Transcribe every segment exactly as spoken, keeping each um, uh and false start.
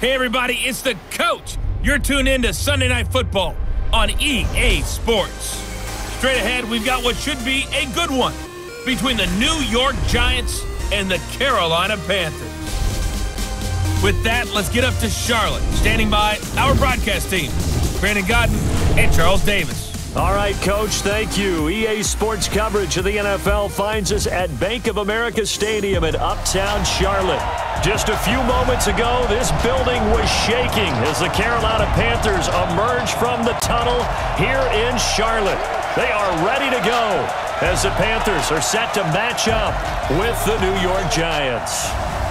Hey everybody, it's the coach. You're tuned in to Sunday Night Football on E A Sports. Straight ahead, we've got what should be a good one between the New York Giants and the Carolina Panthers. With that, let's get up to Charlotte. Standing by, our broadcast team, Brandon Godden and Charles Davis. All right, Coach, thank you. E A Sports coverage of the N F L finds us at Bank of America Stadium in Uptown Charlotte. Just a few moments ago, this building was shaking as the Carolina Panthers emerge from the tunnel here in Charlotte. They are ready to go as the Panthers are set to match up with the New York Giants.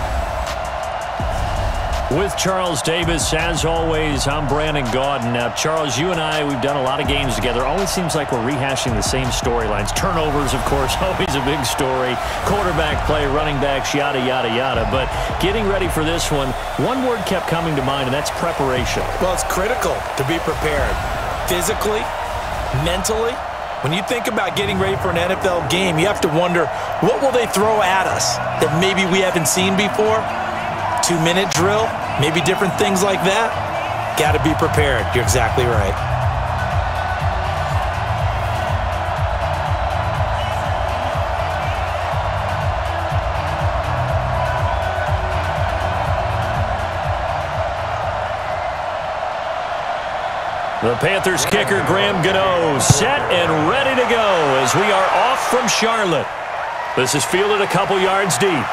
With Charles Davis, as always, I'm Brandon Gaudin. Now, Charles, you and I, we've done a lot of games together. Always seems like we're rehashing the same storylines. Turnovers, of course, always a big story. Quarterback play, running backs, yada, yada, yada. But getting ready for this one, one word kept coming to mind, and that's preparation. Well, it's critical to be prepared. Physically, mentally. When you think about getting ready for an N F L game, you have to wonder, what will they throw at us that maybe we haven't seen before? Two-minute drill, maybe different things like that. Got to be prepared. You're exactly right. The Panthers kicker, Graham Gano, set and ready to go as we are off from Charlotte. This is fielded a couple yards deep.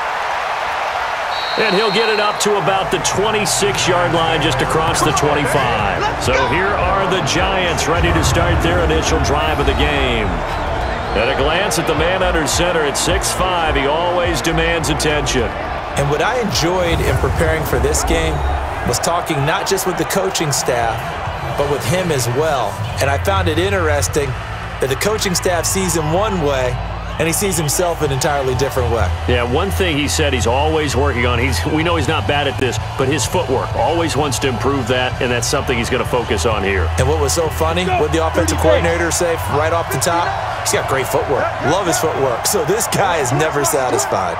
And he'll get it up to about the twenty-six yard line just across the twenty-five. So here are the Giants ready to start their initial drive of the game. At a glance at the man under center at six five, he always demands attention. And what I enjoyed in preparing for this game was talking not just with the coaching staff, but with him as well. And I found it interesting that the coaching staff sees him one way, and he sees himself an entirely different way. Yeah, one thing he said he's always working on, he's, we know he's not bad at this, but his footwork, always wants to improve that, and that's something he's going to focus on here. And what was so funny, what the offensive coordinator say right off the top, he's got great footwork. Love his footwork. So this guy is never satisfied.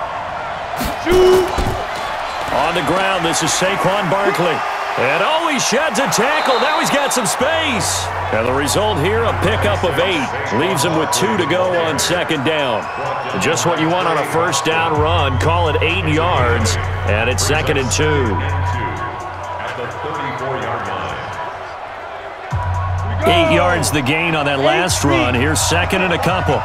On the ground, this is Saquon Barkley. And oh, he sheds a tackle. Now he's got some space. And the result here, a pickup of eight. Leaves him with two to go on second down. Just what you want on a first down run. Call it eight yards. And it's second and two. Eight yards the gain on that last run. Here's second and a couple.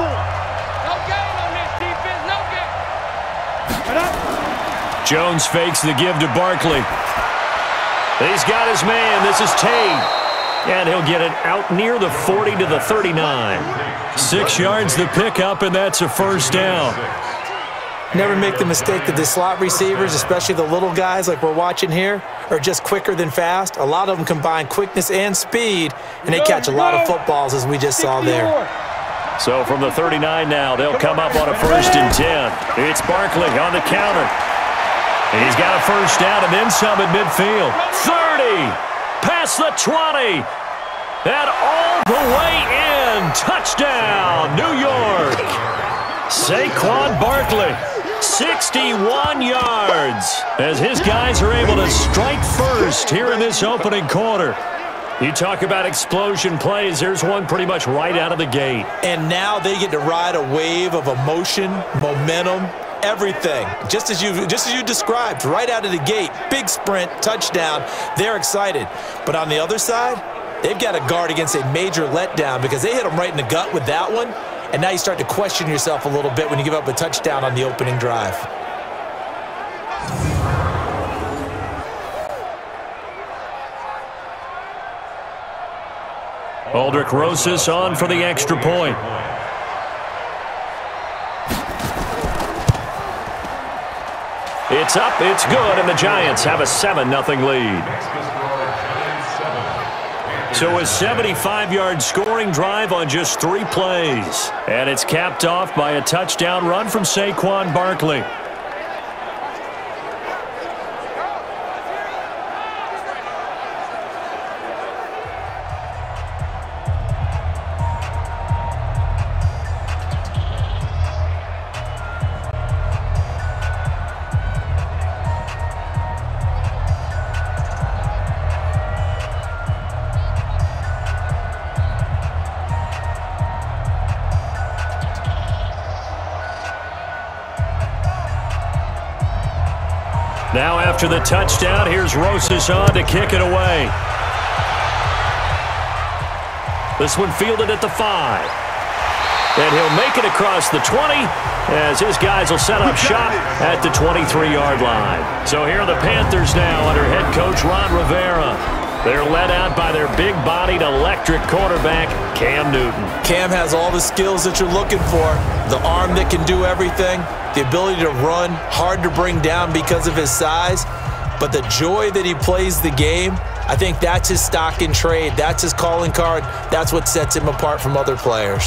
Jones fakes the give to Barkley. He's got his man. This is Tate. And he'll get it out near the forty to the thirty-nine. Six yards the pickup, and that's a first down. Never make the mistake that the slot receivers, especially the little guys like we're watching here, are just quicker than fast. A lot of them combine quickness and speed, and they catch a lot of footballs, as we just saw there. So from the thirty-nine now, they'll come up on a first and ten. It's Barkley on the counter. He's got a first down and then some at midfield. thirty, past the twenty, and all the way in. Touchdown, New York. Saquon Barkley, sixty-one yards, as his guys are able to strike first here in this opening quarter. You talk about explosion plays, there's one pretty much right out of the gate. And now they get to ride a wave of emotion, momentum, everything, just as you just as you described, right out of the gate. Big sprint, touchdown. They're excited. But on the other side, they've got to guard against a major letdown because they hit them right in the gut with that one. And now you start to question yourself a little bit when you give up a touchdown on the opening drive. Aldrich Rosas on for the extra point. It's up, it's good, and the Giants have a seven nothing lead. So a seventy-five yard scoring drive on just three plays. And it's capped off by a touchdown run from Saquon Barkley. Now after the touchdown, here's Rosas on to kick it away. This one fielded at the five. And he'll make it across the twenty as his guys will set up shop at the twenty-three-yard line. So here are the Panthers now under head coach Ron Rivera. They're led out by their big-bodied electric quarterback, Cam Newton. Cam has all the skills that you're looking for. The arm that can do everything, the ability to run, hard to bring down because of his size, but the joy that he plays the game, I think that's his stock in trade. That's his calling card. That's what sets him apart from other players.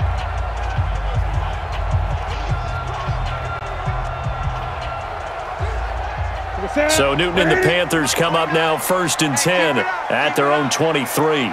So Newton and the Panthers come up now first and ten at their own twenty-three.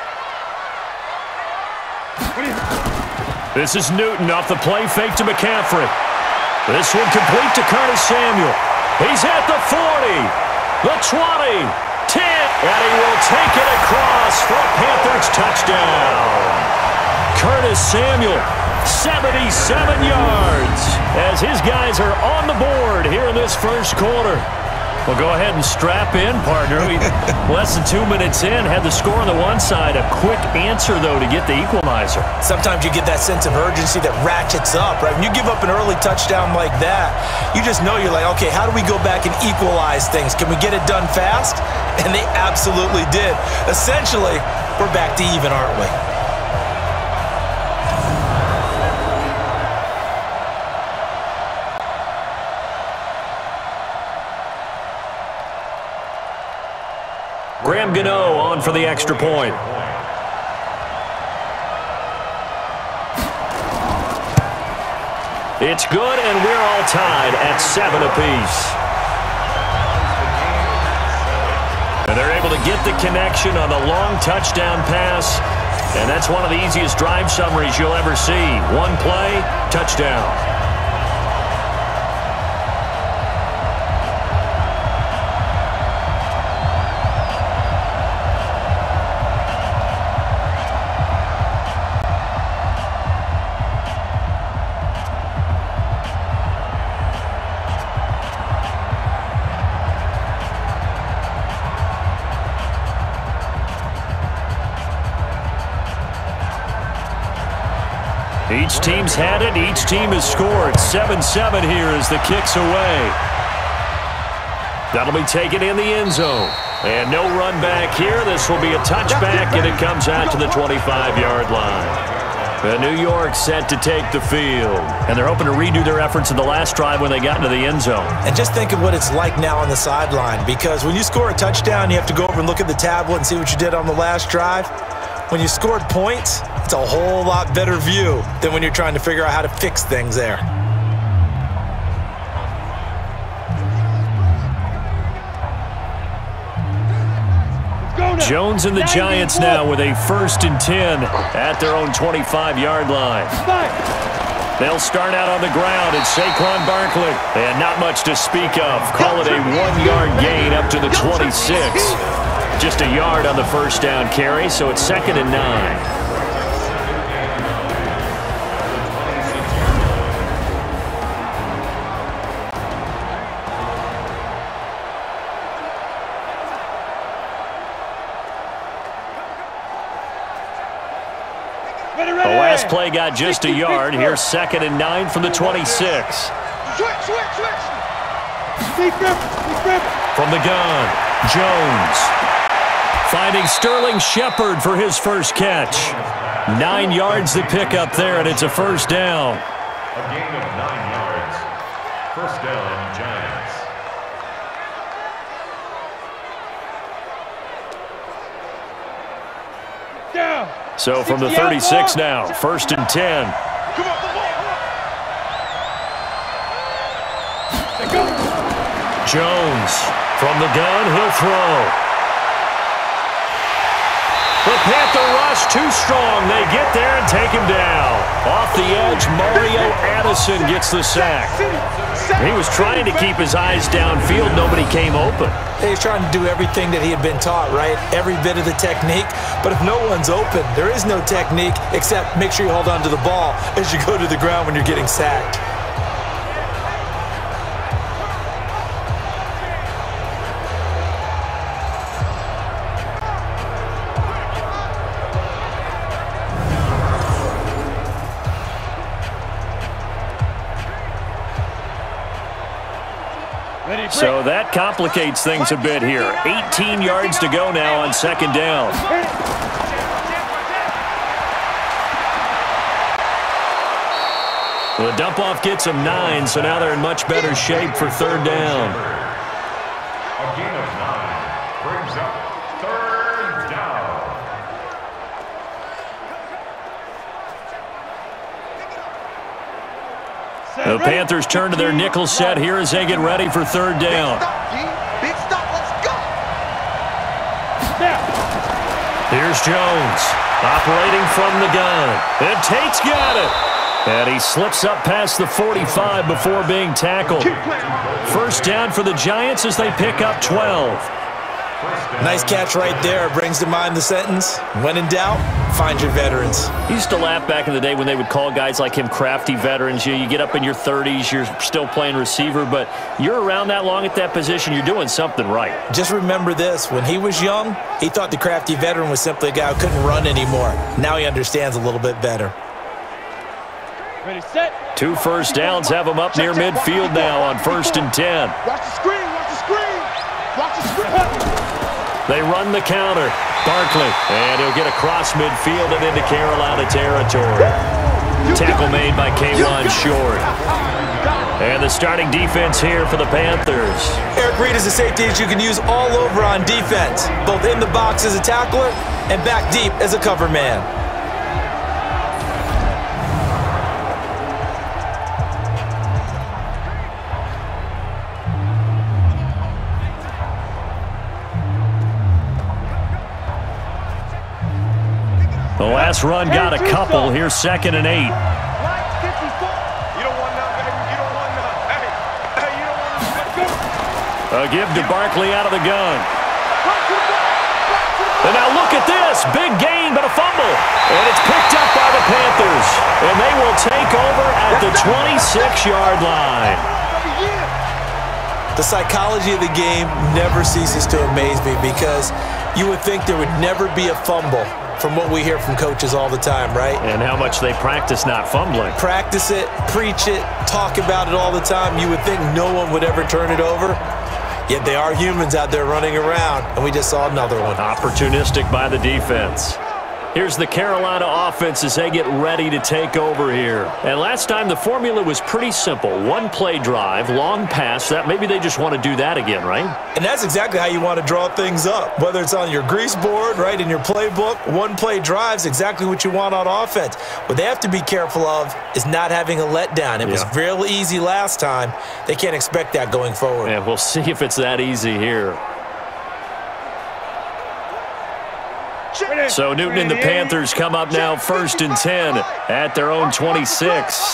This is Newton off the play fake to McCaffrey. This one complete to Curtis Samuel. He's at the forty, the twenty, ten, and he will take it across for a Panthers touchdown. Curtis Samuel, seventy-seven yards, as his guys are on the board here in this first quarter. Well, go ahead and strap in, partner. We, less than two minutes in, had the score on the one side. A quick answer, though, to get the equalizer. Sometimes you get that sense of urgency that ratchets up, right? When you give up an early touchdown like that, you just know you're like, okay, how do we go back and equalize things? Can we get it done fast? And they absolutely did. Essentially, we're back to even, aren't we? Graham Gano on for the extra point. It's good, and we're all tied at seven apiece. And they're able to get the connection on the long touchdown pass, and that's one of the easiest drive summaries you'll ever see. One play, touchdown. Each team's had it. Each team has scored. seven seven here as the kick's away. That'll be taken in the end zone. And no run back here. This will be a touchback, and it comes out to the twenty-five-yard line. The New York set to take the field. And they're hoping to redo their efforts in the last drive when they got into the end zone. And just think of what it's like now on the sideline, because when you score a touchdown, you have to go over and look at the tablet and see what you did on the last drive. When you scored points, it's a whole lot better view than when you're trying to figure out how to fix things there. Jones and the Giants now with a first and ten at their own twenty-five-yard line. They'll start out on the ground at Saquon Barkley. And not much to speak of. Call it a one-yard gain up to the twenty-six. Just a yard on the first down carry, so it's second and nine. The last play got just a yard. Here's second and nine from the twenty-six. Switch, switch, switch. From the gun, Jones. Finding Sterling Shepard for his first catch. Nine yards to pick up there, and it's a first down. A gain of nine yards. First down, Giants. Down. So from the thirty-six now, first and ten. Come on, come on. Jones from the gun, he'll throw. The Panther rush too strong. They get there and take him down. Off the edge, Mario Addison gets the sack. He was trying to keep his eyes downfield. Nobody came open. He's trying to do everything that he had been taught, right? Every bit of the technique. But if no one's open, there is no technique except make sure you hold on to the ball as you go to the ground when you're getting sacked. So that complicates things a bit here. eighteen yards to go now on second down. The dump-off gets them nine, so now they're in much better shape for third down. A gain of nine brings up third down. The Panthers turn to their nickel set here as they get ready for third down. Big stop, let's go. Here's Jones, operating from the gun. And Tate's got it. And he slips up past the forty-five before being tackled. First down for the Giants as they pick up twelve. Nice catch right there. Brings to mind the sentence, when in doubt, find your veterans. He used to laugh back in the day when they would call guys like him crafty veterans. You, you get up in your thirties, you're still playing receiver, but you're around that long at that position, you're doing something right. Just remember this. When he was young, he thought the crafty veteran was simply a guy who couldn't run anymore. Now he understands a little bit better. Ready, set. Two first downs have him up near midfield now on first and ten. Watch the screen, watch the screen. Watch the screen. They run the counter. Barkley, and he'll get across midfield and into Carolina territory. Tackle made by K'Wan Short. And the starting defense here for the Panthers. Eric Reid is a safety that you can use all over on defense, both in the box as a tackler and back deep as a cover man. The last run got a couple. Here's second and eight. You don't want none, baby. You don't want none. Hey, hey, you don't want none. A give to Barkley out of the gun. And now look at this. Big gain, but a fumble. And it's picked up by the Panthers. And they will take over at the twenty-six yard line. The psychology of the game never ceases to amaze me because you would think there would never be a fumble from what we hear from coaches all the time, right? And how much they practice not fumbling. Practice it, preach it, talk about it all the time. You would think no one would ever turn it over. Yet they are humans out there running around, and we just saw another one. Opportunistic by the defense. Here's the Carolina offense as they get ready to take over here. And last time the formula was pretty simple. One play drive, long pass. That maybe they just want to do that again, right? And that's exactly how you want to draw things up. Whether it's on your grease board, right, in your playbook, one play drive's exactly what you want on offense. What they have to be careful of is not having a letdown. It yeah. was real easy last time. They can't expect that going forward. And we'll see if it's that easy here. So Newton and the Panthers come up now first and ten at their own twenty-six.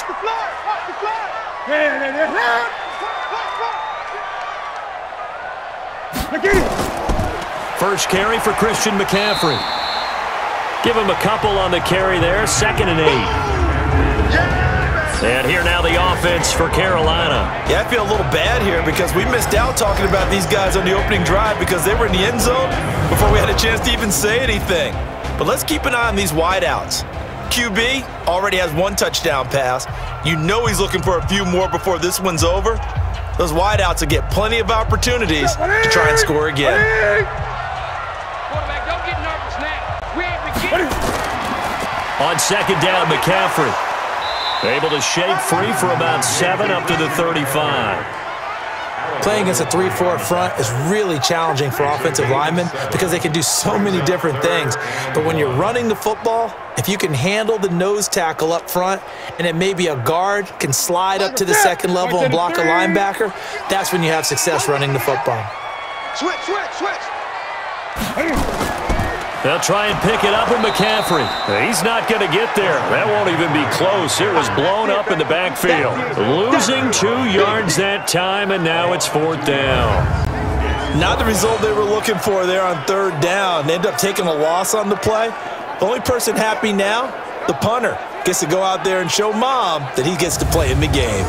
First carry for Christian McCaffrey. Give him a couple on the carry there, second and eight. And here now the offense for Carolina. Yeah, I feel a little bad here because we missed out talking about these guys on the opening drive because they were in the end zone before we had a chance to even say anything. But let's keep an eye on these wideouts. Q B already has one touchdown pass. You know he's looking for a few more before this one's over. Those wideouts will get plenty of opportunities to try and score again. Quarterback, don't get nervous now. We ain't beginning. On second down, McCaffrey able to shake free for about seven up to the thirty-five. Playing against a three four front is really challenging for offensive linemen because they can do so many different things. But when you're running the football, if you can handle the nose tackle up front and then maybe a guard can slide up to the second level and block a linebacker, that's when you have success running the football. Switch, switch, switch. They'll try and pick it up with McCaffrey. He's not going to get there. That won't even be close. It was blown up in the backfield. Losing two yards that time, and now it's fourth down. Not the result they were looking for there on third down. They end up taking a loss on the play. The only person happy now, the punter, gets to go out there and show mom that he gets to play in the game.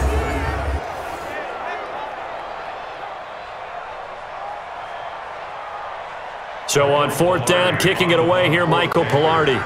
So on fourth down, kicking it away here, Michael Pilardi.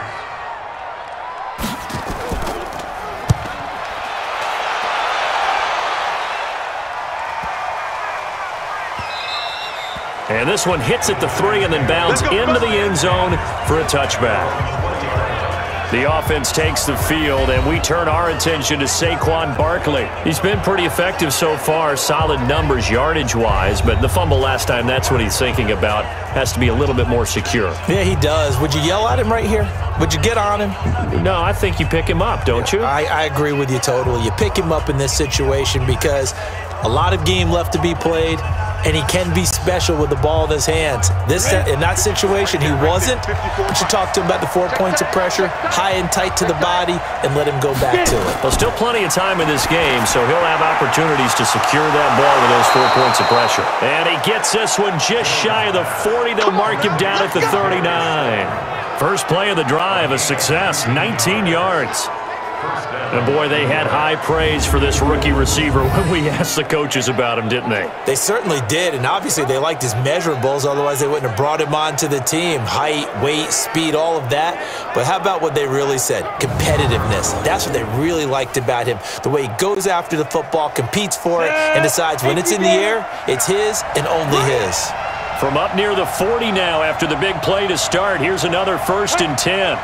And this one hits at the three and then bounds into the end zone for a touchback. The offense takes the field, and we turn our attention to Saquon Barkley. He's been pretty effective so far, solid numbers yardage-wise, but the fumble last time, that's what he's thinking about. Has to be a little bit more secure. Yeah, he does. Would you yell at him right here? Would you get on him? No, I think you pick him up, don't you? I, I agree with you totally. You pick him up in this situation because a lot of game left to be played, and he can be special with the ball in his hands. This in that situation, he wasn't. You should talk to him about the four points of pressure, high and tight to the body, and let him go back to it. Well, still plenty of time in this game, so he'll have opportunities to secure that ball with those four points of pressure. And he gets this one just shy of the forty. They'll mark him down at the thirty-nine. First play of the drive, a success, nineteen yards. And boy, they had high praise for this rookie receiver when we asked the coaches about him, didn't they? They certainly did, and obviously they liked his measurables, otherwise they wouldn't have brought him onto the team. Height, weight, speed, all of that. But how about what they really said? Competitiveness. That's what they really liked about him. The way he goes after the football, competes for it, and decides when it's in the air, it's his and only his. From up near the forty now after the big play to start, here's another first and ten.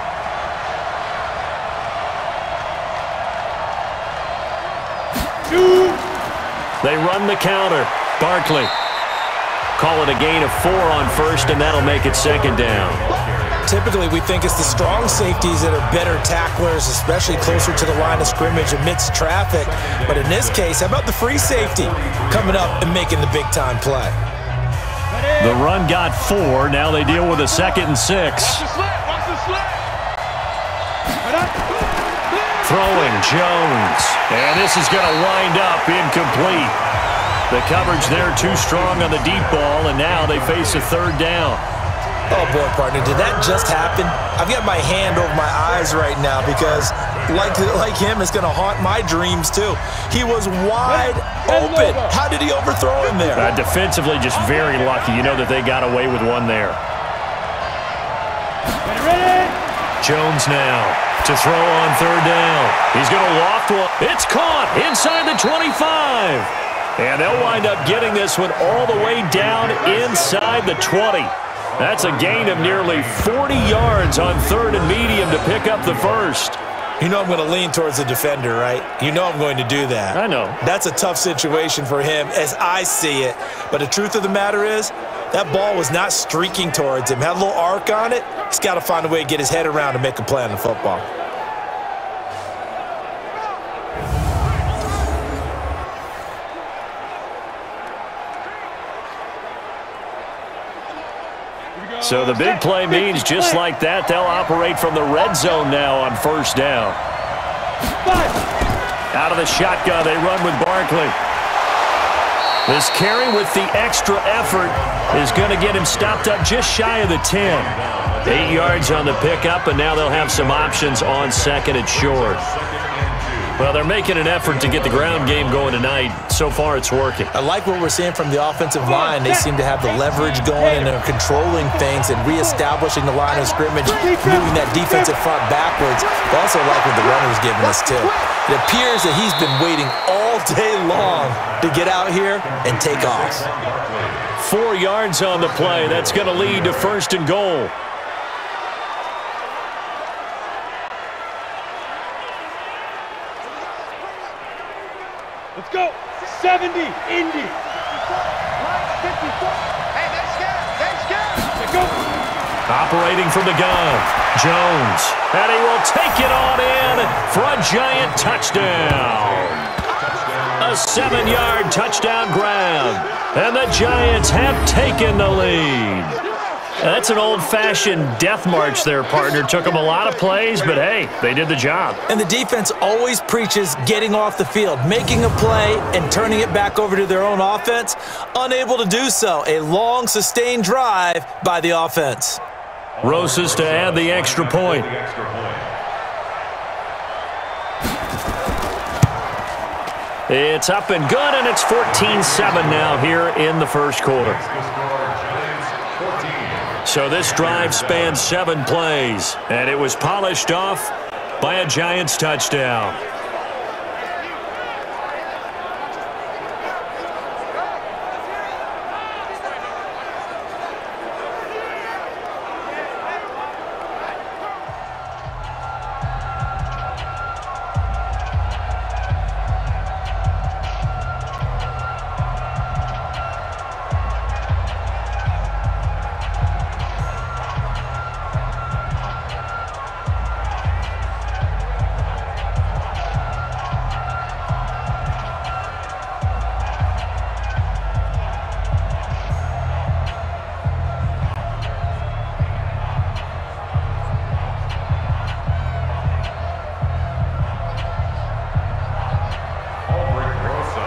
They run the counter. Barkley. Call it a gain of four on first, and that'll make it second down. Typically, we think it's the strong safeties that are better tacklers, especially closer to the line of scrimmage amidst traffic. But in this case, how about the free safety coming up and making the big-time play? The run got four. Now they deal with a second and six. Throwing Jones. And this is going to wind up incomplete. The coverage there too strong on the deep ball, and now they face a third down. Oh, boy, partner, did that just happen? I've got my hand over my eyes right now because, like, like him, it's going to haunt my dreams, too. He was wide open. How did he overthrow him there? Uh, defensively, just very lucky. You know that they got away with one there. Jones now to throw on third down. He's going to loft one. It's caught inside the twenty-five. And they'll wind up getting this one all the way down inside the twenty. That's a gain of nearly forty yards on third and medium to pick up the first. You know I'm going to lean towards the defender, right? You know I'm going to do that. I know. That's a tough situation for him as I see it. But the truth of the matter is, that ball was not streaking towards him. Had a little arc on it. He's got to find a way to get his head around and make a play on the football. So the big play means just like that, they'll operate from the red zone now on first down. Out of the shotgun, they run with Barkley. This carry with the extra effort is going to get him stopped up just shy of the ten. Eight yards on the pickup, and now they'll have some options on second and short. Well, they're making an effort to get the ground game going tonight. So far, it's working. I like what we're seeing from the offensive line. They seem to have the leverage going, and they're controlling things and reestablishing the line of scrimmage, moving that defensive front backwards. But also like what the runner's giving us, too. It appears that he's been waiting all day long to get out here and take off. Four yards on the play. That's going to lead to first and goal. Let's go. seventy, Indy. Hey, they scared. They scared. Let's go. Operating from the gun, Jones. And he will take it on in for a giant touchdown. A seven-yard touchdown grab. And the Giants have taken the lead. That's an old-fashioned death march there, partner. Took them a lot of plays, but hey, they did the job. And the defense always preaches getting off the field, making a play, and turning it back over to their own offense. Unable to do so. A long, sustained drive by the offense. Rosas to add the extra point. It's up and good, and it's fourteen seven now here in the first quarter. So this drive spans seven plays, and it was polished off by a Giants touchdown.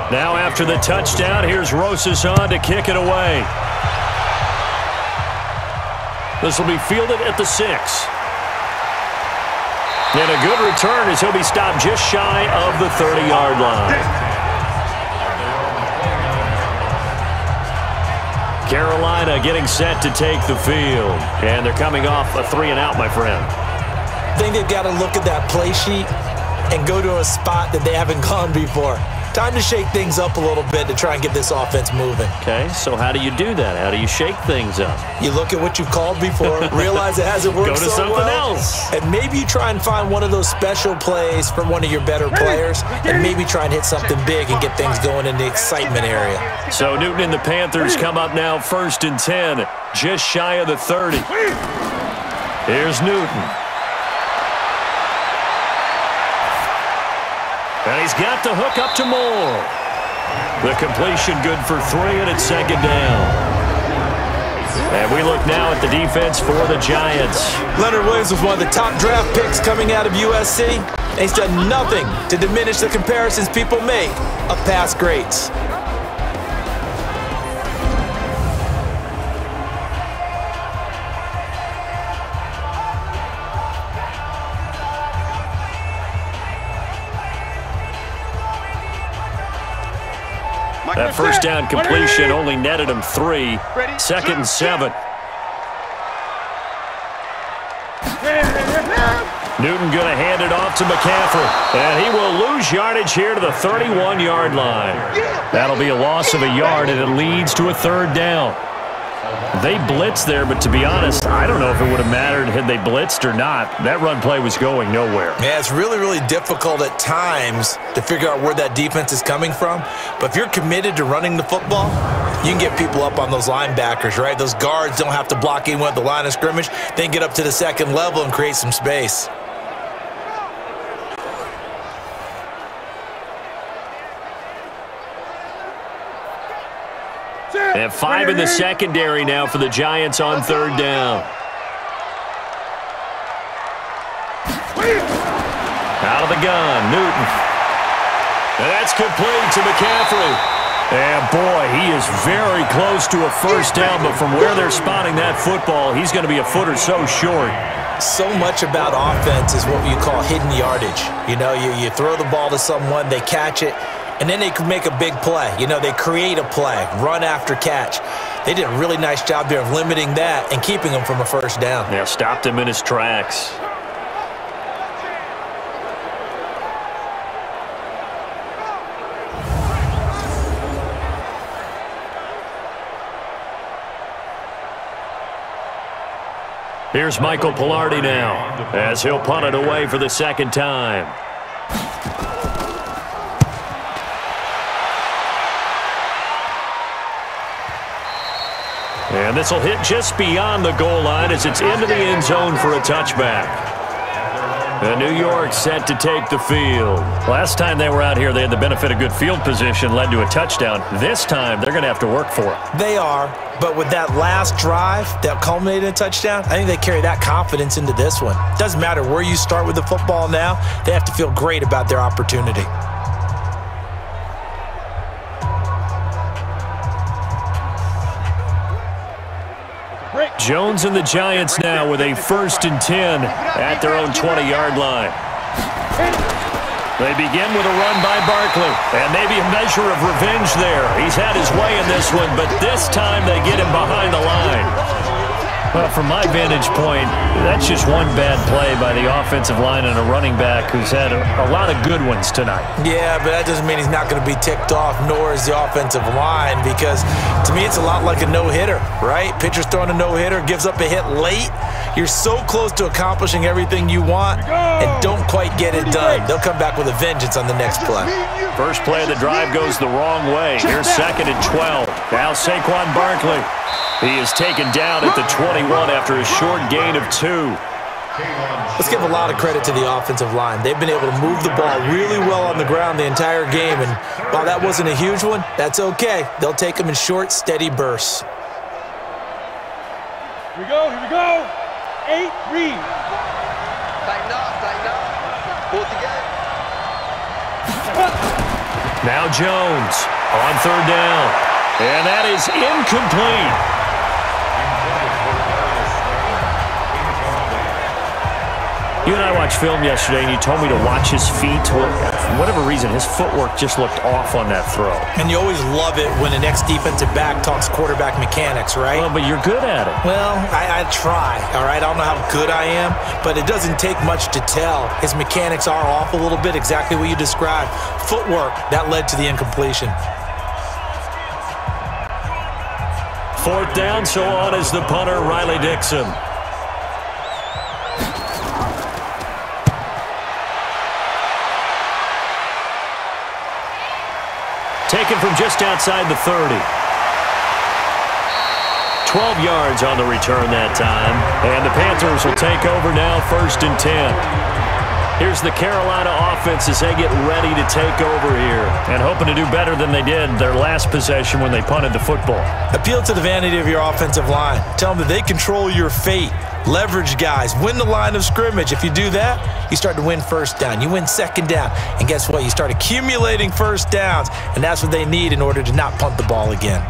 Now after the touchdown, here's Rosas on to kick it away. This will be fielded at the six. And a good return as he'll be stopped just shy of the thirty-yard line. Carolina getting set to take the field. And they're coming off a three and out, my friend. I think they've got to look at that play sheet and go to a spot that they haven't gone before. Time to shake things up a little bit to try and get this offense moving. Okay, so how do you do that? How do you shake things up? You look at what you've called before, realize it hasn't worked Go to so something well, else. and maybe you try and find one of those special plays from one of your better players, and maybe try and hit something big and get things going in the excitement area. So Newton and the Panthers come up now first and ten, just shy of the thirty. Here's Newton. And he's got the hook up to Moore. The completion good for three, and it's second down. And we look now at the defense for the Giants. Leonard Williams was one of the top draft picks coming out of U S C. And he's done nothing to diminish the comparisons people make of past greats. That first down completion only netted him three. Second and seven. Newton going to hand it off to McCaffrey. And he will lose yardage here to the thirty-one-yard line. That'll be a loss of a yard, and it leads to a third down. They blitzed there, but to be honest, I don't know if it would have mattered had they blitzed or not. That run play was going nowhere. Yeah, it's really, really difficult at times to figure out where that defense is coming from. But if you're committed to running the football, you can get people up on those linebackers, right? Those guards don't have to block anyone at the line of scrimmage. They can get up to the second level and create some space. And five in the secondary now for the Giants on third down. Out of the gun, Newton. And that's complete to McCaffrey. And boy, he is very close to a first down, but from where they're spotting that football, he's going to be a foot or so short. So much about offense is what you call hidden yardage. You know, you, you throw the ball to someone, they catch it, and then they can make a big play. You know, they create a play, run after catch. They did a really nice job here of limiting that and keeping him from a first down. Yeah, stopped him in his tracks. Here's Michael Pilardi now, as he'll punt it away for the second time. And this will hit just beyond the goal line as it's into the end zone for a touchback. And New York set to take the field. Last time they were out here, they had the benefit of good field position, led to a touchdown. This time, they're going to have to work for it. They are, but with that last drive that culminated in a touchdown, I think they carry that confidence into this one. Doesn't matter where you start with the football now, they have to feel great about their opportunity. Jones and the Giants now with a first and ten at their own twenty-yard line. They begin with a run by Barkley, and maybe a measure of revenge there. He's had his way in this one, but this time they get him behind the line. Well, from my vantage point, that's just one bad play by the offensive line and a running back who's had a, a lot of good ones tonight. Yeah, but that doesn't mean he's not going to be ticked off, nor is the offensive line, because to me it's a lot like a no-hitter, right? Pitcher's throwing a no-hitter, gives up a hit late. You're so close to accomplishing everything you want and don't quite get it done. They'll come back with a vengeance on the next play. First play of the drive goes the wrong way. Here's second and twelve. Now Saquon Barkley. He is taken down at the twenty-one after a short gain of two. Let's give a lot of credit to the offensive line. They've been able to move the ball really well on the ground the entire game, and while that wasn't a huge one, that's okay. They'll take them in short, steady bursts. Here we go, here we go. Eight, read. Tighten up, tighten up. Pull together. Now Jones on third down. And that is incomplete. You and I watched film yesterday, and you told me to watch his feet. Well, for whatever reason, his footwork just looked off on that throw. And you always love it when the next defensive back talks quarterback mechanics, right? Well, but you're good at it. Well, I, I try, all right? I don't know how good I am, but it doesn't take much to tell. His mechanics are off a little bit, exactly what you described. Footwork, that led to the incompletion. Fourth down, so on is the punter, Riley Dixon. Taken from just outside the thirty. twelve yards on the return that time. And the Panthers will take over now, first and ten. Here's the Carolina offense as they get ready to take over here and hoping to do better than they did their last possession when they punted the football. Appeal to the vanity of your offensive line. Tell them that they control your fate. Leverage guys. Win the line of scrimmage. If you do that, you start to win first down. You win second down. And guess what? You start accumulating first downs, and that's what they need in order to not punt the ball again.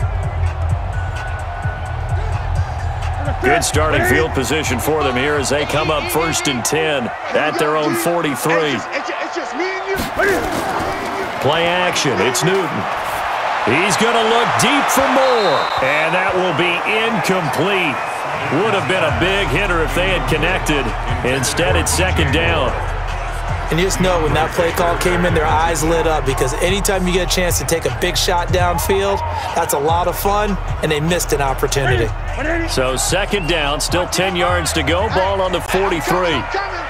Good starting field position for them here as they come up first and ten at their own forty-three. Play action. It's Newton. He's going to look deep for more, and that will be incomplete. Would have been a big hitter if they had connected. Instead, it's second down. And you just know when that play call came in, their eyes lit up because anytime you get a chance to take a big shot downfield, that's a lot of fun, and they missed an opportunity. So second down, still ten yards to go. Ball on the forty-three.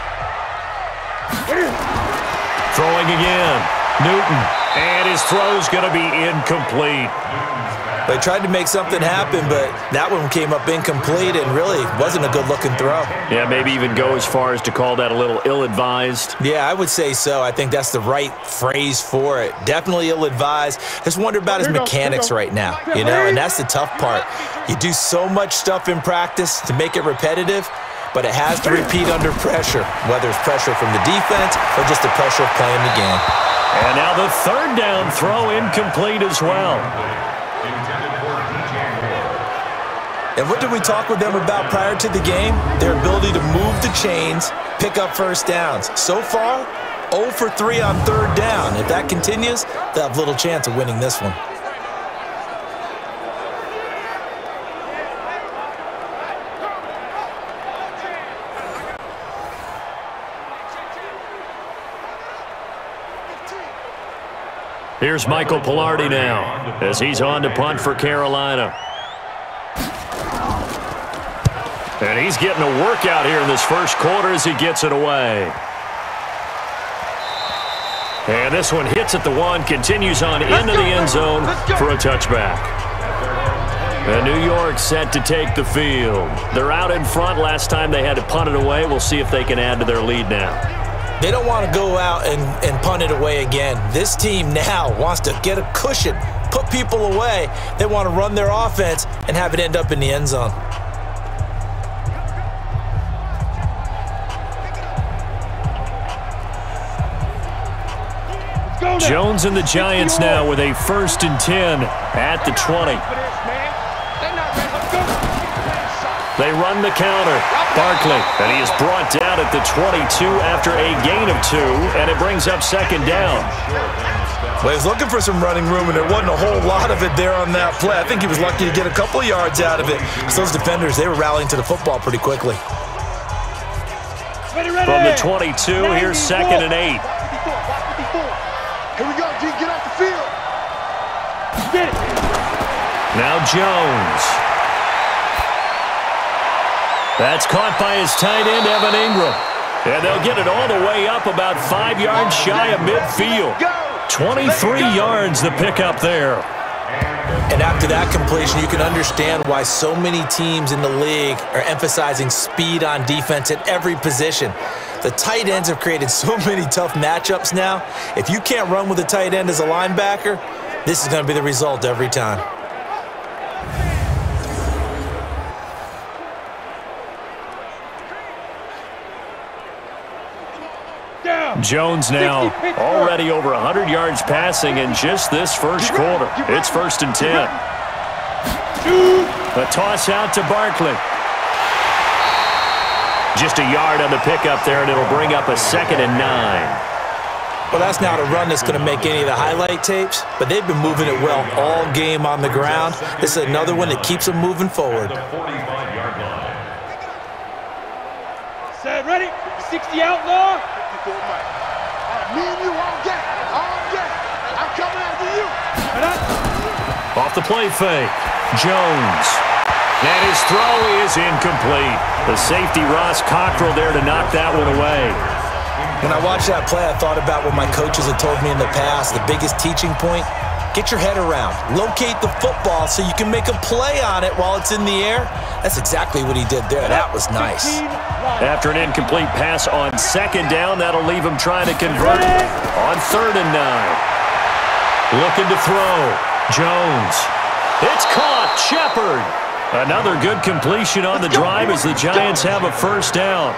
Throwing again. Newton. And his throw's going to be incomplete. They tried to make something happen, but that one came up incomplete and really wasn't a good-looking throw. Yeah, maybe even go as far as to call that a little ill-advised. Yeah, I would say so. I think that's the right phrase for it. Definitely ill-advised. Just wonder about his mechanics right now, you know, and that's the tough part. You do so much stuff in practice to make it repetitive, but it has to repeat under pressure, whether it's pressure from the defense or just the pressure of playing the game. And now the third down throw incomplete as well. And what did we talk with them about prior to the game? Their ability to move the chains, pick up first downs. So far, zero for three on third down. If that continues, they'll have little chance of winning this one. Here's Michael Pilardi now as he's on to punt for Carolina. And he's getting a workout here in this first quarter as he gets it away. And this one hits at the one, continues on into the end zone for a touchback. And New York set to take the field. They're out in front. Last time they had to punt it away. We'll see if they can add to their lead now. They don't want to go out and, and punt it away again. This team now wants to get a cushion, put people away. They want to run their offense and have it end up in the end zone. Jones and the Giants now with a first and ten at the twenty. They run the counter. Barkley, and he is brought down at the twenty-two after a gain of two, and it brings up second down. Well, he was looking for some running room, and there wasn't a whole lot of it there on that play. I think he was lucky to get a couple yards out of it. So those defenders, they were rallying to the football pretty quickly. From the twenty-two, here's second and eight. Here we go, G. Get off the field. Get it. Now Jones. That's caught by his tight end, Evan Ingram. And they'll get it all the way up about five yards shy of midfield. twenty-three yards the pickup there. And after that completion, you can understand why so many teams in the league are emphasizing speed on defense at every position. The tight ends have created so many tough matchups now. If you can't run with a tight end as a linebacker, this is going to be the result every time. Jones now already over one hundred yards passing in just this first quarter. It's first and ten. A toss out to Barkley. Just a yard on the pickup there, and it'll bring up a second and nine. Well, that's not a run that's going to make any of the highlight tapes, but they've been moving it well all game on the ground. This is another one that keeps them moving forward. Set, ready? sixty outlaw. Me and you all game. All game. I'm coming after you. Off the play fake. Jones. And his throw is incomplete. The safety, Ross Cockrell, there to knock that one away. When I watched that play, I thought about what my coaches had told me in the past. The biggest teaching point, get your head around. Locate the football so you can make a play on it while it's in the air. That's exactly what he did there. That was nice. After an incomplete pass on second down, that'll leave him trying to convert it on third and nine. Looking to throw. Jones. It's caught. Shepard. Another good completion on the drive as the Giants have a first down.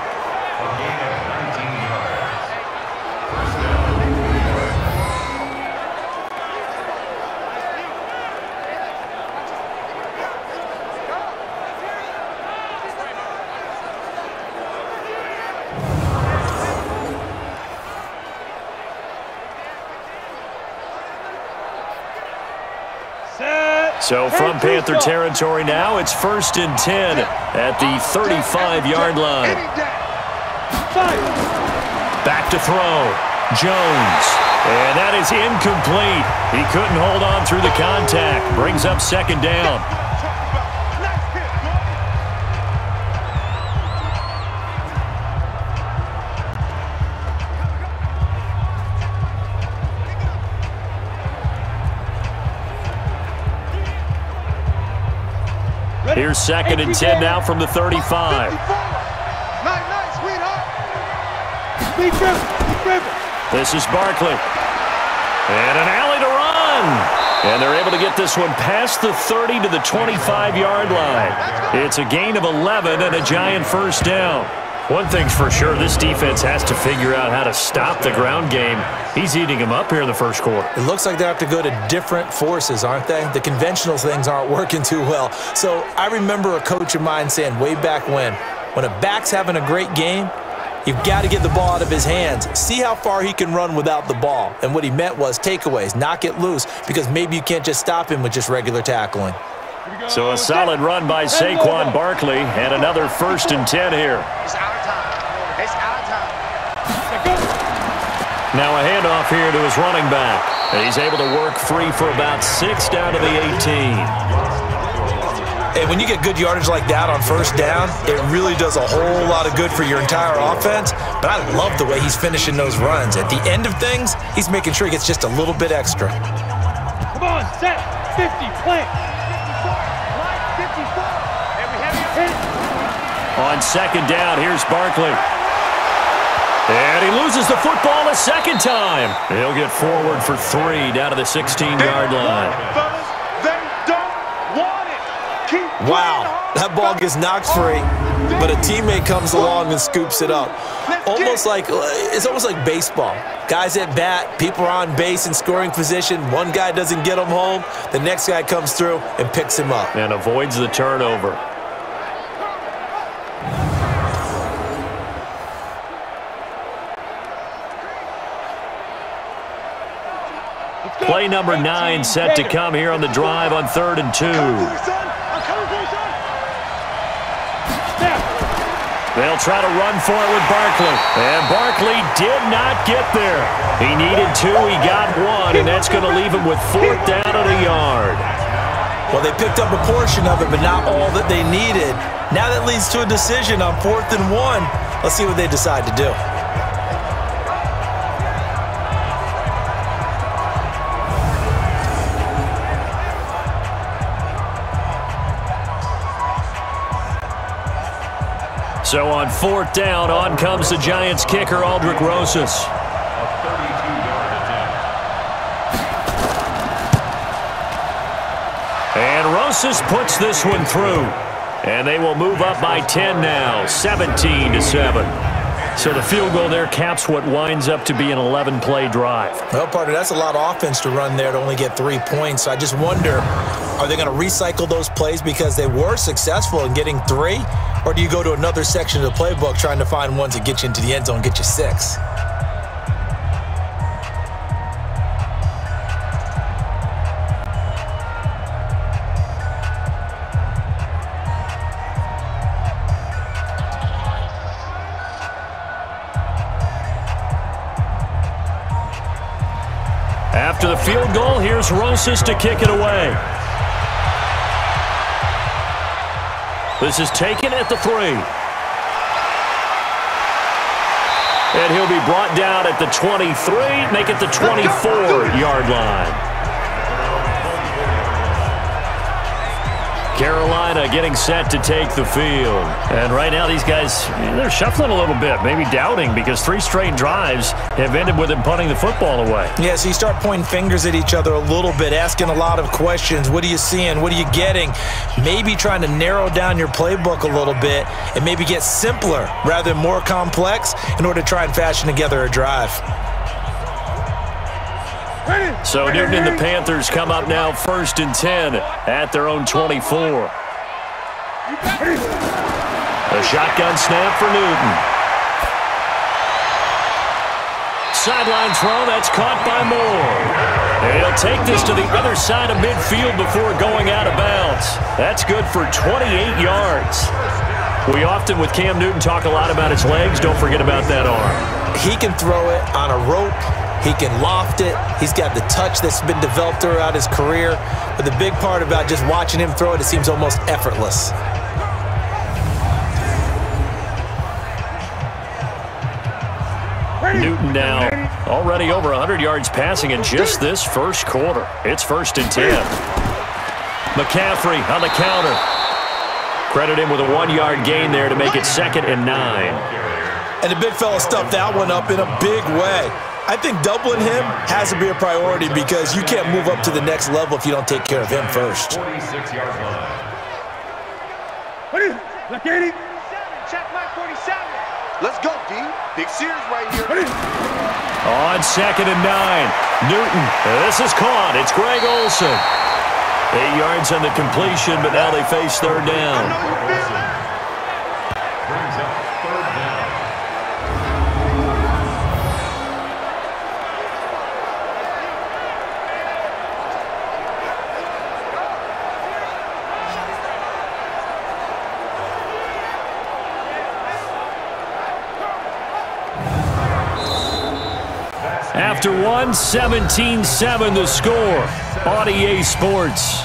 So from Panther territory now, it's first and ten at the thirty-five-yard line. Back to throw. Jones. And that is incomplete. He couldn't hold on through the contact. Brings up second down. Here's second and ten now from the thirty-five. This is Barkley. And an alley to run. And they're able to get this one past the thirty to the twenty-five-yard line. It's a gain of eleven and a Giant first down. One thing's for sure, this defense has to figure out how to stop the ground game. He's eating him up here in the first quarter. It looks like they have to go to different forces, aren't they? The conventional things aren't working too well. So I remember a coach of mine saying way back when, when a back's having a great game, you've got to get the ball out of his hands. See how far he can run without the ball. And what he meant was takeaways, knock it loose, because maybe you can't just stop him with just regular tackling. So a solid run by Saquon Barkley and another first and ten here. It's out of time. It's out of time. Now a handoff here to his running back. And he's able to work free for about six down to the eighteen. Hey, when you get good yardage like that on first down, it really does a whole lot of good for your entire offense. But I love the way he's finishing those runs. At the end of things, he's making sure he gets just a little bit extra. Come on, set, fifty, plant. On second down, here's Barkley. And he loses the football a second time. He'll get forward for three down to the sixteen-yard line. Wow, that ball gets knocked free, but a teammate comes along and scoops it up. Almost like, it's almost like baseball. Guys at bat, people are on base in scoring position. One guy doesn't get him home. The next guy comes through and picks him up. And avoids the turnover. Play number nine set to come here on the drive on third and two. They'll try to run for it with Barkley. And Barkley did not get there. He needed two, he got one, and that's going to leave him with fourth down and a yard. Well, they picked up a portion of it, but not all that they needed. Now that leads to a decision on fourth and one. Let's see what they decide to do. So on fourth down, on comes the Giants kicker, Aldrick Rosas. And Rosas puts this one through. And they will move up by ten now, seventeen to seven. So the field goal there caps what winds up to be an eleven play drive. Well, partner, that's a lot of offense to run there to only get three points. So I just wonder, are they going to recycle those plays because they were successful in getting three? Or do you go to another section of the playbook trying to find ones that get you into the end zone and get you six? After the field goal, here's Rosas to kick it away. This is taken at the three. And he'll be brought down at the twenty-three, make it the twenty-four yard line. Carolina getting set to take the field. And right now these guys, they're shuffling a little bit, maybe doubting, because three straight drives have ended with them punting the football away. Yeah, so you start pointing fingers at each other a little bit, asking a lot of questions. What are you seeing? What are you getting? Maybe trying to narrow down your playbook a little bit and maybe get simpler rather than more complex in order to try and fashion together a drive. So Newton and the Panthers come up now first and ten at their own twenty-four. A shotgun snap for Newton. Sideline throw, that's caught by Moore. And he'll take this to the other side of midfield before going out of bounds. That's good for twenty-eight yards. We often, with Cam Newton, talk a lot about his legs. Don't forget about that arm. He can throw it on a rope. He can loft it. He's got the touch that's been developed throughout his career. But the big part about just watching him throw it, it seems almost effortless. Newton now already over one hundred yards passing in just this first quarter. It's first and ten. McCaffrey on the counter. Credit him with a one-yard gain there to make it second and nine. And the big fella stuffed that one up in a big way. I think doubling him has to be a priority because you can't move up to the next level if you don't take care of him first. forty-six yard line. Look at it. Check my forty-seven. Let's go, D. Big series right here. On second and nine. Newton, this is caught. It's Greg Olsen. Eight yards on the completion, but now they face third down. Brings up third down. After one, seventeen seven the score on E A Sports.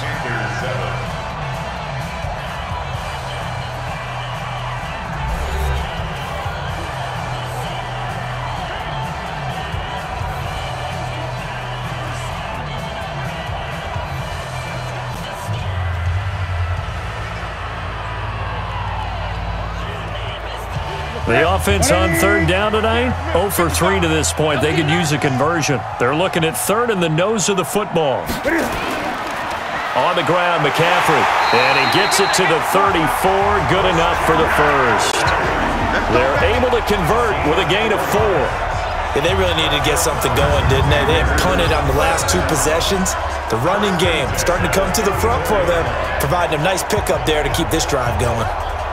The offense on third down tonight, oh for three to this point. They could use a conversion. They're looking at third in the nose of the football. On the ground, McCaffrey. And he gets it to the thirty-four. Good enough for the first. They're able to convert with a gain of four. Yeah, they really needed to get something going, didn't they? They had punted on the last two possessions. The running game starting to come to the front for them, providing a nice pickup there to keep this drive going.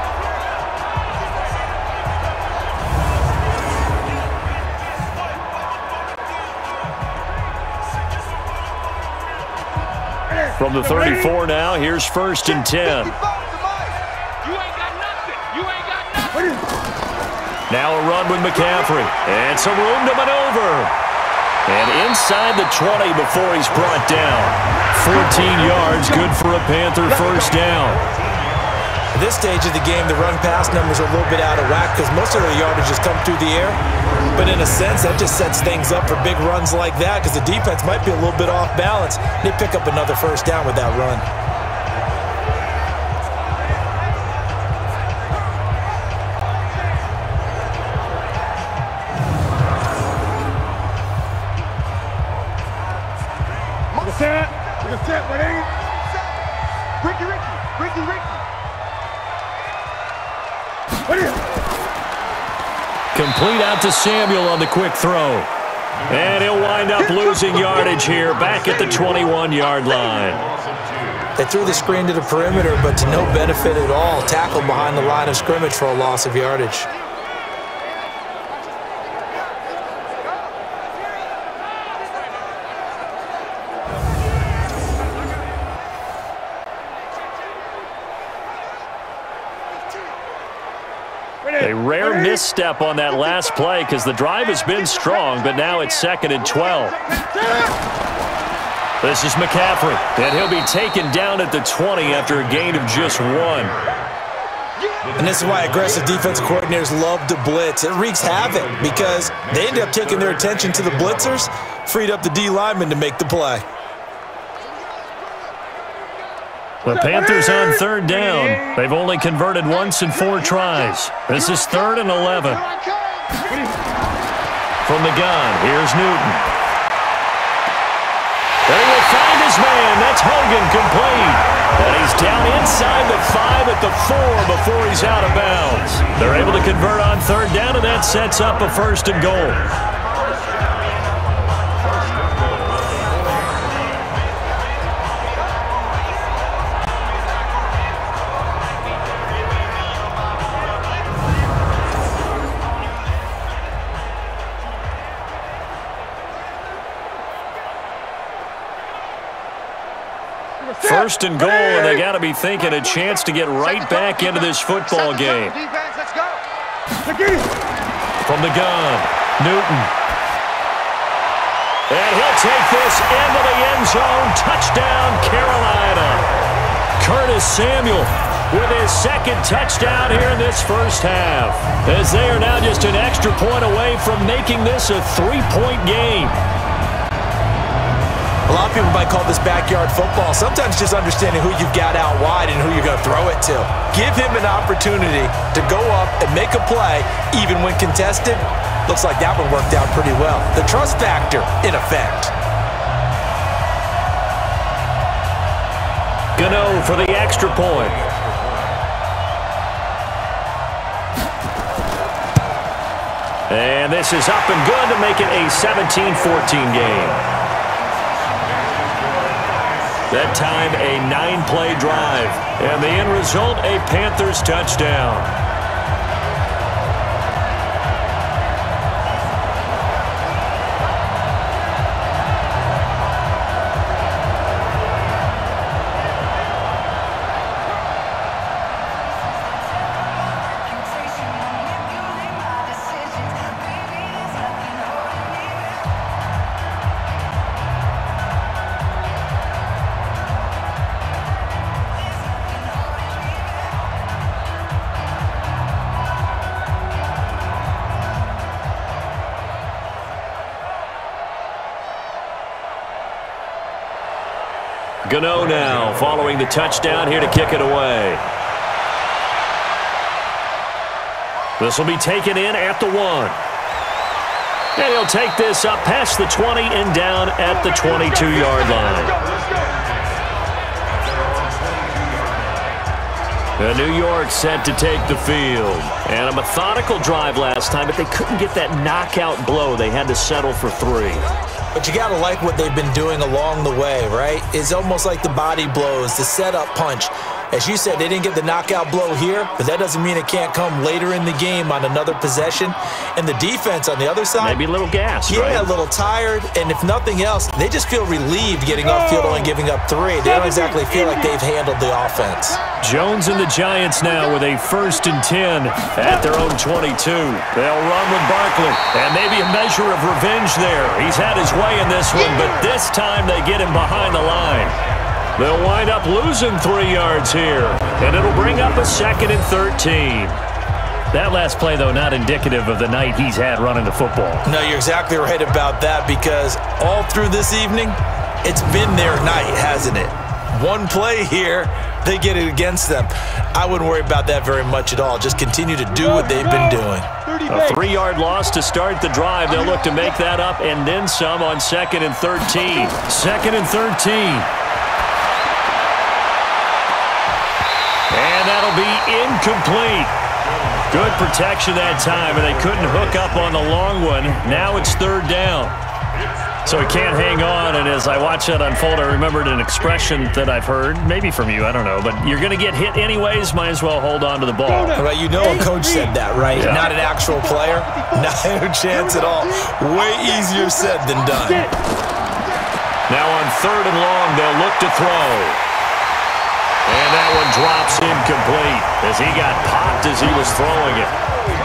From the thirty-four now, here's first and ten. You ain't got nothing. You ain't got nothing. Now a run with McCaffrey. And some room to maneuver. And inside the twenty before he's brought down. fourteen yards, good for a Panther first down. At this stage of the game, the run-pass numbers are a little bit out of whack because most of their yardage just come through the air. But in a sense, that just sets things up for big runs like that because the defense might be a little bit off balance. They pick up another first down with that run. Set. Look at set, buddy. Ricky, Ricky, Ricky, Ricky. What is it? Complete out to Samuel on the quick throw. And he'll wind up losing yardage here back at the twenty-one-yard line. They threw the screen to the perimeter, but to no benefit at all. Tackled behind the line of scrimmage for a loss of yardage. A rare misstep on that last play because the drive has been strong, but now it's second and twelve. This is McCaffrey, and he'll be taken down at the twenty after a gain of just one. And this is why aggressive defensive coordinators love to blitz. It wreaks havoc because they end up taking their attention to the blitzers, freed up the D lineman to make the play. The Panthers on third down. They've only converted once in four tries. This is third and eleven. From the gun, here's Newton. They will find his man. That's Hogan complete. And he's down inside the five at the four before he's out of bounds. They're able to convert on third down, and that sets up a first and goal. First and goal, and they got to be thinking a chance to get right back into this football game. From the gun, Newton. And he'll take this into the end zone. Touchdown, Carolina. Curtis Samuel with his second touchdown here in this first half, as they are now just an extra point away from making this a three-point game. A lot of people might call this backyard football. Sometimes just understanding who you've got out wide and who you're going to throw it to. Give him an opportunity to go up and make a play, even when contested. Looks like that one worked out pretty well. The trust factor in effect. Gano for the extra point. And this is up and good to make it a seventeen fourteen game. That time, a nine-play drive. And the end result, a Panthers touchdown. Gano now following the touchdown here to kick it away. This will be taken in at the one. And he'll take this up past the twenty and down at the twenty-two-yard line. And New York set to take the field. And a methodical drive last time, but they couldn't get that knockout blow. They had to settle for three. But you got to like what they've been doing along the way, right? It's almost like the body blows, the setup punch. As you said, they didn't get the knockout blow here, but that doesn't mean it can't come later in the game on another possession. And the defense on the other side, maybe a little gas, yeah, right? a little tired. And if nothing else, they just feel relieved getting off field and giving up three. They don't exactly feel like they've handled the offense. Jones and the Giants now with a first and ten at their own twenty-two. They'll run with Barkley, and maybe a measure of revenge there. He's had his way in this one, but this time they get him behind the line. They'll wind up losing three yards here, and it'll bring up a second and thirteen. That last play, though, not indicative of the night he's had running the football. No, you're exactly right about that, because all through this evening, it's been their night, hasn't it? One play here, they get it against them. I wouldn't worry about that very much at all. Just continue to do what they've been doing. A three-yard loss to start the drive. They'll look to make that up and then some on second and thirteen. Second and thirteen. And that'll be incomplete. Good protection that time, and they couldn't hook up on the long one. Now it's third down. So he can't hang on, and as I watch that unfold, I remembered an expression that I've heard, maybe from you, I don't know, but you're going to get hit anyways, might as well hold on to the ball. Well, you know a coach said that, right? Yeah. Not an actual player. Not a chance at all. Way easier said than done. Now on third and long, they'll look to throw. And that one drops incomplete as he got popped as he was throwing it.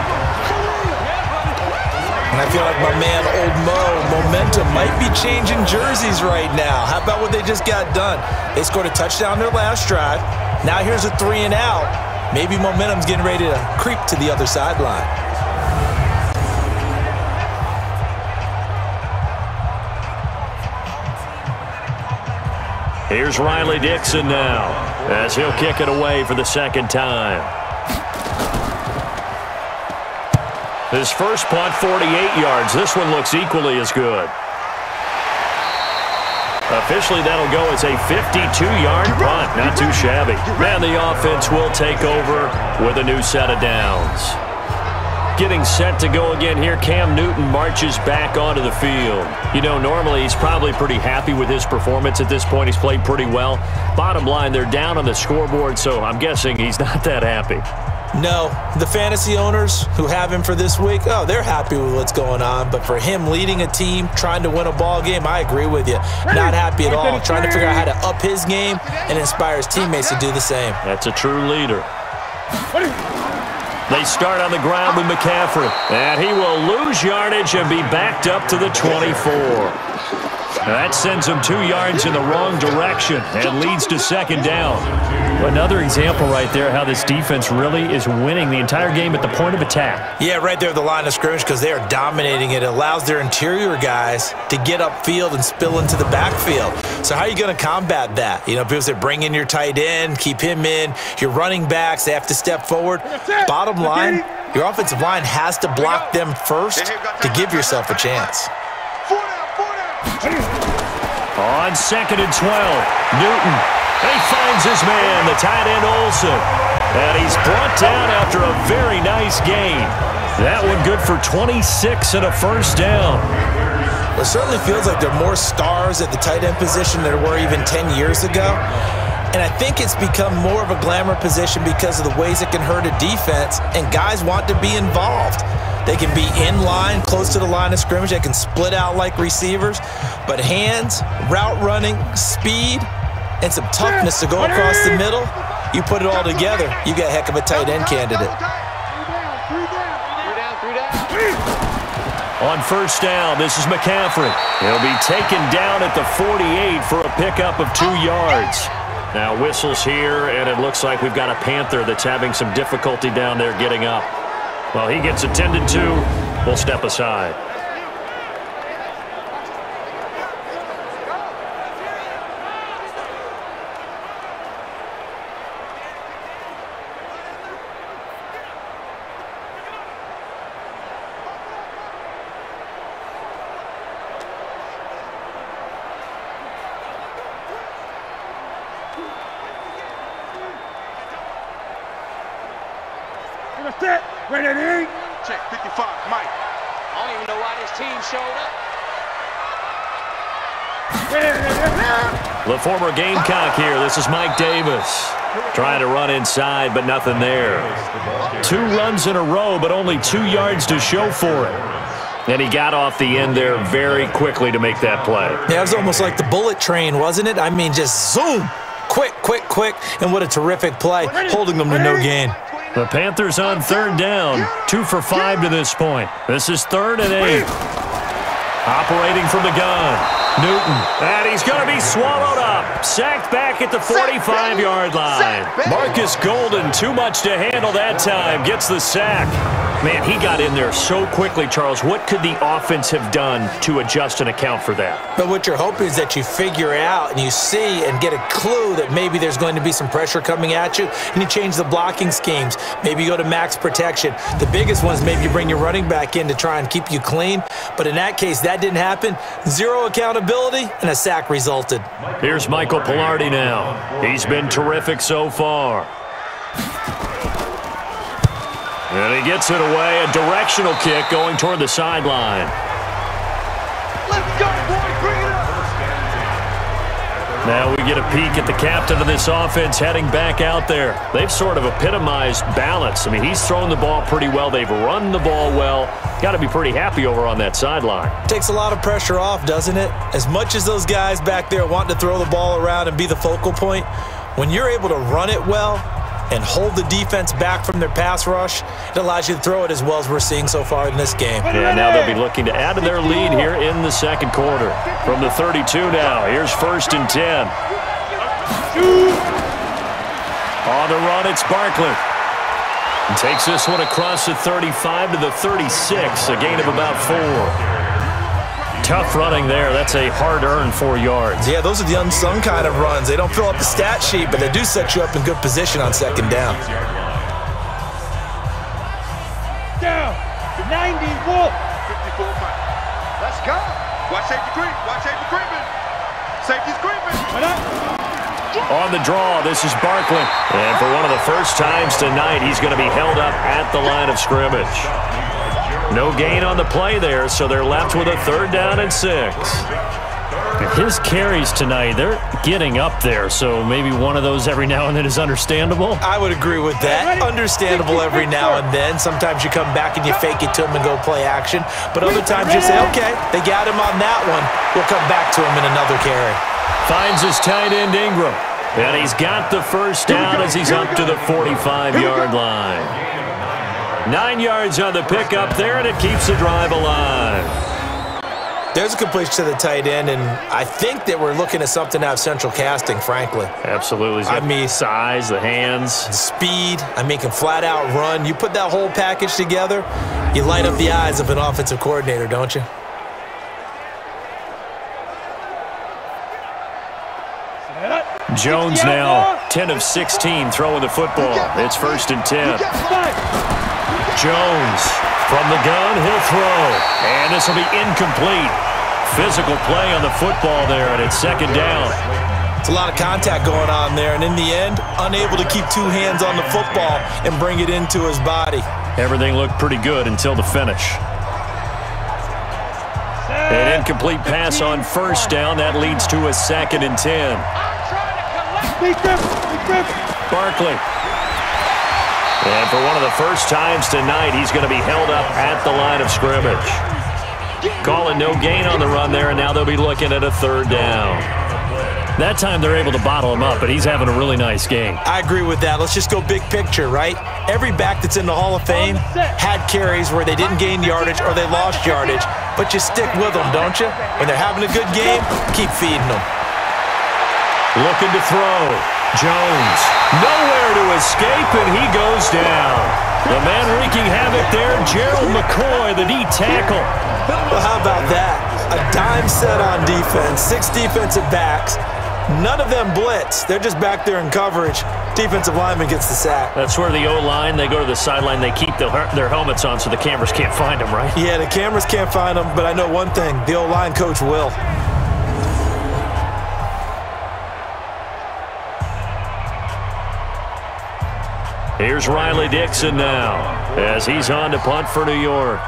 And I feel like my man, Old Mo, momentum might be changing jerseys right now. How about what they just got done? They scored a touchdown their last drive. Now here's a three and out. Maybe momentum's getting ready to creep to the other sideline. Here's Riley Dixon now as he'll kick it away for the second time. His first punt, forty-eight yards. This one looks equally as good. Officially, that'll go as a fifty-two-yard punt. Not too shabby. And the offense will take over with a new set of downs. Getting set to go again here, Cam Newton marches back onto the field. You know, normally he's probably pretty happy with his performance at this point. He's played pretty well. Bottom line, they're down on the scoreboard, so I'm guessing he's not that happy. No, the fantasy owners who have him for this week, oh, they're happy with what's going on. But for him leading a team, trying to win a ball game, I agree with you. Not happy at all. Trying to figure out how to up his game and inspire his teammates to do the same. That's a true leader. They start on the ground with McCaffrey. And he will lose yardage and be backed up to the twenty-four. That sends him two yards in the wrong direction and leads to second down. Another example right there how this defense really is winning the entire game at the point of attack. Yeah, right there at the line of scrimmage because they are dominating it. It allows their interior guys to get upfield and spill into the backfield. So how are you going to combat that? You know, people say bring in your tight end, keep him in. Your running backs, they have to step forward. Bottom line, your offensive line has to block them first to give yourself a chance. On second and twelve, Newton. He finds his man, the tight end Olsen. And he's brought down after a very nice gain. That one good for twenty-six and a first down. It certainly feels like there are more stars at the tight end position than there were even ten years ago. And I think it's become more of a glamour position because of the ways it can hurt a defense, and guys want to be involved. They can be in line, close to the line of scrimmage. They can split out like receivers. But hands, route running, speed, and some toughness to go across the middle, you put it all together, you got a heck of a tight end candidate. On first down, this is McCaffrey. He'll be taken down at the forty-eight for a pickup of two yards. Now whistles here, and it looks like we've got a Panther that's having some difficulty down there getting up. Well, he gets attended to. We'll step aside. Ready? Check fifty-five, Mike. I don't even know why this team showed up. The former Gamecock here. This is Mike Davis. Trying to run inside, but nothing there. Two runs in a row, but only two yards to show for it. And he got off the end there very quickly to make that play. Yeah, it was almost like the bullet train, wasn't it? I mean, just zoom. Quick, quick, quick. And what a terrific play, holding them to no gain. The Panthers on third down, two for five to this point. This is third and eight. Operating from the gun, Newton. And he's going to be swallowed up. Sacked back at the forty-five-yard line. Marcus Golden, too much to handle that time, gets the sack. Man, he got in there so quickly, Charles. What could the offense have done to adjust and account for that? But what you're hoping is that you figure out and you see and get a clue that maybe there's going to be some pressure coming at you, and you change the blocking schemes. Maybe you go to max protection. The biggest one is maybe you bring your running back in to try and keep you clean. But in that case, that didn't happen. Zero accountability, and a sack resulted. Here's Michael Pilardi now. He's been terrific so far. And he gets it away. A directional kick going toward the sideline. Let's go, boys. Bring it up. Now we get a peek at the captain of this offense heading back out there. They've sort of epitomized balance. I mean, he's thrown the ball pretty well. They've run the ball well. Got to be pretty happy over on that sideline. Takes a lot of pressure off, doesn't it? As much as those guys back there want to throw the ball around and be the focal point, when you're able to run it well and hold the defense back from their pass rush, it allows you to throw it as well as we're seeing so far in this game. Yeah, now they'll be looking to add to their lead here in the second quarter. From the thirty-two now, here's first and ten. On the run, it's Barkley. And takes this one across the thirty-five to the thirty-six, a gain of about four. Tough running there. That's a hard-earned four yards. Yeah, those are the unsung kind of runs. They don't fill up the stat sheet, but they do set you up in good position on second down. Down. ninety, wolf. fifty-four, five. Let's go. Watch safety creep. Watch safety creeping. Safety's creeping. On the draw, this is Barkley. And for one of the first times tonight, he's going to be held up at the line of scrimmage. No gain on the play there, so they're left with a third down and six. His carries tonight, they're getting up there, so maybe one of those every now and then is understandable. I would agree with that. Understandable every now and then. Sometimes you come back and you fake it to him and go play action. But other times you say, okay, they got him on that one. We'll come back to him in another carry. Finds his tight end Ingram. And he's got the first down as he's up to the forty-five-yard line. Nine yards on the pickup there, and it keeps the drive alive. There's a completion to the tight end, and I think that we're looking at something out of central casting, frankly. Absolutely. I mean, size, the hands. Speed. I mean, can flat out run. You put that whole package together, you light up the eyes of an offensive coordinator, don't you? Jones now ten of sixteen throwing the football. It's first and ten. Jones from the gun, he'll throw. And this will be incomplete. Physical play on the football there, and it's second down. It's a lot of contact going on there, and in the end, unable to keep two hands on the football and bring it into his body. Everything looked pretty good until the finish. An incomplete pass on first down. That leads to a second and ten. Barkley. And for one of the first times tonight, he's going to be held up at the line of scrimmage. Calling no gain on the run there, and now they'll be looking at a third down. That time they're able to bottle him up, but he's having a really nice game. I agree with that. Let's just go big picture, right? Every back that's in the Hall of Fame had carries where they didn't gain yardage or they lost yardage, but you stick with them, don't you? When they're having a good game, keep feeding them. Looking to throw. Jones. Nowhere to escape, and he goes down. The man wreaking havoc there, Gerald McCoy, the D tackle. Well, how about that? A dime set on defense, six defensive backs. None of them blitz. They're just back there in coverage. Defensive lineman gets the sack. That's where the O-line, they go to the sideline, they keep the, their helmets on so the cameras can't find them, right? Yeah, the cameras can't find them, but I know one thing. The O-line coach will. Here's Riley Dixon now as he's on to punt for New York.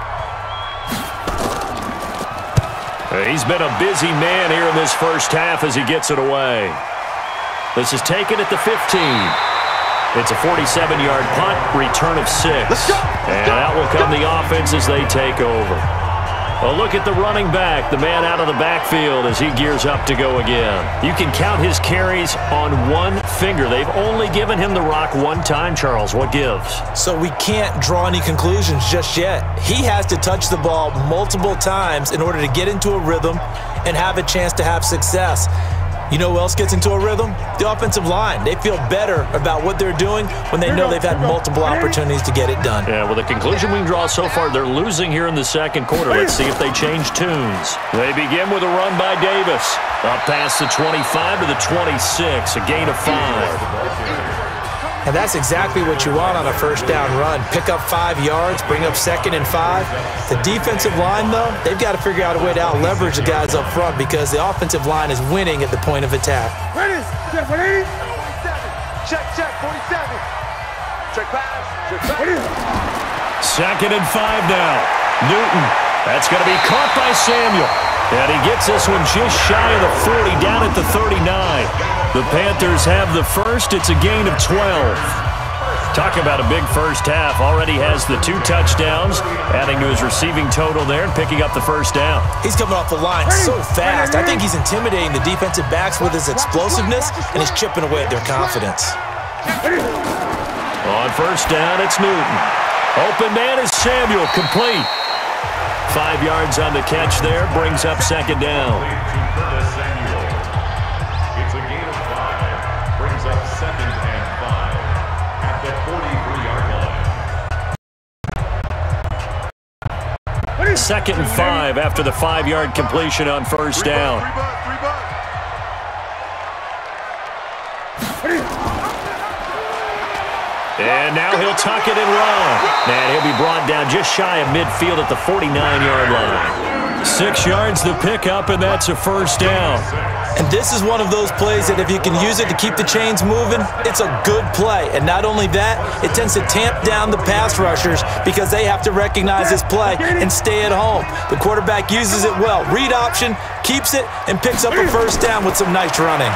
He's been a busy man here in this first half as he gets it away. This is taken at the fifteen. It's a forty-seven-yard punt, return of six. And out will come the offense as they take over. A look at the running back, the man out of the backfield as he gears up to go again. You can count his carries on one finger. They've only given him the rock one time, Charles. What gives? So we can't draw any conclusions just yet. He has to touch the ball multiple times in order to get into a rhythm and have a chance to have success. You know who else gets into a rhythm? The offensive line. They feel better about what they're doing when they know they've had multiple opportunities to get it done. Yeah, well, the conclusion we can draw so far, they're losing here in the second quarter. Let's see if they change tunes. They begin with a run by Davis. Up past the twenty-five to the twenty-six, a gain of five. And that's exactly what you want on a first down run. Pick up five yards, bring up second and five. The defensive line, though, they've got to figure out a way to out-leverage the guys up front because the offensive line is winning at the point of attack. Ready? Check, ready? forty-seven. Check, check, forty-seven. Check pass. Check pass. Second and five now. Newton. That's going to be caught by Samuel. And he gets this one just shy of the forty, down at the thirty-nine. The Panthers have the first. It's a gain of twelve. Talk about a big first half. Already has the two touchdowns, adding to his receiving total there and picking up the first down. He's coming off the line so fast. I think he's intimidating the defensive backs with his explosiveness, and he's chipping away at their confidence. On first down, it's Newton. Open man is Samuel, complete. Five yards on the catch there, brings up second down. It's a gain of five, brings up second and five at the forty-three-yard line. Second and five after the five-yard completion on first down. And now he'll tuck it and run. And he'll be brought down just shy of midfield at the forty-nine-yard line. Six yards the pickup, and that's a first down. And this is one of those plays that if you can use it to keep the chains moving, it's a good play. And not only that, it tends to tamp down the pass rushers because they have to recognize this play and stay at home. The quarterback uses it well. Read option, keeps it, and picks up a first down with some nice running.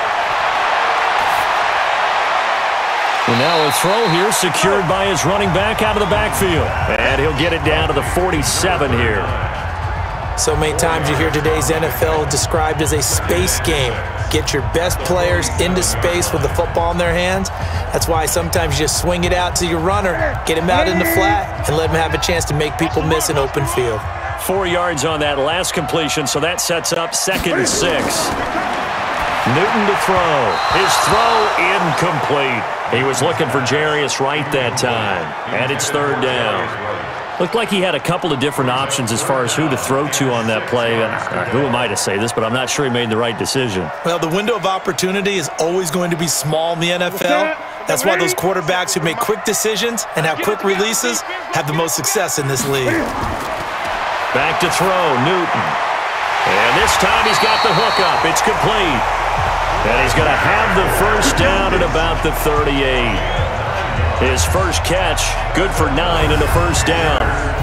And now a throw here secured by his running back out of the backfield. And he'll get it down to the forty-seven here. So many times you hear today's N F L described as a space game. Get your best players into space with the football in their hands. That's why sometimes you just swing it out to your runner, get him out in the flat, and let him have a chance to make people miss an open field. Four yards on that last completion, so that sets up second and six. Newton to throw. His throw incomplete. He was looking for Jarius Wright that time. And it's third down. Looked like he had a couple of different options as far as who to throw to on that play. And uh, who am I to say this, but I'm not sure he made the right decision. Well, the window of opportunity is always going to be small in the N F L. That's why those quarterbacks who make quick decisions and have quick releases have the most success in this league. Back to throw, Newton. And this time he's got the hook up. It's complete. And he's going to have the first down at about the thirty-eight. His first catch, good for nine and a first down.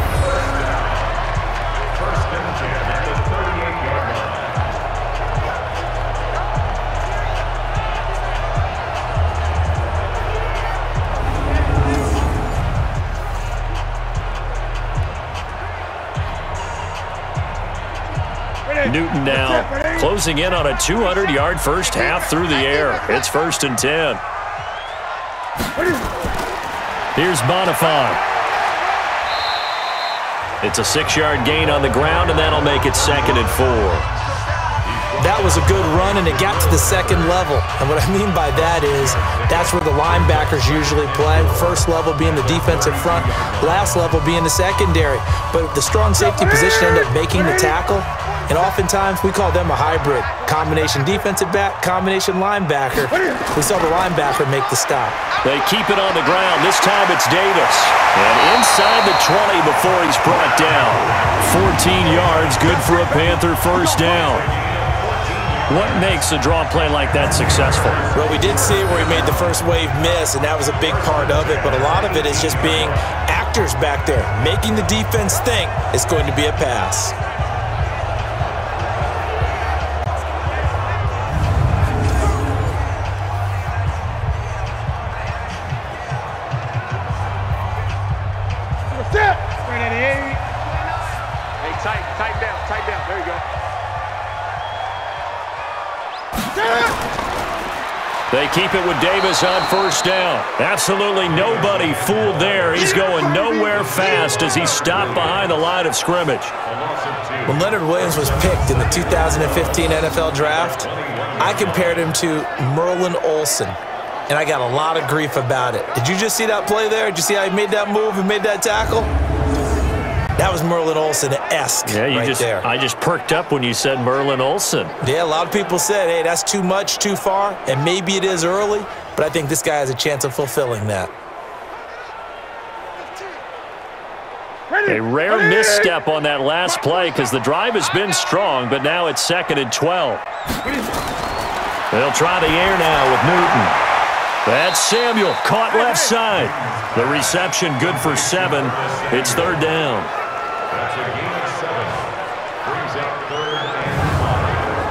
First and ten at the thirty-eight-yard line. Newton now closing in on a two hundred yard first half through the air. It's first and ten. Here's Bonifant. It's a six yard gain on the ground, and that'll make it second and four. That was a good run, and it got to the second level. And what I mean by that is that's where the linebackers usually play. First level being the defensive front, last level being the secondary. But the strong safety position ended up making the tackle. And oftentimes we call them a hybrid. Combination defensive back, combination linebacker. We saw the linebacker make the stop. They keep it on the ground. This time it's Davis. And inside the twenty before he's brought down. fourteen yards, good for a Panther first down. What makes a draw play like that successful? Well, we did see where he made the first wave miss, and that was a big part of it. But a lot of it is just being actors back there, making the defense think it's going to be a pass. They keep it with Davis on first down. Absolutely nobody fooled there. He's going nowhere fast as he's stopped behind the line of scrimmage. When Leonard Williams was picked in the two thousand fifteen N F L Draft, I compared him to Merlin Olsen, and I got a lot of grief about it. Did you just see that play there? Did you see how he made that move and made that tackle? That was Merlin Olsen-esque yeah, you right just, there. I just perked up when you said Merlin Olsen. Yeah, a lot of people said, hey, that's too much, too far, and maybe it is early, but I think this guy has a chance of fulfilling that. A rare misstep on that last play because the drive has been strong, but now it's second and twelve. They'll try the air now with Newton. That's Samuel, caught left side. The reception good for seven. It's third down. That's a gain of seven. Brings up third and five.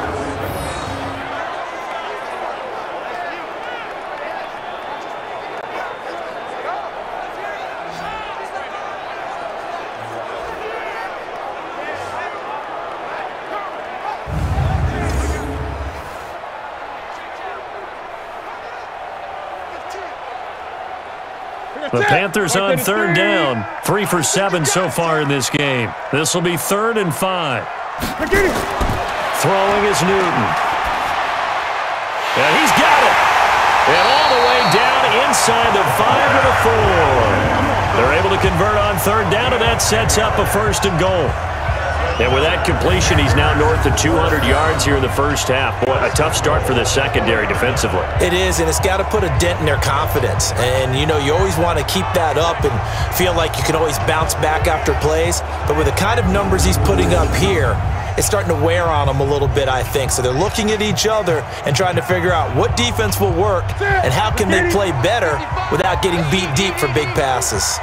The Panthers on third down. Three for seven so far in this game. This will be third and five. Throwing is Newton. And he's got it. And all the way down inside the five to the four. They're able to convert on third down, and that sets up a first and goal. And with that completion, he's now north of two hundred yards here in the first half. Boy, a tough start for the secondary defensively. It is, and it's got to put a dent in their confidence. And, you know, you always want to keep that up and feel like you can always bounce back after plays. But with the kind of numbers he's putting up here, it's starting to wear on them a little bit, I think. So they're looking at each other and trying to figure out what defense will work and how can they play better without getting beat deep for big passes.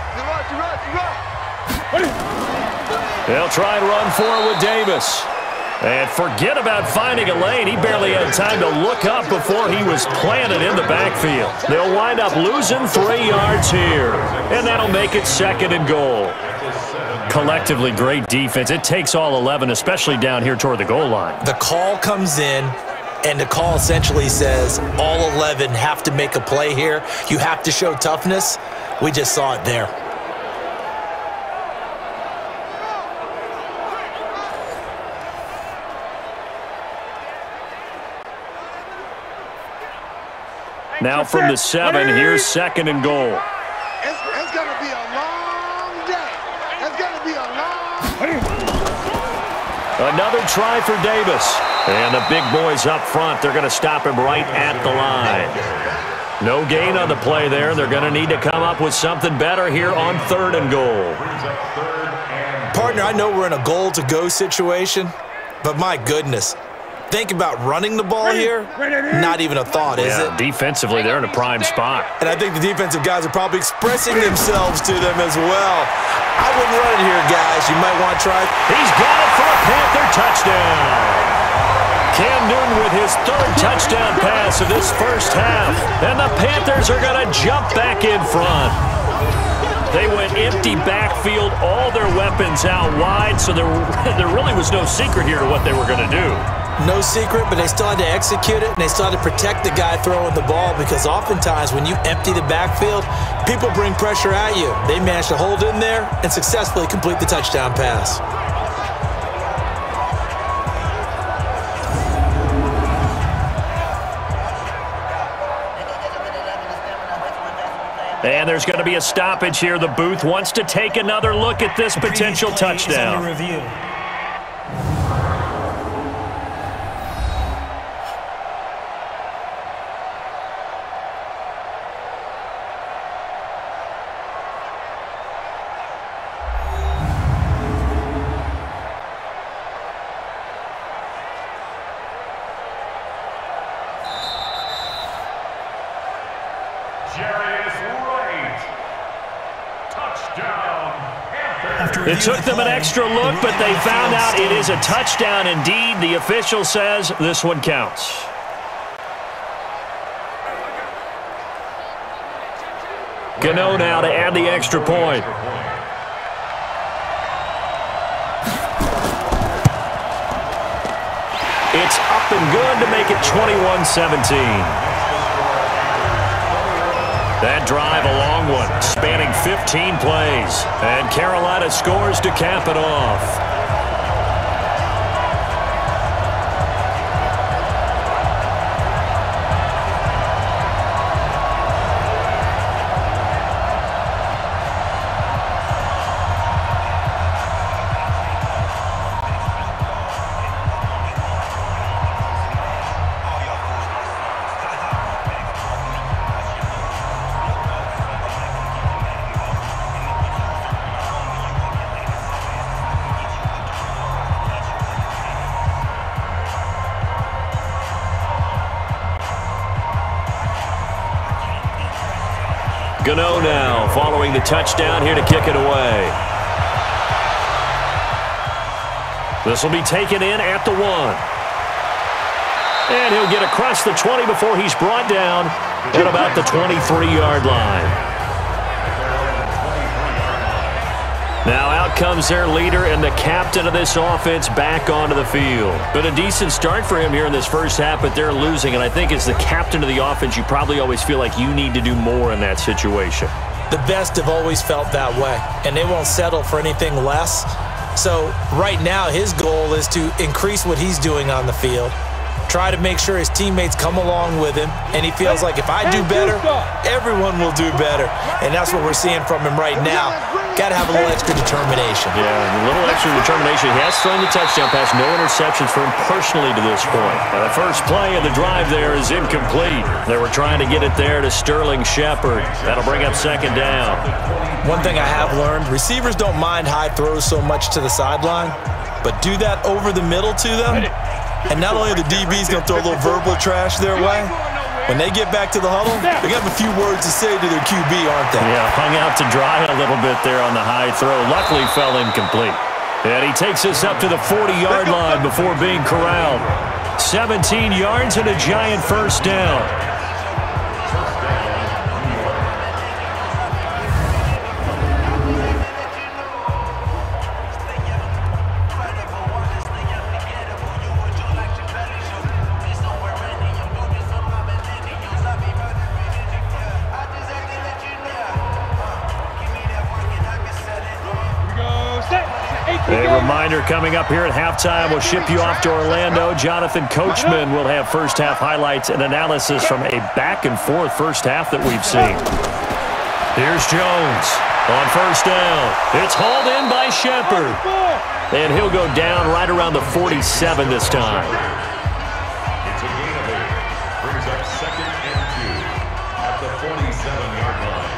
They'll try and run forward with Davis. And forget about finding a lane. He barely had time to look up before he was planted in the backfield. They'll wind up losing three yards here. And that'll make it second and goal. Collectively, great defense. It takes all eleven, especially down here toward the goal line. The call comes in, and the call essentially says all eleven have to make a play here. You have to show toughness. We just saw it there. Now from the seven, here's second and goal. It's, it's going to be a long day. It's going to be a long Another try for Davis. And the big boys up front, they're going to stop him right at the line. No gain on the play there. They're going to need to come up with something better here on third and goal. Partner, I know we're in a goal-to-go situation, but my goodness. Think about running the ball here. Not even a thought, is yeah, it? Defensively, they're in a prime spot. And I think the defensive guys are probably expressing themselves to them as well. I wouldn't run it here, guys. You might want to try. He's got it for a Panther touchdown. Cam Newton with his third touchdown pass of this first half. And the Panthers are going to jump back in front. They went empty backfield, all their weapons out wide, so there, there really was no secret here to what they were going to do. No secret, but they still had to execute it, and they still had to protect the guy throwing the ball because oftentimes when you empty the backfield, people bring pressure at you. They managed to hold in there and successfully complete the touchdown pass. And there's going to be a stoppage here. The booth wants to take another look at this potential touchdown. It took them an extra look, but they found out it is a touchdown indeed. The official says this one counts. Gano now to add the extra point. It's up and good to make it twenty-one seventeen. That drive, a long one, spanning fifteen plays. And Carolina scores to cap it off. Gano now following the touchdown here to kick it away. This will be taken in at the one. And he'll get across the twenty before he's brought down at about the twenty-three yard line. Now out comes their leader and the captain of this offense back onto the field. But a decent start for him here in this first half, but they're losing. And I think as the captain of the offense, you probably always feel like you need to do more in that situation. The best have always felt that way, and they won't settle for anything less. So right now his goal is to increase what he's doing on the field, try to make sure his teammates come along with him, and he feels like if I do better, everyone will do better. And that's what we're seeing from him right now. Got to have a little extra determination. Yeah, a little extra determination. He has thrown the touchdown pass, no interceptions for him personally to this point. Now, the first play of the drive there is incomplete. They were trying to get it there to Sterling Shepard. That'll bring up second down. One thing I have learned, receivers don't mind high throws so much to the sideline, but do that over the middle to them, and not only are the D Bs going to throw a little verbal trash their way, when they get back to the huddle, they're going to have a few words to say to their Q B, aren't they? Yeah, hung out to dry a little bit there on the high throw. Luckily fell incomplete. And he takes us up to the forty yard line before being corralled. seventeen yards and a giant first down. A reminder coming up here at halftime. We'll ship you off to Orlando. Jonathan Coachman will have first half highlights and analysis from a back and forth first half that we've seen. Here's Jones on first down. It's hauled in by Shepard. And he'll go down right around the forty-seven this time. It's a gain of eight. Brings up second and two at the forty-seven yard line.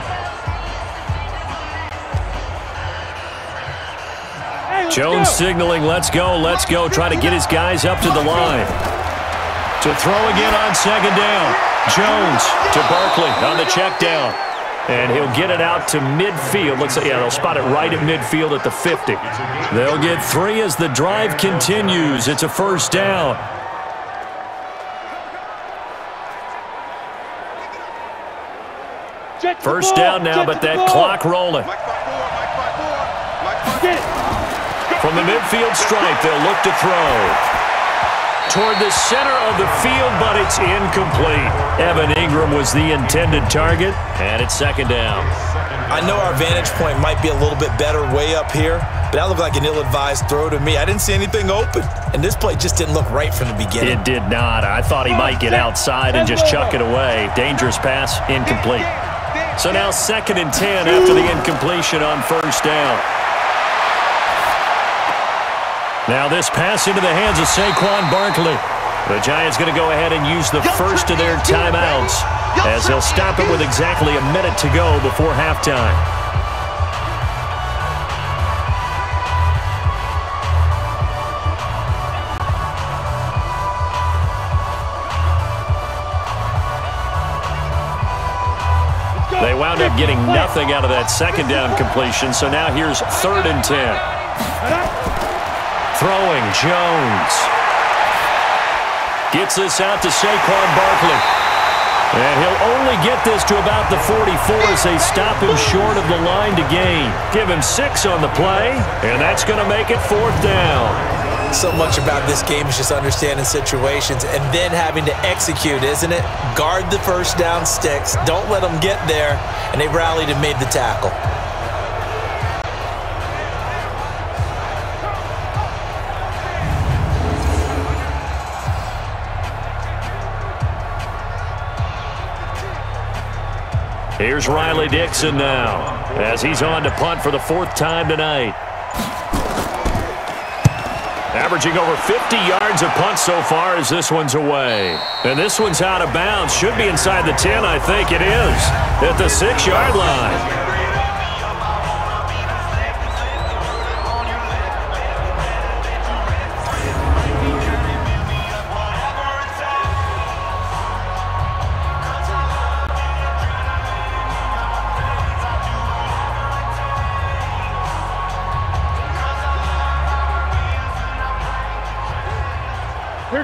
Jones signaling, let's go, let's go. Trying to get his guys up to the line. To throw again on second down. Jones to Barkley on the check down. And he'll get it out to midfield. Looks like, yeah, they'll spot it right at midfield at the fifty. They'll get three as the drive continues. It's a first down. First down now, but that clock rolling. From the midfield stripe, they'll look to throw. Toward the center of the field, but it's incomplete. Evan Ingram was the intended target, and it's second down. I know our vantage point might be a little bit better way up here, but that looked like an ill-advised throw to me. I didn't see anything open, and this play just didn't look right from the beginning. It did not. I thought he might get outside and just chuck it away. Dangerous pass, incomplete. So now second and ten after the incompletion on first down. Now this pass into the hands of Saquon Barkley. The Giants going to go ahead and use the first of their timeouts as they'll stop it with exactly a minute to go before halftime. They wound up getting nothing out of that second down completion, so now here's third and ten. Throwing, Jones. Gets this out to Saquon Barkley. And he'll only get this to about the forty-four as they stop him short of the line to gain. Give him six on the play, and that's going to make it fourth down. So much about this game is just understanding situations and then having to execute, isn't it? Guard the first down sticks. Don't let them get there. And they rallied and made the tackle. Here's Riley Dixon now as he's on to punt for the fourth time tonight. Averaging over fifty yards of punt so far as this one's away. And this one's out of bounds. Should be inside the ten, I think it is. At the six yard line.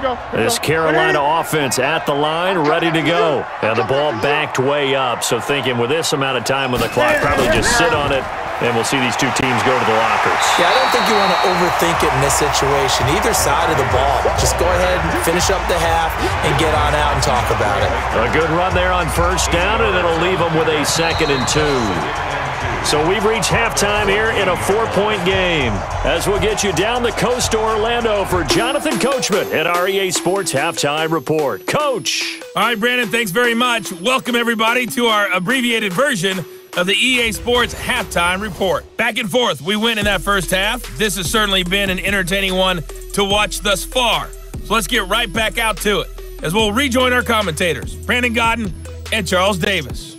This Carolina offense at the line, ready to go. And the ball backed way up, so thinking with this amount of time on the clock, probably just sit on it, and we'll see these two teams go to the lockers. Yeah, I don't think you want to overthink it in this situation. Either side of the ball. Just go ahead and finish up the half and get on out and talk about it. A good run there on first down, and it'll leave them with a second and two. So we've reached halftime here in a four-point game. As we'll get you down the coast to Orlando for Jonathan Coachman at our E A Sports Halftime Report. Coach. All right, Brandon, thanks very much. Welcome, everybody, to our abbreviated version of the E A Sports Halftime Report. Back and forth, we win in that first half. This has certainly been an entertaining one to watch thus far. So let's get right back out to it as we'll rejoin our commentators, Brandon Godden and Charles Davis.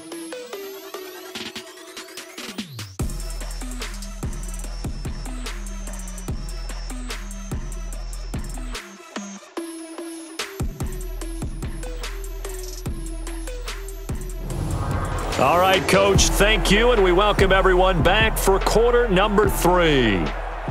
All right, Coach, thank you, and we welcome everyone back for quarter number three.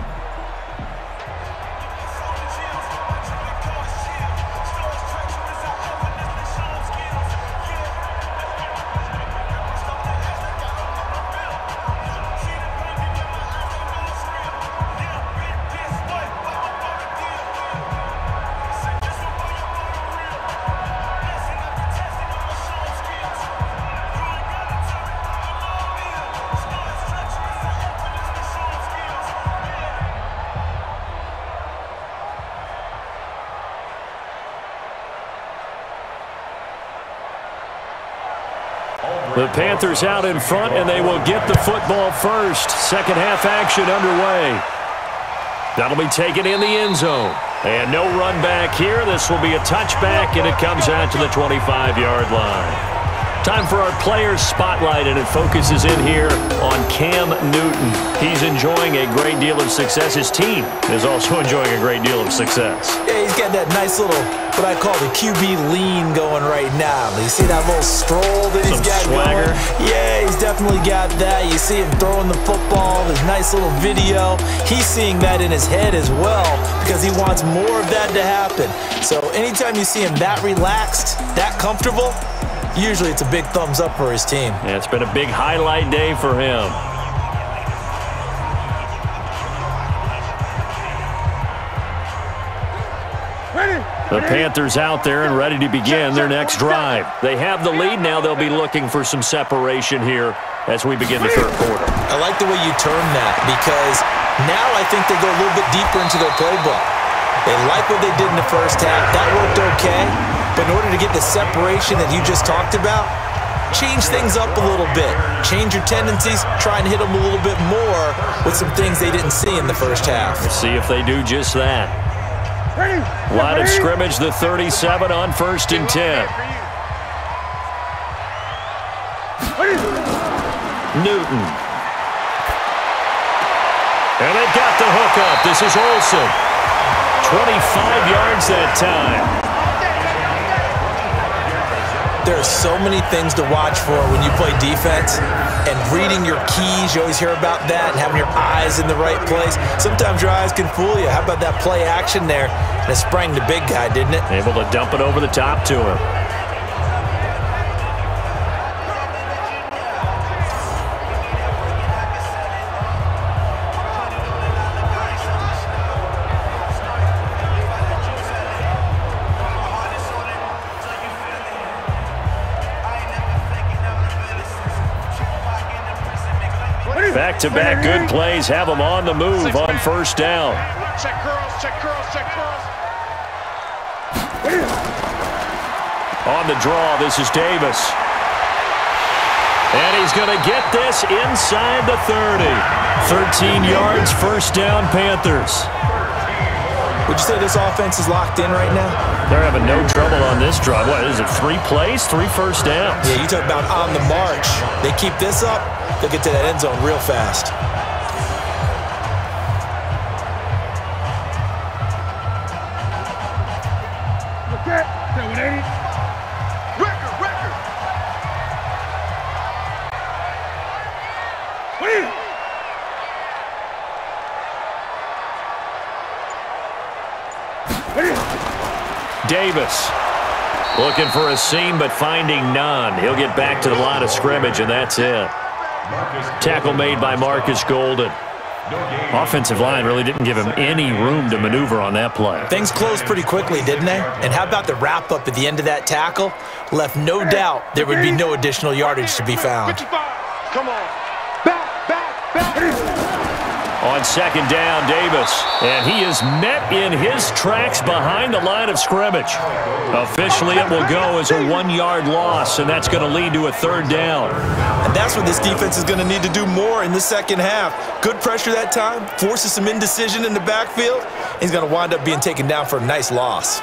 The Panthers out in front, and they will get the football first. Second half action underway. That'll be taken in the end zone. And no run back here. This will be a touchback, and it comes out to the twenty-five yard line. Time for our players spotlight, and it focuses in here on Cam Newton. He's enjoying a great deal of success. His team is also enjoying a great deal of success. Yeah, he's got that nice little, what I call the Q B lean going right now. You see that little stroll that he's Some got swagger. going? Yeah, he's definitely got that. You see him throwing the football, his nice little video. He's seeing that in his head as well because he wants more of that to happen. So anytime you see him that relaxed, that comfortable, usually it's a big thumbs up for his team. Yeah, it's been a big highlight day for him. The Panthers out there and ready to begin their next drive. They have the lead now. They'll be looking for some separation here as we begin the third quarter. I like the way you term that because now I think they go a little bit deeper into their playbook. They like what they did in the first half. That worked okay. But in order to get the separation that you just talked about, change things up a little bit. Change your tendencies. Try and hit them a little bit more with some things they didn't see in the first half. We'll see if they do just that. Line of scrimmage, the thirty-seven on first and ten. Newton. And they got the hook up. This is Olsen. twenty-five yards that time. There are so many things to watch for when you play defense, and reading your keys, you always hear about that, and having your eyes in the right place. Sometimes your eyes can fool you. How about that play action there? And it sprang the big guy, didn't it? Able to dump it over the top to him. Back-to-back good plays have them on the move on first down. Check curls, check curls, check curls. On the draw, this is Davis. And he's going to get this inside the thirty. thirteen yards, first down, Panthers. Would you say this offense is locked in right now? They're having no trouble on this drive. What is it, three plays, three first downs? Yeah, you talk about on the march. They keep this up, they'll get to that end zone real fast. Record, record. Davis. Looking for a seam, but finding none. He'll get back to the line of scrimmage, and that's it. Tackle made by Marcus Golden. Offensive line really didn't give him any room to maneuver on that play. Things closed pretty quickly, didn't they? And how about the wrap-up at the end of that tackle? Left no doubt there would be no additional yardage to be found. Come on. Back, back, back. On second down, Davis. And he is met in his tracks behind the line of scrimmage. Officially, it will go as a one-yard loss, and that's going to lead to a third down. And that's what this defense is going to need to do more in the second half. Good pressure that time, forces some indecision in the backfield. He's going to wind up being taken down for a nice loss.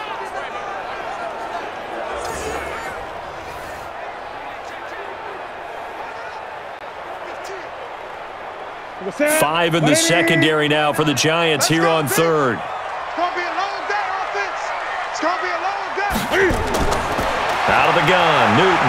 Five in the secondary now for the Giants here on third. It's going to be a long day, offense. It's going to be a long day. Out of the gun, Newton.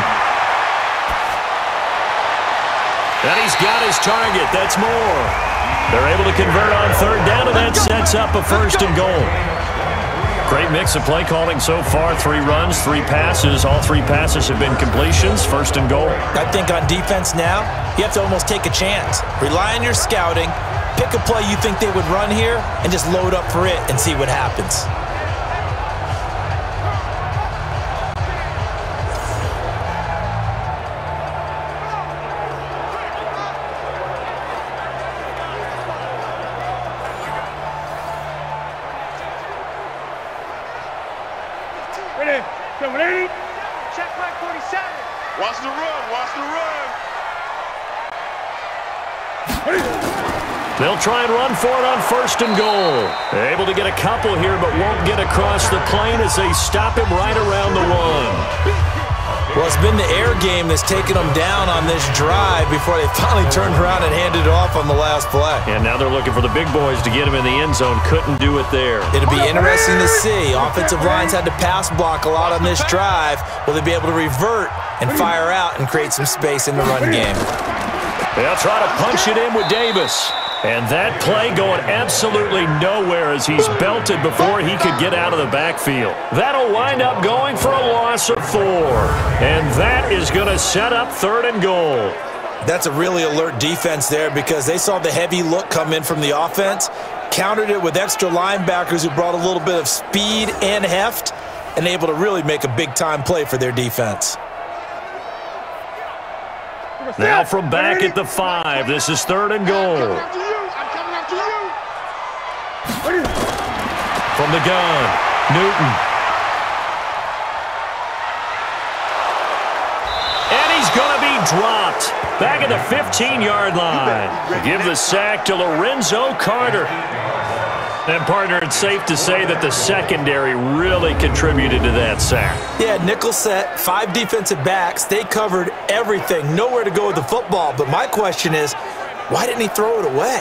And he's got his target. That's more. They're able to convert on third down, and that sets up a first and goal. Great mix of play calling so far. Three runs, three passes. All three passes have been completions. First and goal. I think on defense now, you have to almost take a chance. Rely on your scouting. Pick a play you think they would run here and just load up for it and see what happens. Ready? Ready? Check back forty-seven. Watch the run. Watch the run. They'll try and run for it on first and goal. They're able to get a couple here, but won't get across the plane as they stop him right around the one. Well, it's been the air game that's taken them down on this drive before they finally turned around and handed it off on the last play. And now they're looking for the big boys to get him in the end zone. Couldn't do it there. It'll be interesting to see. Offensive lines had to pass block a lot on this drive. Will they be able to revert and fire out and create some space in the run game? They'll try to punch it in with Davis. And that play going absolutely nowhere as he's belted before he could get out of the backfield. That'll wind up going for a loss of four. And that is going to set up third and goal. That's a really alert defense there because they saw the heavy look come in from the offense, countered it with extra linebackers who brought a little bit of speed and heft, and able to really make a big-time play for their defense. Now from back at the five, this is third and goal. From the gun, Newton. And he's going to be dropped. Back at the fifteen-yard line. Give the sack to Lorenzo Carter. And, partner, it's safe to say that the secondary really contributed to that sack. Yeah, nickel set, five defensive backs. They covered everything. Nowhere to go with the football. But my question is, why didn't he throw it away?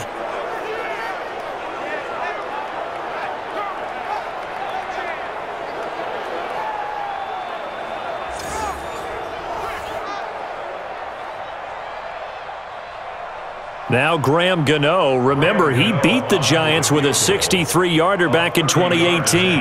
Now Graham Gano. Remember, he beat the Giants with a sixty-three yarder back in twenty eighteen.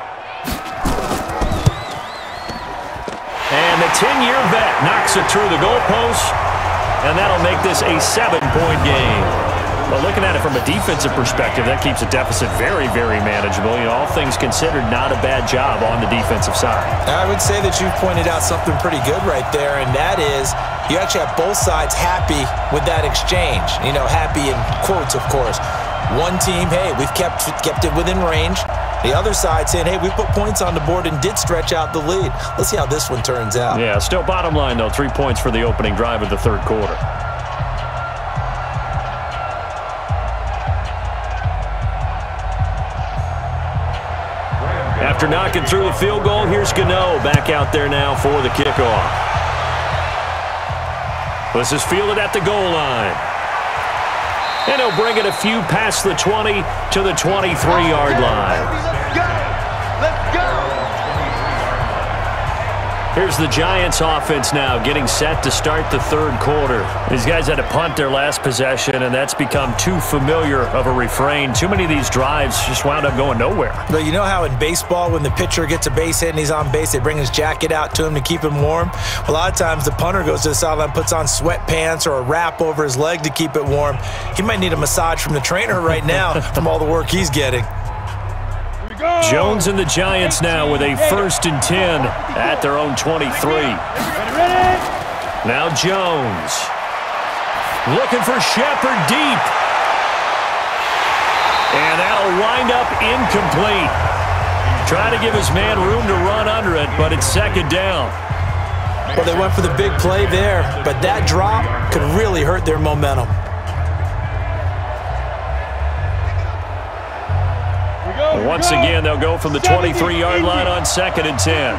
And the ten-year vet knocks it through the goalpost, and that'll make this a seven-point game. But looking at it from a defensive perspective, that keeps a deficit very, very manageable. You know, all things considered, not a bad job on the defensive side. I would say that you've pointed out something pretty good right there, and that is you actually have both sides happy with that exchange. You know, happy in quotes, of course. One team, hey, we've kept, kept it within range. The other side saying, hey, we put points on the board and did stretch out the lead. Let's see how this one turns out. Yeah, still bottom line, though, three points for the opening drive of the third quarter. After knocking through the field goal, here's Gano back out there now for the kickoff. This is fielded at the goal line. And he'll bring it a few past the twenty to the twenty-three-yard line. Let's go! Let's go! Here's the Giants offense now getting set to start the third quarter. These guys had to punt their last possession, and that's become too familiar of a refrain. Too many of these drives just wound up going nowhere. But you know how in baseball, when the pitcher gets a base hit and he's on base, they bring his jacket out to him to keep him warm? A lot of times the punter goes to the sideline, puts on sweatpants or a wrap over his leg to keep it warm. He might need a massage from the trainer right now from all the work he's getting. Jones and the Giants now with a first and ten at their own twenty-three. Now Jones looking for Shepard deep. And that'll wind up incomplete. Try to give his man room to run under it, but it's second down. Well, they went for the big play there, but that drop could really hurt their momentum. Once again, they'll go from the twenty-three yard line on second and ten.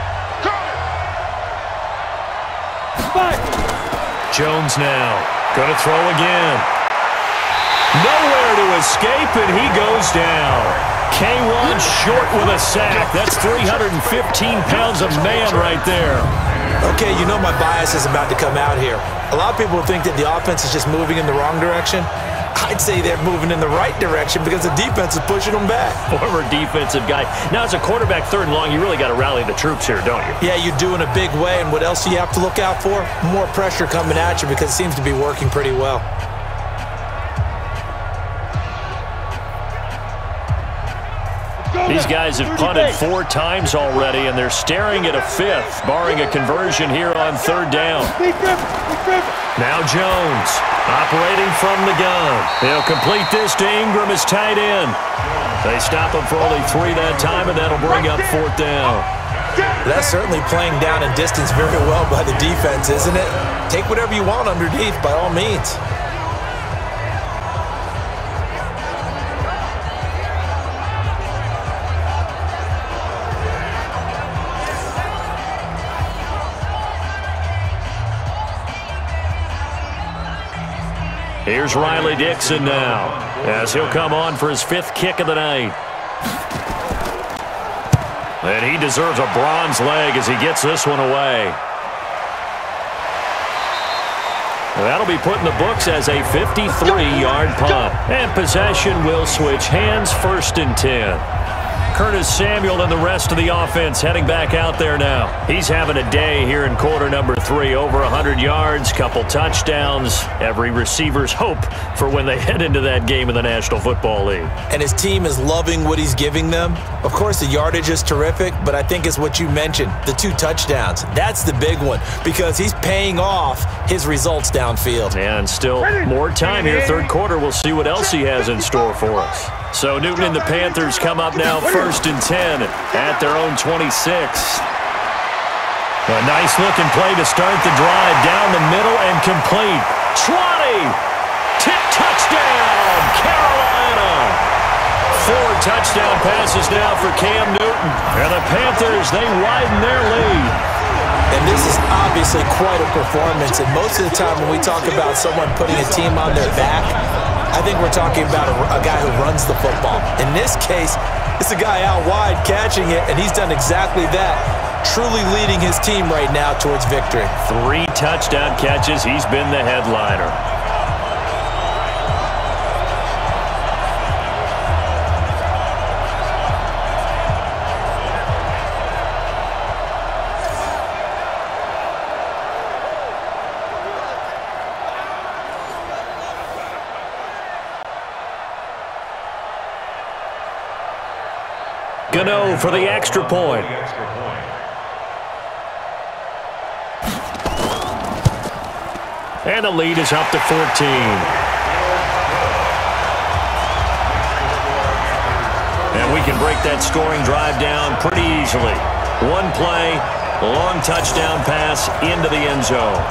Jones now going to throw again. Nowhere to escape, and he goes down. K one short with a sack. That's three hundred fifteen pounds of man right there. Okay, you know my bias is about to come out here. A lot of people think that the offense is just moving in the wrong direction. I'd say they're moving in the right direction because the defense is pushing them back. Former defensive guy. Now, as a quarterback third and long, you really got to rally the troops here, don't you? Yeah, you do in a big way. And what else do you have to look out for? More pressure coming at you because it seems to be working pretty well. These guys have punted four times already, and they're staring at a fifth, barring a conversion here on third down. Now Jones, operating from the gun. He'll complete this to Ingram as tight end. They stop him for only three that time, and that'll bring up fourth down. That's certainly playing down in distance very well by the defense, isn't it? Take whatever you want underneath, by all means. Here's Riley Dixon now, as he'll come on for his fifth kick of the night. And he deserves a bronze leg as he gets this one away. That'll be put in the books as a fifty-three yard punt. And possession will switch hands, first and ten. Curtis Samuel and the rest of the offense heading back out there now. He's having a day here in quarter number three. Over one hundred yards, couple touchdowns. Every receiver's hope for when they head into that game in the National Football League. And his team is loving what he's giving them. Of course, the yardage is terrific, but I think it's what you mentioned, the two touchdowns. That's the big one because he's paying off his results downfield. And still more time here, third quarter. We'll see what else he has in store for us. So Newton and the Panthers come up now first and ten at their own twenty-six. A nice looking play to start the drive down the middle and complete. twenty. Tip touchdown, Carolina. Four touchdown passes now for Cam Newton. And the Panthers, they widen their lead. And this is obviously quite a performance. And most of the time when we talk about someone putting a team on their back, I think we're talking about a, a guy who runs the football. In this case, it's a guy out wide catching it, and he's done exactly that, truly leading his team right now towards victory. Three touchdown catches. He's been the headliner. Gano for the extra point. And the lead is up to fourteen. And we can break that scoring drive down pretty easily. One play, long touchdown pass into the end zone.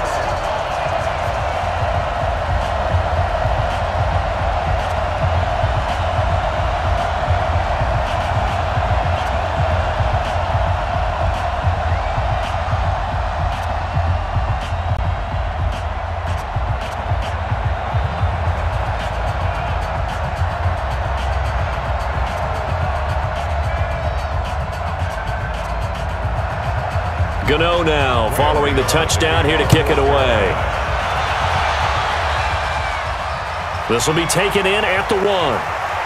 Gano now, following the touchdown here to kick it away. This will be taken in at the one.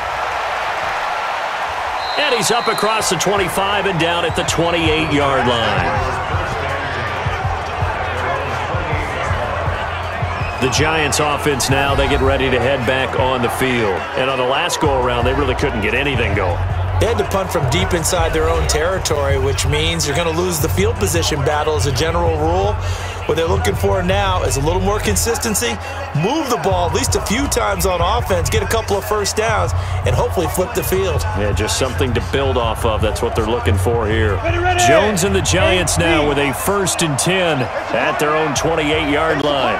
And he's up across the twenty-five and down at the twenty-eight yard line. The Giants offense now, they get ready to head back on the field. And on the last go-around, they really couldn't get anything going. They had to punt from deep inside their own territory, which means you're going to lose the field position battle as a general rule. What they're looking for now is a little more consistency, move the ball at least a few times on offense, get a couple of first downs, and hopefully flip the field. Yeah, just something to build off of. That's what they're looking for here. Jones and the Giants now with a first and ten at their own twenty-eight yard line.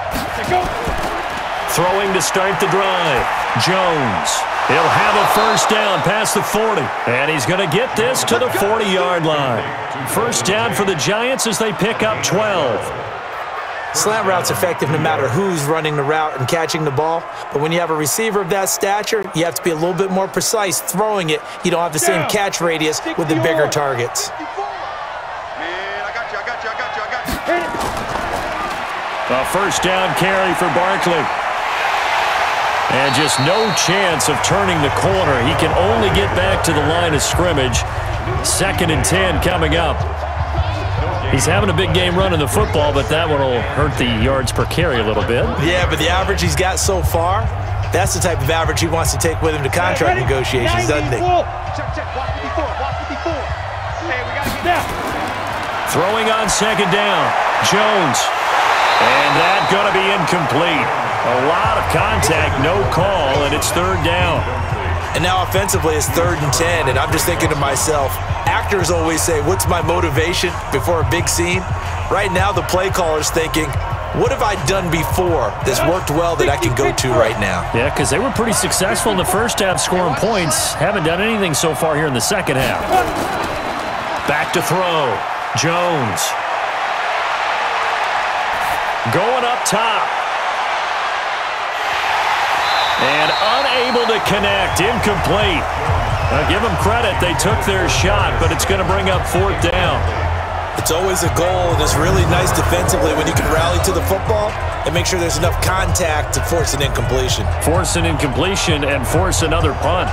Throwing to start the drive. Jones. He'll have a first down past the forty. And he's going to get this to the forty yard line. First down for the Giants as they pick up twelve. Slant route's effective no matter who's running the route and catching the ball. But when you have a receiver of that stature, you have to be a little bit more precise throwing it. You don't have the same catch radius with the bigger targets. Man, I got you, I got you, I got you, I got you. A first down carry for Barkley. And just no chance of turning the corner. He can only get back to the line of scrimmage. Second and ten coming up. He's having a big game running the football, but that one will hurt the yards per carry a little bit. Yeah, but the average he's got so far, that's the type of average he wants to take with him to contract negotiations, doesn't he? Check, check, watch fifty-four, watch fifty-four. Hey, we got to get down. Throwing on second down. Jones. And that's going to be incomplete. A lot of contact, no call, and it's third down. And now offensively it's third and ten, and I'm just thinking to myself, actors always say, what's my motivation before a big scene? Right now the play caller's thinking, what have I done before that's worked well that I can go to right now? Yeah, because they were pretty successful in the first half scoring points. Haven't done anything so far here in the second half. Back to throw. Jones. Going up top. And unable to connect. Incomplete. Now give them credit. They took their shot, but it's going to bring up fourth down. It's always a goal, and it's really nice defensively when you can rally to the football and make sure there's enough contact to force an incompletion. Force an incompletion and force another punt.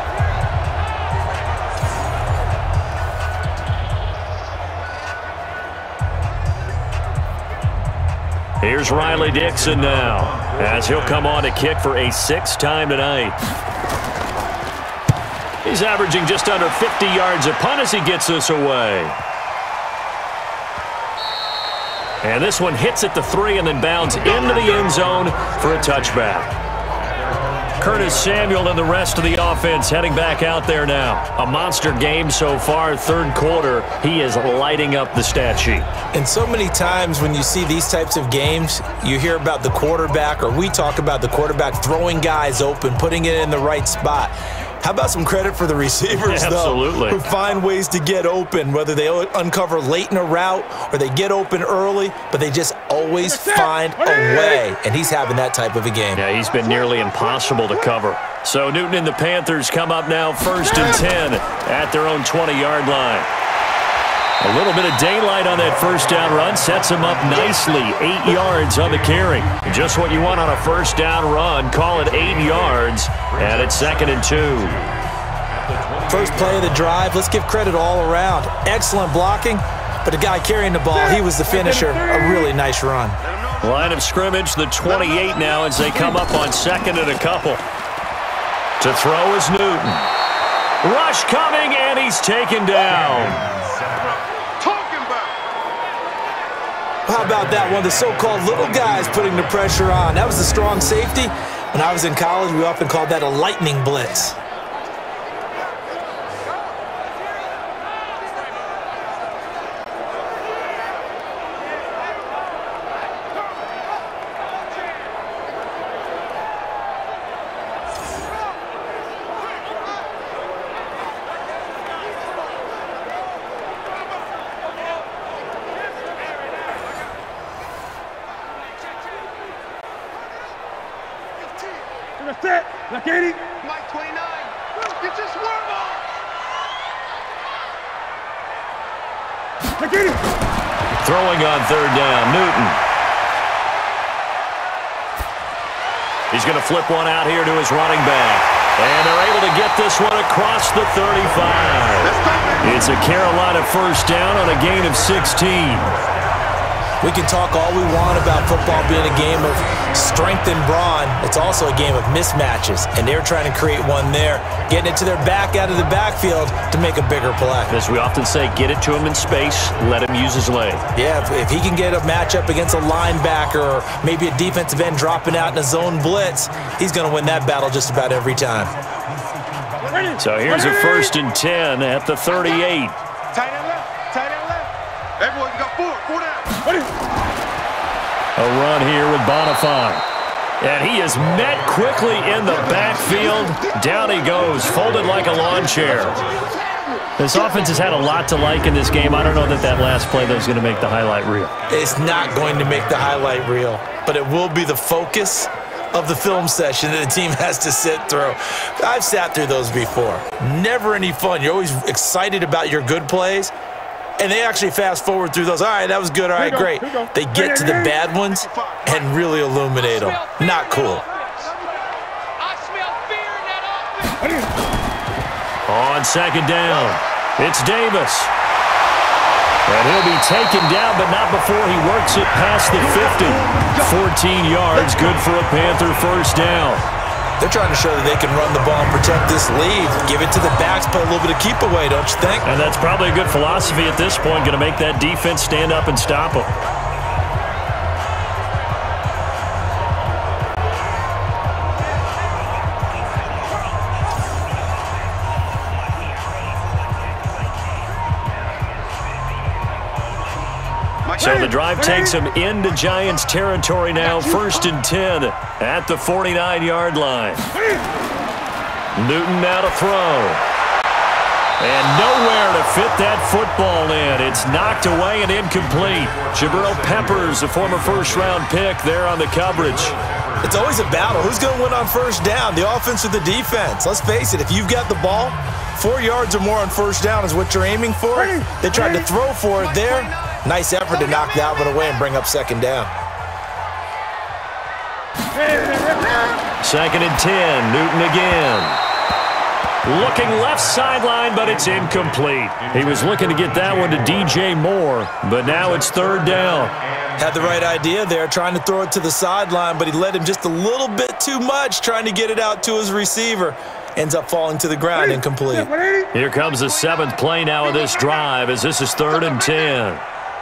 Here's Riley Dixon now, as he'll come on to kick for a sixth time tonight. He's averaging just under fifty yards a punt as he gets this away. And this one hits at the three and then bounds into the end zone for a touchback. Curtis Samuel and the rest of the offense heading back out there now. A monster game so far, third quarter. He is lighting up the stat sheet. And so many times when you see these types of games, you hear about the quarterback, or we talk about the quarterback throwing guys open, putting it in the right spot. How about some credit for the receivers, yeah, though, absolutely. who find ways to get open, whether they uncover late in a route or they get open early, but they just always find a way, and he's having that type of a game. Yeah, he's been nearly impossible to cover. So Newton and the Panthers come up now first and ten at their own twenty yard line. A little bit of daylight on that first down run sets him up nicely. Eight yards on the carry. Just what you want on a first down run. Call it eight yards, and it's second and two. First play of the drive, let's give credit all around. Excellent blocking, but the guy carrying the ball, he was the finisher. A really nice run. Line of scrimmage, the twenty-eight now as they come up on second and a couple. To throw is Newton. Rush coming, and he's taken down. How about that one? The so-called little guys putting the pressure on. That was the strong safety. When I was in college, we often called that a lightning blitz. That's it. Look at him. Mike twenty-nine. Get your swerve on. Look at him. Throwing on third down, Newton. He's going to flip one out here to his running back. And they're able to get this one across the thirty-five. It's a Carolina first down on a gain of sixteen. We can talk all we want about football being a game of strength and brawn. It's also a game of mismatches, and they're trying to create one there, getting it to their back out of the backfield to make a bigger play. As we often say, get it to him in space, let him use his leg. Yeah, if, if he can get a matchup against a linebacker or maybe a defensive end dropping out in a zone blitz, he's going to win that battle just about every time. So here's a first and ten at the thirty-eight. Tight end left, tight end left. Everyone got four, four down. A run here with Bonifant. And he is met quickly in the backfield. Down he goes, folded like a lawn chair. This offense has had a lot to like in this game. I don't know that that last play, though, is going to make the highlight reel. It's not going to make the highlight reel, but it will be the focus of the film session that the team has to sit through. I've sat through those before. Never any fun. You're always excited about your good plays, and they actually fast forward through those. All right, that was good. All right, great. They get to the bad ones and really illuminate them. Not cool. On second down, it's Davis. And he'll be taken down, but not before he works it past the fifty. fourteen yards, good for a Panther first down. They're trying to show that they can run the ball and protect this lead. Give it to the backs, play a little bit of keep away, don't you think? And that's probably a good philosophy at this point, going to make that defense stand up and stop them. So the drive takes him into Giants territory now, first and ten at the forty-nine-yard line. Newton now to throw. And nowhere to fit that football in. It's knocked away and incomplete. Jabril Peppers, a former first-round pick, there on the coverage. It's always a battle. Who's going to win on first down, the offense or the defense? Let's face it, if you've got the ball, four yards or more on first down is what you're aiming for. They tried to throw for it there. Nice effort to knock that one away and bring up second down. Second and ten, Newton again. Looking left sideline, but it's incomplete. He was looking to get that one to D J Moore, but now it's third down. Had the right idea there, trying to throw it to the sideline, but he led him just a little bit too much, trying to get it out to his receiver. Ends up falling to the ground, incomplete. Here comes the seventh play now of this drive, as this is third and ten.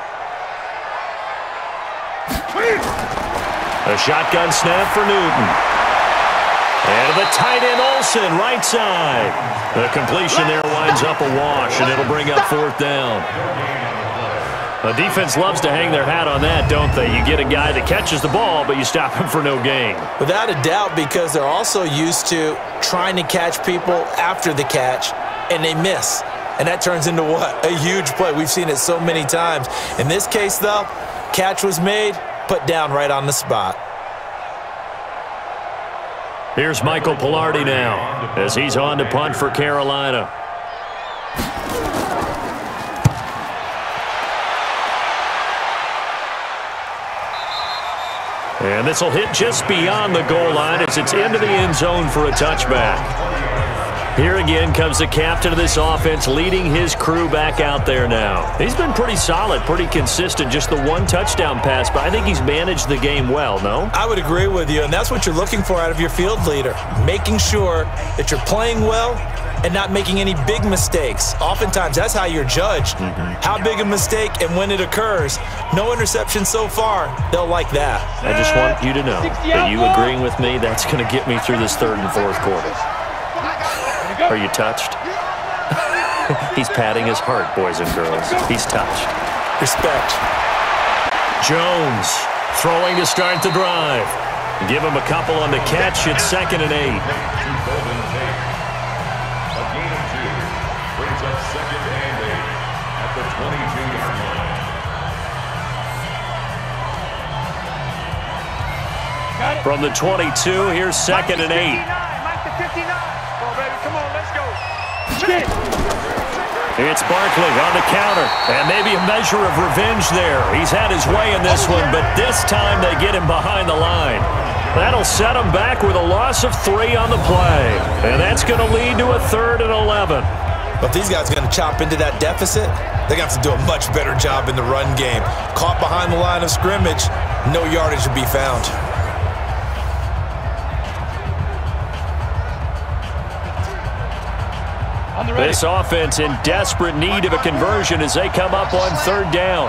A shotgun snap for Newton. And the tight end Olsen, right side. The completion there winds up a wash, and it'll bring up fourth down. The defense loves to hang their hat on that, don't they? You get a guy that catches the ball, but you stop him for no gain. Without a doubt, because they're also used to trying to catch people after the catch, and they miss. And that turns into what? A huge play. We've seen it so many times. In this case, though, catch was made, put down right on the spot. Here's Michael Pilardi now, as he's on to punt for Carolina. And this will hit just beyond the goal line as it's into the end zone for a touchback. Here again comes the captain of this offense, leading his crew back out there now. He's been pretty solid, pretty consistent, just the one touchdown pass, but I think he's managed the game well, no? I would agree with you, and that's what you're looking for out of your field leader, making sure that you're playing well and not making any big mistakes. Oftentimes, that's how you're judged. Mm-hmm. How big a mistake and when it occurs. No interception so far. They'll like that. I just want you to know that you agreeing with me, that's going to get me through this third and fourth quarter. Are you touched? He's patting his heart, boys and girls. He's touched. Respect. Jones throwing to start the drive. Give him a couple on the catch. It's second and eight. A gain of two brings up second and eight at the twenty-two-yard line. From the twenty-two, here's second and eight. It's Barkley on the counter. And maybe a measure of revenge there. He's had his way in this one, but this time they get him behind the line. That'll set him back with a loss of three on the play. And that's going to lead to a third and eleven. But these guys are going to chop into that deficit. They're going to have to do a much better job in the run game. Caught behind the line of scrimmage, no yardage to be found. This offense in desperate need of a conversion as they come up on third down.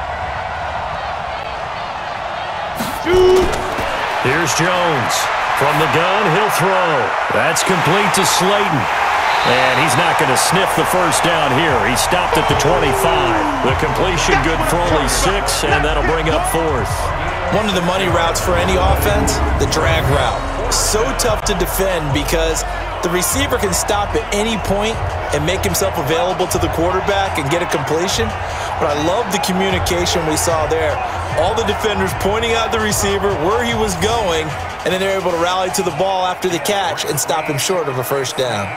Here's Jones. From the gun, he'll throw. That's complete to Slayton. And he's not going to sniff the first down here. He stopped at the twenty-five. The completion good for only six, and that'll bring up fourth. One of the money routes for any offense, the drag route. So tough to defend because the receiver can stop at any point and make himself available to the quarterback and get a completion. But I love the communication we saw there. All the defenders pointing out the receiver, where he was going, and then they're able to rally to the ball after the catch and stop him short of a first down.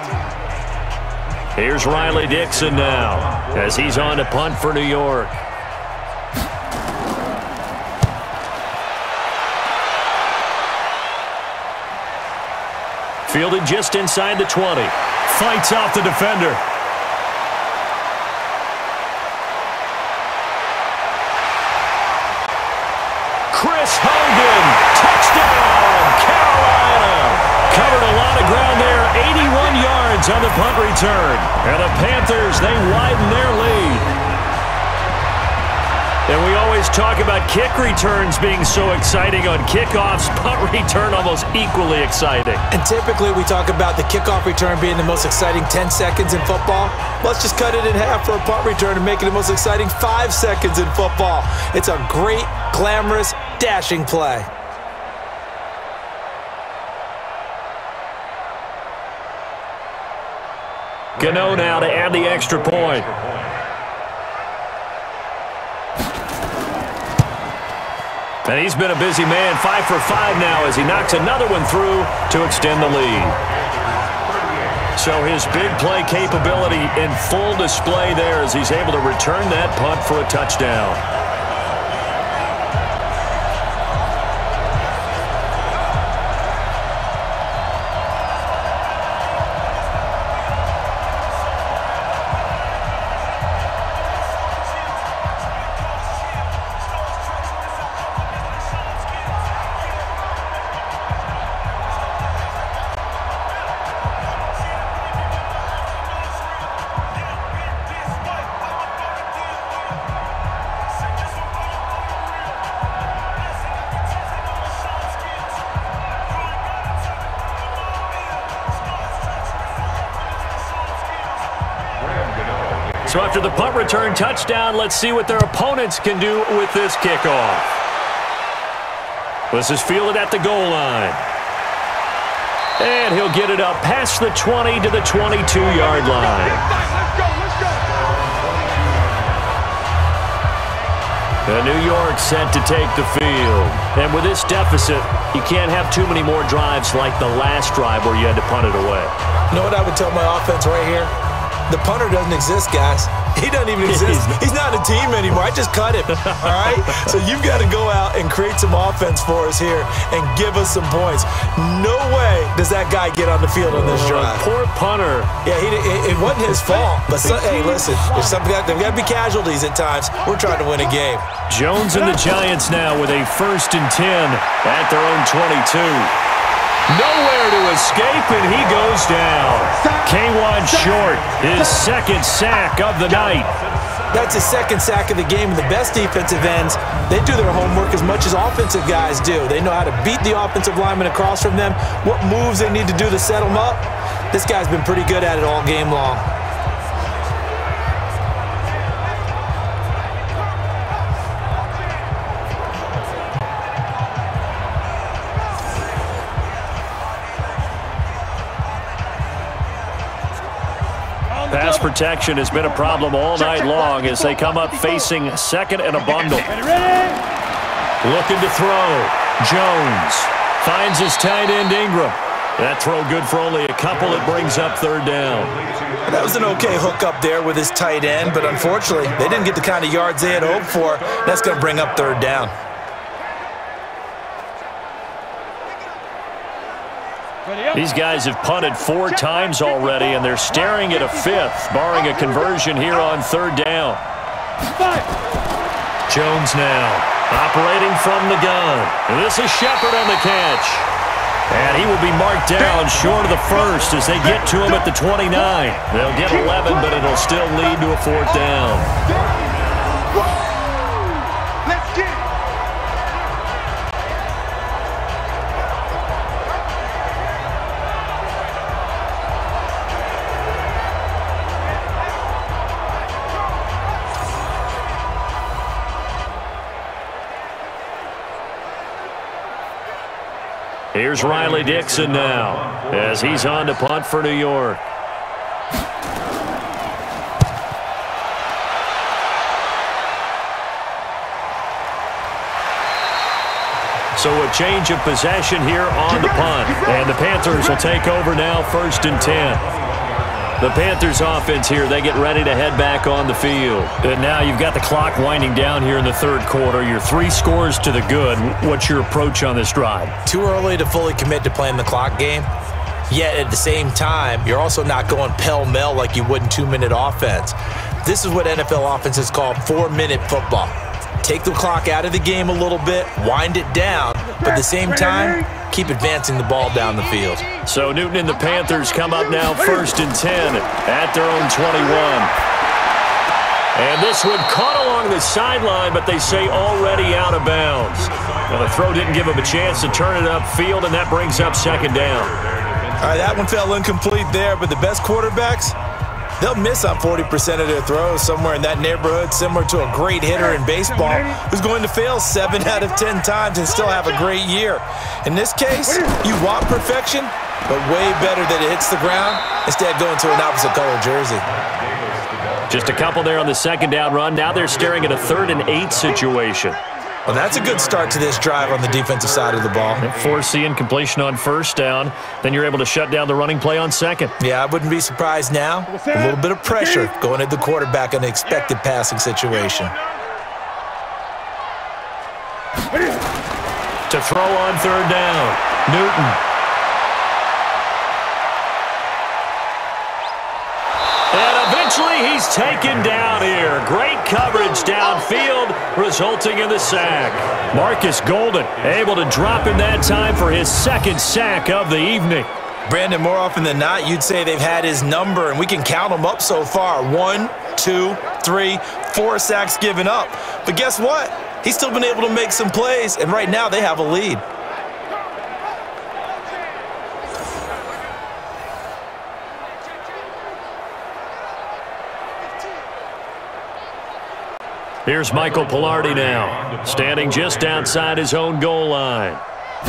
Here's Riley Dixon now as he's on to punt for New York. Fielded just inside the twenty. Fights off the defender. Chris Hogan, touchdown, Carolina. Covered a lot of ground there, eighty-one yards on the punt return. And the Panthers, they widen their lead. And we always talk about kick returns being so exciting on kickoffs. Punt return almost equally exciting. And typically we talk about the kickoff return being the most exciting ten seconds in football. Let's just cut it in half for a punt return and make it the most exciting five seconds in football. It's a great, glamorous, dashing play. Gano now to add the extra point. And he's been a busy man, five for five now as he knocks another one through to extend the lead. So his big play capability in full display there as he's able to return that punt for a touchdown. So after the punt return touchdown, let's see what their opponents can do with this kickoff. This is fielded at the goal line. And he'll get it up past the twenty to the twenty-two yard line. And New York set to take the field. And with this deficit, you can't have too many more drives like the last drive where you had to punt it away. You know what I would tell my offense right here? The punter doesn't exist, guys. He doesn't even exist. He's not a team anymore. I just cut him, all right? So you've got to go out and create some offense for us here and give us some points. No way does that guy get on the field on this drive. Poor punter. Yeah, he, it, it wasn't his fault. But, so, hey, listen, there's something that, there's got to be casualties at times. We're trying to win a game. Jones and the Giants now with a first and ten at their own twenty-two. Nowhere to escape, and he goes down. K'Wan Short, his second sack of the night. That's his second sack of the game, and the best defensive ends, they do their homework as much as offensive guys do. They know how to beat the offensive lineman across from them, what moves they need to do to set them up. This guy's been pretty good at it all game long. Pass protection has been a problem all night long as they come up facing second and a bundle. Looking to throw. Jones finds his tight end Ingram. That throw good for only a couple. It brings up third down. That was an okay hook up there with his tight end, but unfortunately, they didn't get the kind of yards they had hoped for. That's going to bring up third down. These guys have punted four times already, and they're staring at a fifth, barring a conversion here on third down. Jones now, operating from the gun. And this is Shepard on the catch. And he will be marked down short of the first as they get to him at the twenty-nine. They'll get eleven, but it'll still lead to a fourth down. Let's get it. Here's Riley Dixon now as he's on to punt for New York. So a change of possession here on the punt. And the Panthers will take over now, first and ten. The Panthers offense here, they get ready to head back on the field. And now you've got the clock winding down here in the third quarter. You're three scores to the good. What's your approach on this drive? Too early to fully commit to playing the clock game. Yet at the same time, you're also not going pell-mell like you would in two-minute offense. This is what N F L offenses call four-minute football. Take the clock out of the game a little bit, wind it down, but at the same time, keep advancing the ball down the field. So Newton and the Panthers come up now first and ten at their own twenty-one. And this one caught along the sideline, but they say already out of bounds. Well, the throw didn't give him a chance to turn it upfield, and that brings up second down. All right, that one fell incomplete there, but the best quarterbacks, they'll miss on forty percent of their throws, somewhere in that neighborhood, similar to a great hitter in baseball who's going to fail seven out of ten times and still have a great year. In this case, you want perfection, but way better that it hits the ground instead of going to an opposite color jersey. Just a couple there on the second down run. Now they're staring at a third and eight situation. Well, that's a good start to this drive on the defensive side of the ball. Force the incompletion on first down. Then you're able to shut down the running play on second. Yeah, I wouldn't be surprised now. A little bit of pressure going at the quarterback in an expected passing situation. To throw on third down, Newton. And eventually he's taken down here. Great coverage downfield, resulting in the sack. Marcus Golden able to drop him that time for his second sack of the evening. Brandon, more often than not, you'd say they've had his number, and we can count them up so far. One, two, three, four sacks given up. But guess what? He's still been able to make some plays, and right now they have a lead. Here's Michael Pilardi now, standing just outside his own goal line.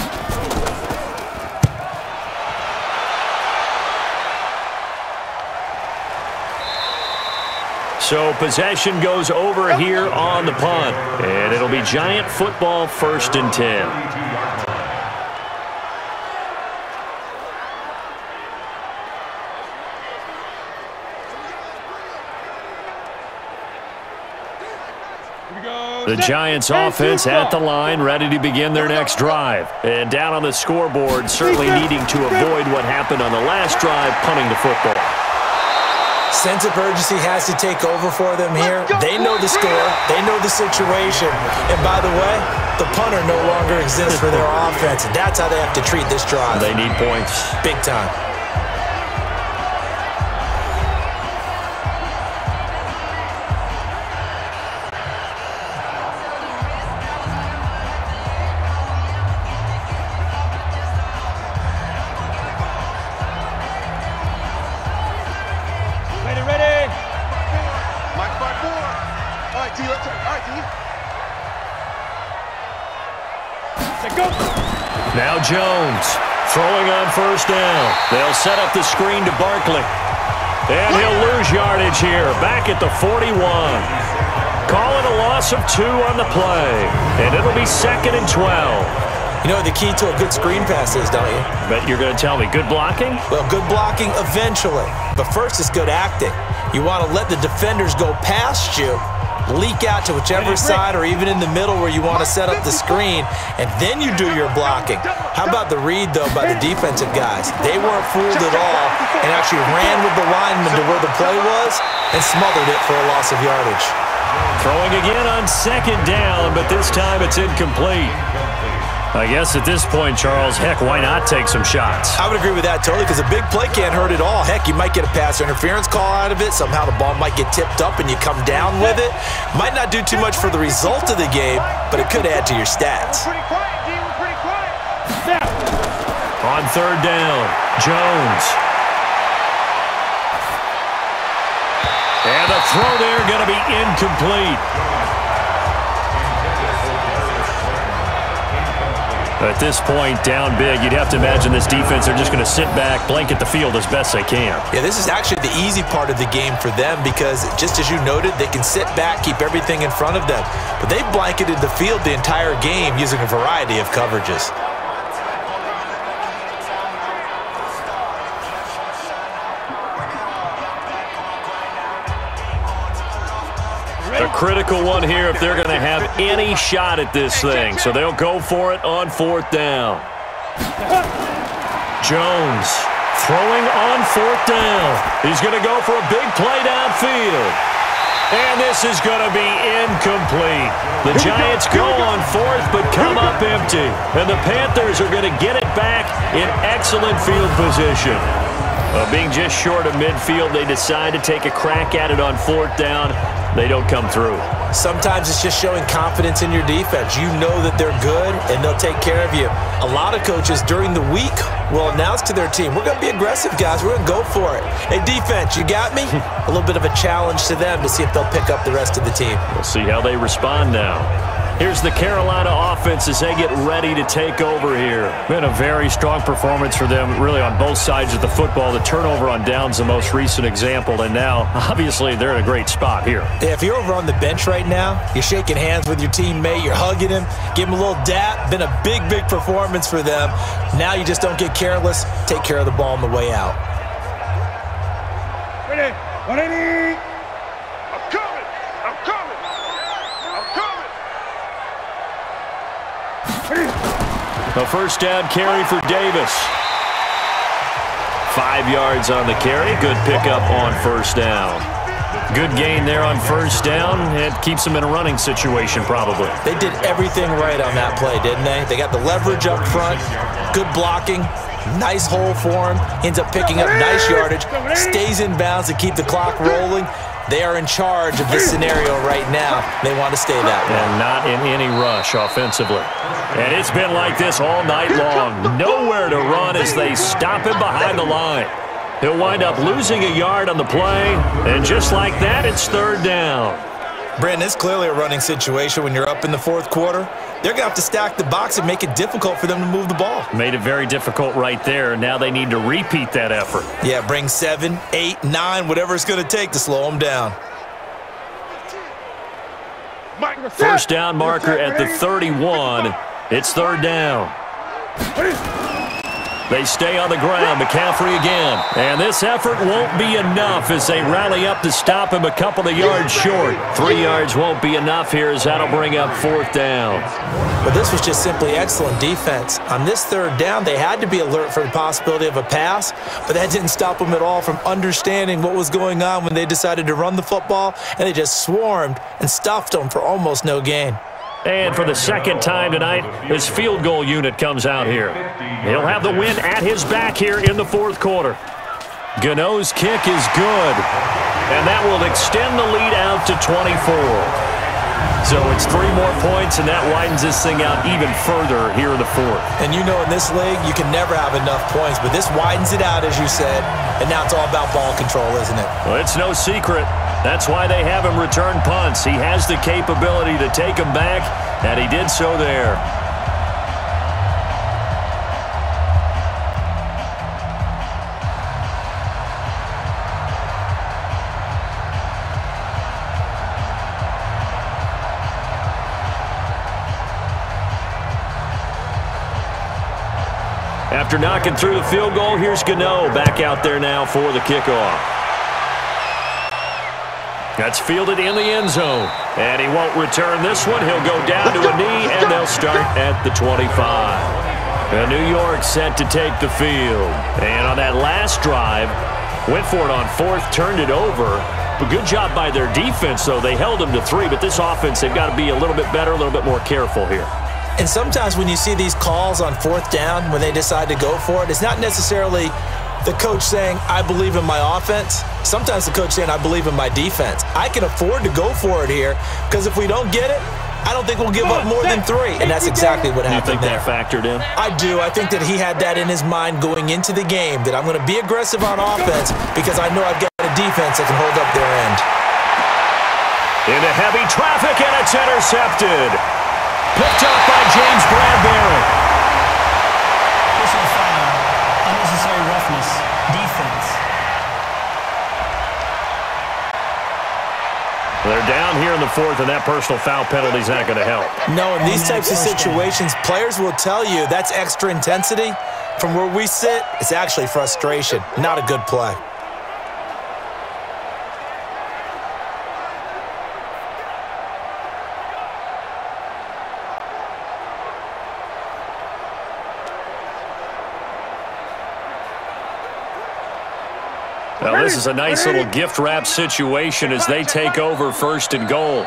So possession goes over here on the punt, and it'll be Giant football, first and ten. The Giants offense at the line, ready to begin their next drive. And down on the scoreboard, certainly needing to avoid what happened on the last drive, punting the football. Sense of urgency has to take over for them here. They know the score. They know the situation. And by the way, the punter no longer exists for their offense. And that's how they have to treat this drive. They need points. Big time. Now Jones throwing on first down. They'll set up the screen to Barkley. And he'll lose yardage here, back at the forty-one. Call it a loss of two on the play. And it'll be second and twelve. You know what the key to a good screen pass is, don't you? Bet you're going to tell me. Good blocking? Well, good blocking eventually. But first is good acting. You want to let the defenders go past you, leak out to whichever side or even in the middle where you want to set up the screen, and then you do your blocking. How about the read, though, by the defensive guys? They weren't fooled at all and actually ran with the lineman to where the play was and smothered it for a loss of yardage. Throwing again on second down, but this time it's incomplete. I guess at this point, Charles, heck, why not take some shots? I would agree with that totally because a big play can't hurt at all. Heck, you might get a pass interference call out of it. Somehow the ball might get tipped up and you come down with it. Might not do too much for the result of the game, but it could add to your stats. Pretty quiet, D. We're pretty quiet. On third down, Jones. And the throw there going to be incomplete. At this point, down big, you'd have to imagine this defense, they're just going to sit back, blanket the field as best they can. Yeah, this is actually the easy part of the game for them because, just as you noted, they can sit back, keep everything in front of them. But they blanketed the field the entire game using a variety of coverages. A critical one here if they're going to have any shot at this thing. So they'll go for it on fourth down. Jones throwing on fourth down. He's going to go for a big play downfield. And this is going to be incomplete. The Giants go on fourth but come up empty. And the Panthers are going to get it back in excellent field position. Uh, being just short of midfield, they decide to take a crack at it on fourth down. They don't come through. Sometimes it's just showing confidence in your defense. You know that they're good, and they'll take care of you. A lot of coaches during the week will announce to their team, we're going to be aggressive, guys. We're going to go for it. Hey, defense, you got me? A little bit of a challenge to them to see if they'll pick up the rest of the team. We'll see how they respond now. Here's the Carolina offense as they get ready to take over here. Been a very strong performance for them, really, on both sides of the football. The turnover on downs, the most recent example, and now, obviously, they're in a great spot here. Yeah, if you're over on the bench right now, you're shaking hands with your teammate, you're hugging him, give him a little dap. Been a big, big performance for them. Now you just don't get careless. Take care of the ball on the way out. Ready? Ready? I'm coming! I'm coming! I'm coming! A first down carry for Davis. Five yards on the carry. Good pickup on first down. Good gain there on first down. It keeps them in a running situation, probably. They did everything right on that play, didn't they? They got the leverage up front, good blocking, nice hole for him, ends up picking up nice yardage, stays in bounds to keep the clock rolling. They are in charge of this scenario right now. They want to stay that way. And not in any rush offensively. And it's been like this all night long. Nowhere to run as they stop him behind the line. He'll wind up losing a yard on the play, and just like that, it's third down. Brandon, it's clearly a running situation when you're up in the fourth quarter. They're going to have to stack the box and make it difficult for them to move the ball. Made it very difficult right there. Now they need to repeat that effort. Yeah, bring seven, eight, nine, whatever it's going to take to slow them down. First down marker at the thirty-one. It's third down. They stay on the ground. McCaffrey again. And this effort won't be enough as they rally up to stop him a couple of yards short. Three yards won't be enough here as that'll bring up fourth down. But this was just simply excellent defense. On this third down, they had to be alert for the possibility of a pass, but that didn't stop them at all from understanding what was going on when they decided to run the football, and they just swarmed and stuffed them for almost no gain. And for the second time tonight, his field goal unit comes out here. He'll have the win at his back here in the fourth quarter. Gano's kick is good, and that will extend the lead out to twenty-four. So it's three more points, and that widens this thing out even further here in the fourth. And you know in this league, you can never have enough points, but this widens it out, as you said, and now it's all about ball control, isn't it? Well, it's no secret. That's why they have him return punts. He has the capability to take them back, and he did so there. After knocking through the field goal, here's Gano back out there now for the kickoff. That's fielded in the end zone. And he won't return this one. He'll go down to a knee, and they'll start at the twenty-five. And New York set to take the field. And on that last drive, went for it on fourth, turned it over. But good job by their defense, though. They held them to three, but this offense, they've got to be a little bit better, a little bit more careful here. And sometimes when you see these calls on fourth down, when they decide to go for it, it's not necessarily the coach saying, I believe in my offense. Sometimes the coach saying, I believe in my defense. I can afford to go for it here because if we don't get it, I don't think we'll give up more than three. And that's exactly what happened there. You think that factored in? I do. I think that he had that in his mind going into the game, that I'm going to be aggressive on offense because I know I've got a defense that can hold up their end. Into heavy traffic, and it's intercepted. Picked up by James Bradbury. Personal foul, unnecessary roughness, defense. They're down here in the fourth, and that personal foul penalty is not going to help. No, in these types of situations, players will tell you that's extra intensity. From where we sit, it's actually frustration, not a good play. Well, this is a nice little gift wrap situation as they take over first and goal.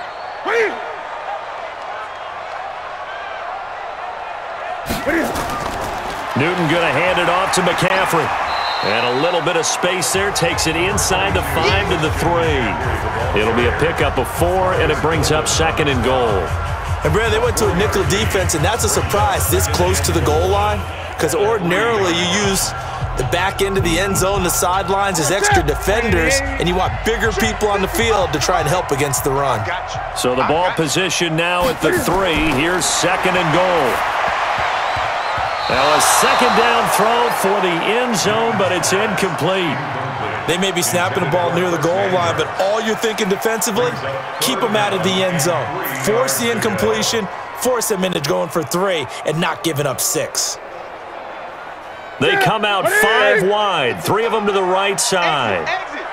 Newton going to hand it off to McCaffrey. And a little bit of space there, takes it inside the five to the three. It'll be a pickup of four, and it brings up second and goal. And, Brad, they went to a nickel defense, and that's a surprise this close to the goal line because ordinarily you use the back end of the end zone, the sidelines as extra defenders, and you want bigger people on the field to try and help against the run. So the ball position now at the three. Here's second and goal. Now a second down throw for the end zone, but it's incomplete. They may be snapping the ball near the goal line, but all you're thinking defensively, keep them out of the end zone. Force the incompletion, force them into going for three, and not giving up six. They come out five wide, three of them to the right side.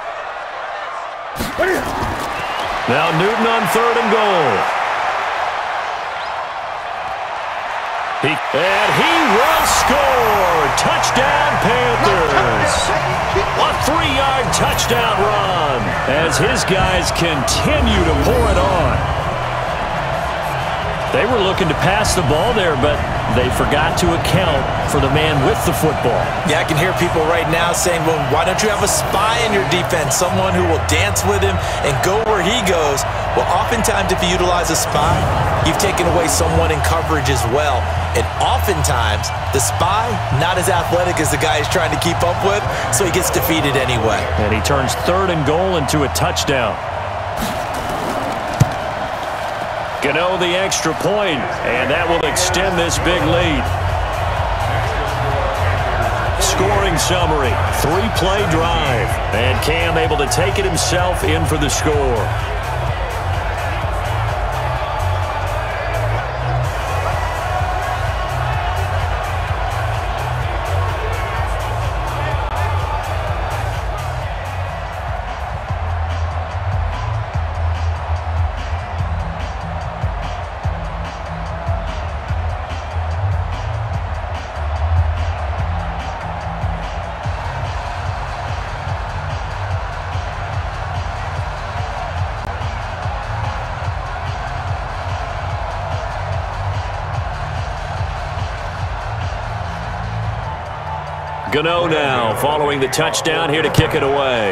Now Newton on third and goal. He, and he will score. Touchdown, Panthers. A three-yard touchdown run as his guys continue to pour it on. They were looking to pass the ball there, but they forgot to account for the man with the football. Yeah, I can hear people right now saying, well, why don't you have a spy in your defense, someone who will dance with him and go where he goes? Well, oftentimes if you utilize a spy, you've taken away someone in coverage as well. And oftentimes, the spy, not as athletic as the guy he's trying to keep up with, so he gets defeated anyway. And he turns third and goal into a touchdown. Gano the extra point, and that will extend this big lead. Scoring summary, three-play drive, and Cam able to take it himself in for the score. Gano now following the touchdown here to kick it away.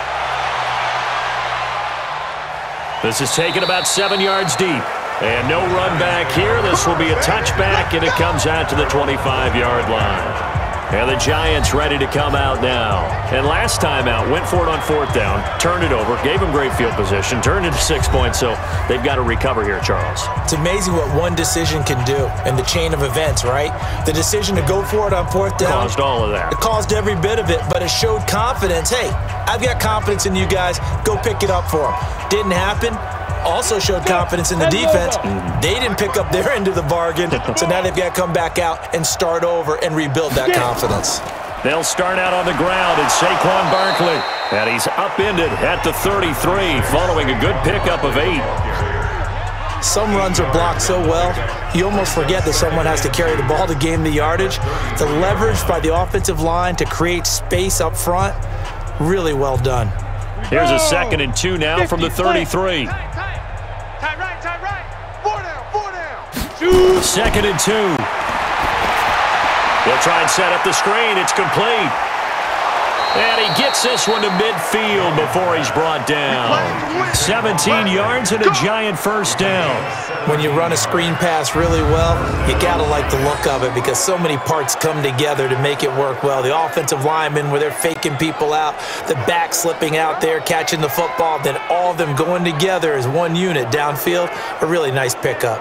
This is taken about seven yards deep. And no run back here. This will be a touchback, and it comes out to the twenty-five-yard line. And the Giants ready to come out now. And last time out, went for it on fourth down, turned it over, gave them great field position, turned it to six points, so they've got to recover here, Charles. It's amazing what one decision can do in the chain of events, right? The decision to go for it on fourth down. Caused all of that. It caused every bit of it, but it showed confidence. Hey, I've got confidence in you guys. Go pick it up for them. Didn't happen. also showed confidence in the defense. They didn't pick up their end of the bargain, so now they've got to come back out and start over and rebuild that confidence. They'll start out on the ground. It's Saquon Barkley. And he's upended at the thirty-three following a good pickup of eight. Some runs are blocked so well, you almost forget that someone has to carry the ball to gain the yardage. The leverage by the offensive line to create space up front, really well done. Here's a second and two now from the thirty-three. Time right, time right. Four down, four down. Second and two. They'll try and set up the screen. It's complete. And he gets this one to midfield before he's brought down. seventeen yards and a giant first down. When you run a screen pass really well, you got to like the look of it because so many parts come together to make it work well. The offensive linemen, where they're faking people out, the back slipping out there, catching the football, then all of them going together as one unit downfield. A really nice pickup.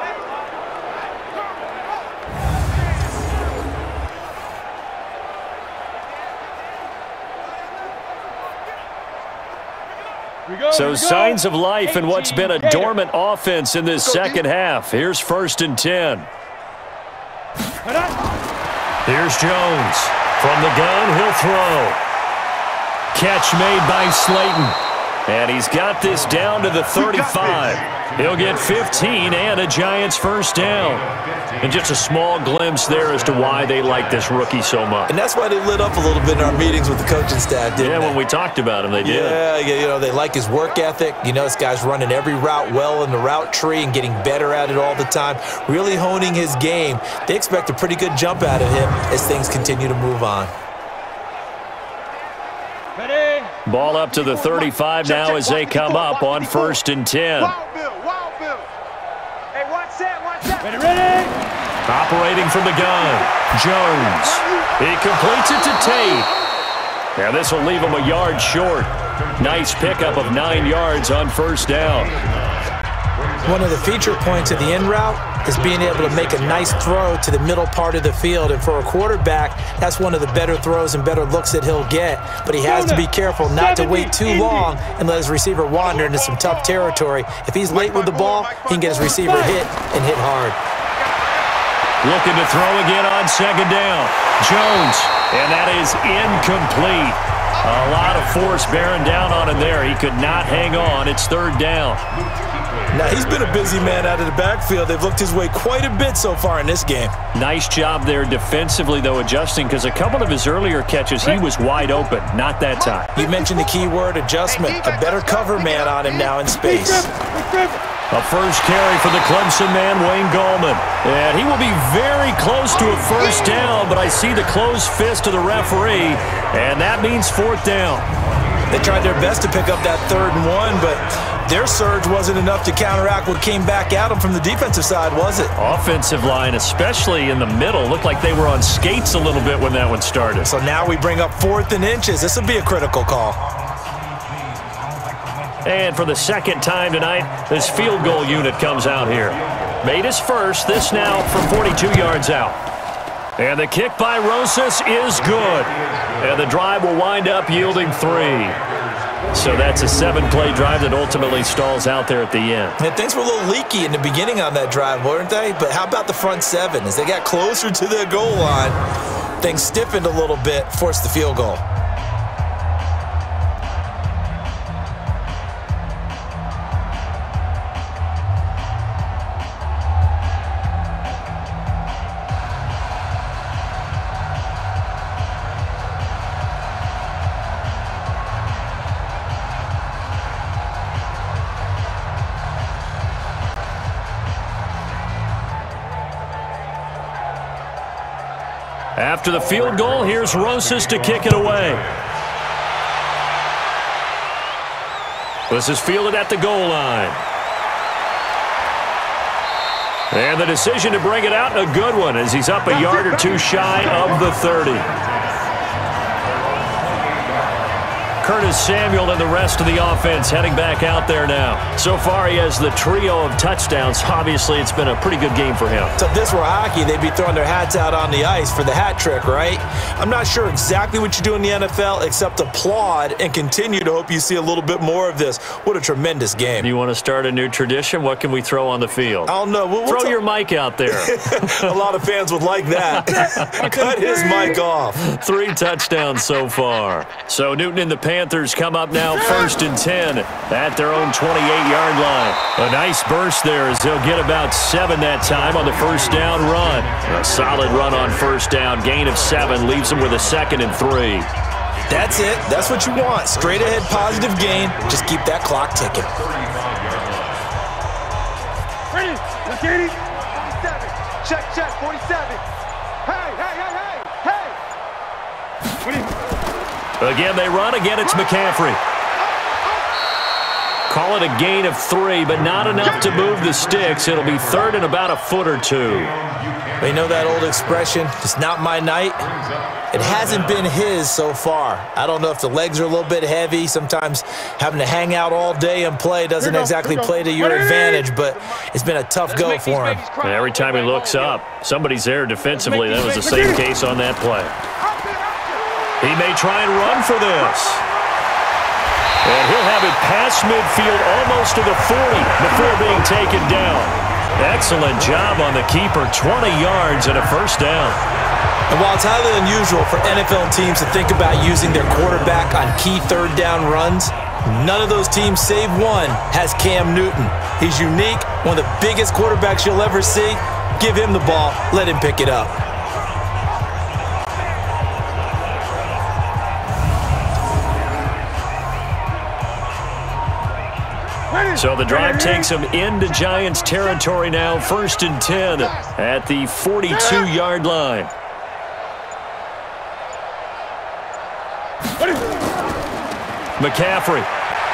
So signs of life in what's been a dormant offense in this second half. Here's first and ten. Here's Jones. From the gun, he'll throw. Catch made by Slayton. And he's got this down to the thirty-five. He'll get fifteen and a Giants first down. And just a small glimpse there as to why they like this rookie so much. And that's why they lit up a little bit in our meetings with the coaching staff, didn't Yeah, they? when we talked about him, they did. Yeah, you know, they like his work ethic. You know, this guy's running every route well in the route tree and getting better at it all the time, really honing his game. They expect a pretty good jump out of him as things continue to move on. Ready? Ball up to the thirty-five now as they come up on first and ten. Wild Bill, Wild Bill. Hey, watch that, watch that. Ready, ready. Operating from the gun, Jones. He completes it to Tate. Now this will leave him a yard short. Nice pickup of nine yards on first down. One of the feature points of the in route is being able to make a nice throw to the middle part of the field. And for a quarterback, that's one of the better throws and better looks that he'll get. But he has to be careful not to wait too long and let his receiver wander into some tough territory. If he's late with the ball, he can get his receiver hit and hit hard. Looking to throw again on second down. Jones, and that is incomplete. A lot of force bearing down on him there. He could not hang on. It's third down. Now, he's been a busy man out of the backfield. They've looked his way quite a bit so far in this game. Nice job there defensively, though, adjusting, because a couple of his earlier catches, he was wide open. Not that time. You mentioned the key word, adjustment. A better cover man on him now in space. A first carry for the Clemson man, Wayne Gallman. And he will be very close to a first down, but I see the closed fist of the referee, and that means fourth down. They tried their best to pick up that third and one, but their surge wasn't enough to counteract what came back at them from the defensive side, was it? Offensive line, especially in the middle, looked like they were on skates a little bit when that one started. So now we bring up fourth and inches. This will be a critical call. And for the second time tonight, this field goal unit comes out here. Made his first, this now from forty-two yards out. And the kick by Rosas is good. And the drive will wind up yielding three. So that's a seven-play drive that ultimately stalls out there at the end. And things were a little leaky in the beginning on that drive, weren't they? But how about the front seven? As they got closer to the goal line, things stiffened a little bit, forced the field goal. After the field goal, here's Rosas to kick it away. This is fielded at the goal line. And the decision to bring it out, a good one, as he's up a yard or two shy of the thirty. Curtis Samuel and the rest of the offense heading back out there now. So far, he has the trio of touchdowns. Obviously, it's been a pretty good game for him. So if this were hockey, they'd be throwing their hats out on the ice for the hat trick, right? I'm not sure exactly what you do in the N F L except applaud and continue to hope you see a little bit more of this. What a tremendous game. You want to start a new tradition? What can we throw on the field? I don't know. We'll, throw we'll your mic out there. A lot of fans would like that. Cut his mic off. Three touchdowns so far. So Newton and the Panthers come up now first and ten at their own twenty-eight yard line. A nice burst there as they'll get about seven that time on the first down run. A solid run on first down. Gain of seven leaves them with a second and three. That's it. That's what you want. Straight ahead positive gain. Just keep that clock ticking. Ready? forty-seven. Check, check. forty-seven. Hey, hey, hey, hey, hey. Again, they run. Again, it's McCaffrey. Call it a gain of three, but not enough to move the sticks. It'll be third and about a foot or two. They know that old expression, it's not my night. It hasn't been his so far. I don't know if the legs are a little bit heavy. Sometimes having to hang out all day and play doesn't exactly play to your advantage, but it's been a tough go for him. And every time he looks up, somebody's there defensively. That was the same case on that play. He may try and run for this. And he'll have it past midfield almost to the forty before being taken down. Excellent job on the keeper, twenty yards and a first down. And while it's highly unusual for N F L teams to think about using their quarterback on key third down runs, none of those teams, save one, has Cam Newton. He's unique, one of the biggest quarterbacks you'll ever see. Give him the ball, let him pick it up. So the drive takes them into Giants territory now, first and ten at the forty-two yard line. McCaffrey.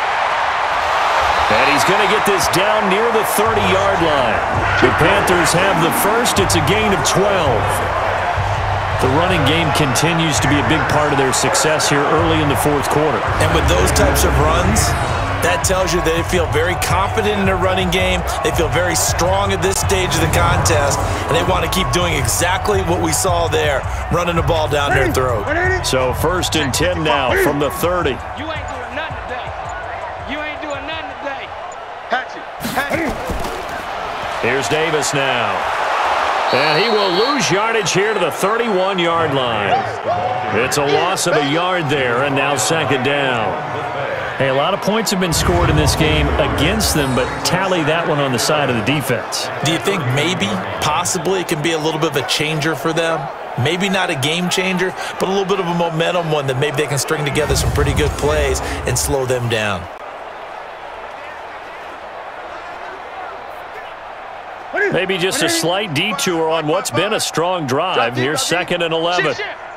And he's going to get this down near the thirty yard line. The Panthers have the first. It's a gain of twelve. The running game continues to be a big part of their success here early in the fourth quarter. And with those types of runs, that tells you they feel very confident in their running game. They feel very strong at this stage of the contest, and they want to keep doing exactly what we saw there, running the ball down their throat. So first and ten now from the thirty. You ain't doing nothing today. You ain't doing nothing today. Hatchet. Hatchet. Here's Davis now. And he will lose yardage here to the thirty-one yard line. It's a loss of a yard there, and now second down. Hey, a lot of points have been scored in this game against them, but tally that one on the side of the defense. Do you think maybe, possibly, it can be a little bit of a changer for them? Maybe not a game changer, but a little bit of a momentum one that maybe they can string together some pretty good plays and slow them down. Maybe just a slight detour on what's been a strong drive. Here's second and eleven.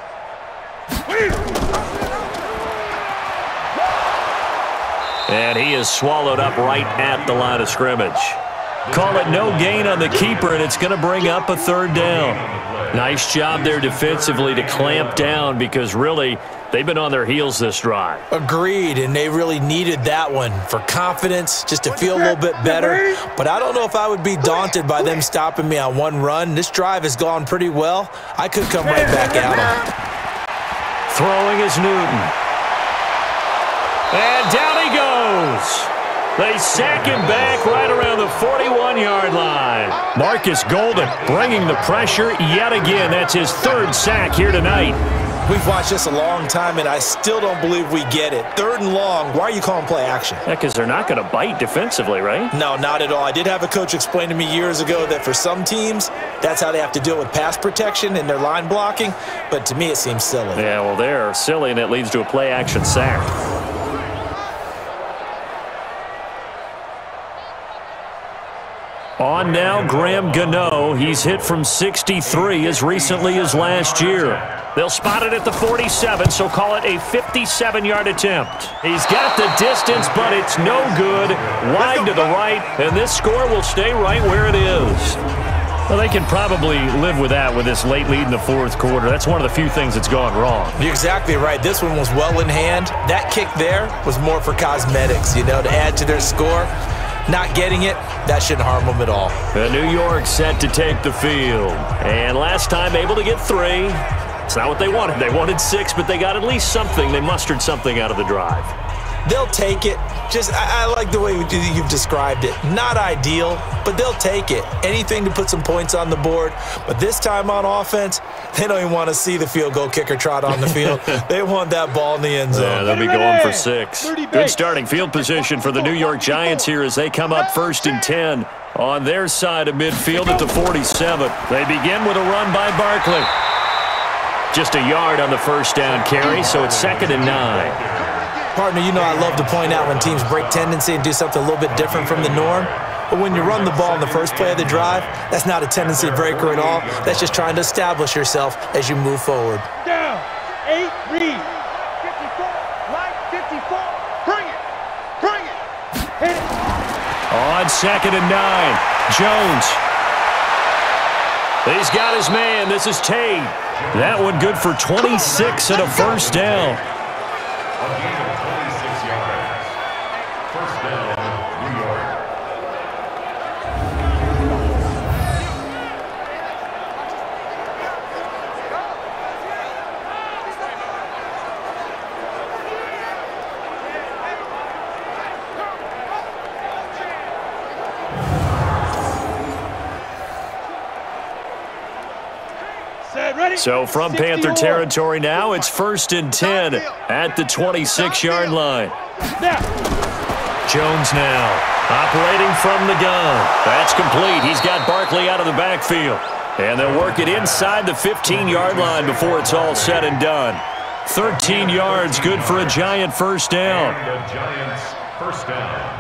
And he is swallowed up right at the line of scrimmage. Call it no gain on the keeper, and it's going to bring up a third down. Nice job there defensively to clamp down because really they've been on their heels this drive. Agreed, and they really needed that one for confidence, just to feel a little bit better. But I don't know if I would be daunted by them stopping me on one run. This drive has gone pretty well. I could come right back at them. Throwing is Newton. And down he goes. They sack him back right around the forty-one yard line. Marcus Golden bringing the pressure yet again. That's his third sack here tonight. We've watched this a long time, and I still don't believe we get it. Third and long, why are you calling play action? Yeah, because they're not going to bite defensively, right? No, not at all. I did have a coach explain to me years ago that for some teams, that's how they have to deal with pass protection and their line blocking, but to me it seems silly. Yeah, well, they're silly, and it leads to a play action sack. On now, Graham Gano. He's hit from sixty-three as recently as last year. They'll spot it at the forty-seven, so call it a fifty-seven yard attempt. He's got the distance, but it's no good. Wide to the right, and this score will stay right where it is. Well, they can probably live with that with this late lead in the fourth quarter. That's one of the few things that's gone wrong. You're exactly right. This one was well in hand. That kick there was more for cosmetics, you know, to add to their score. Not getting it, that shouldn't harm them at all. The New York set to take the field. And last time able to get three. It's not what they wanted. They wanted six, but they got at least something. They mustered something out of the drive. They'll take it. Just, I, I like the way you've described it. Not ideal, but they'll take it. Anything to put some points on the board. But this time on offense, they don't even want to see the field goal kicker trot on the field. They want that ball in the end zone. Yeah, they'll be going for six. Good starting field position for the New York Giants here as they come up first and ten on their side of midfield at the forty-seven. They begin with a run by Barkley. Just a yard on the first down carry, so it's second and nine. Partner, you know I love to point out when teams break tendency and do something a little bit different from the norm. But when you run the ball in the first play of the drive, that's not a tendency breaker at all. That's just trying to establish yourself as you move forward. Down, eight, read. fifty-four, right, fifty-four. Bring it, bring it. Hit it. On second and nine, Jones. He's got his man. This is Tate. That one good for twenty-six and a first down. A gain of twenty-six yards. First down, New York. So from Panther territory now, it's first and ten at the twenty-six-yard line. Jones now operating from the gun. That's complete. He's got Barkley out of the backfield. And they'll work it inside the fifteen-yard line before it's all said and done. thirteen yards, good for a Giant first down. And the Giants first down.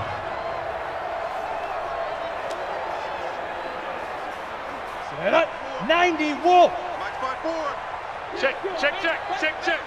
Set up, ninety, Wolf. Check, check, check, check, check.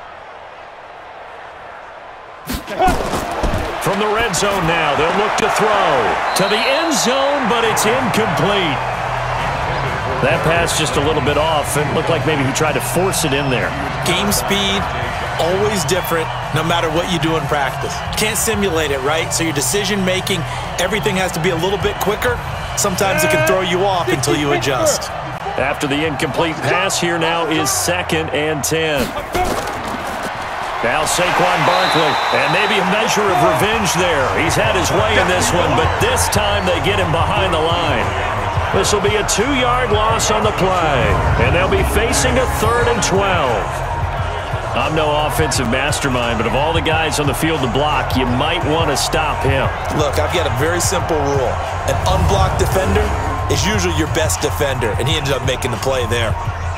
From the red zone now, they'll look to throw to the end zone, but it's incomplete. That pass just a little bit off. It looked like maybe he tried to force it in there. Game speed, always different, no matter what you do in practice. Can't simulate it, right? So your decision-making, everything has to be a little bit quicker. Sometimes it can throw you off until you adjust. After the incomplete pass, here now is second and ten. Now Saquon Barkley, and maybe a measure of revenge there. He's had his way in this one, but this time they get him behind the line. This will be a two-yard loss on the play, and they'll be facing a third and twelve. I'm no offensive mastermind, but of all the guys on the field to block, you might want to stop him. Look, I've got a very simple rule. An unblocked defender is usually your best defender, and he ended up making the play there.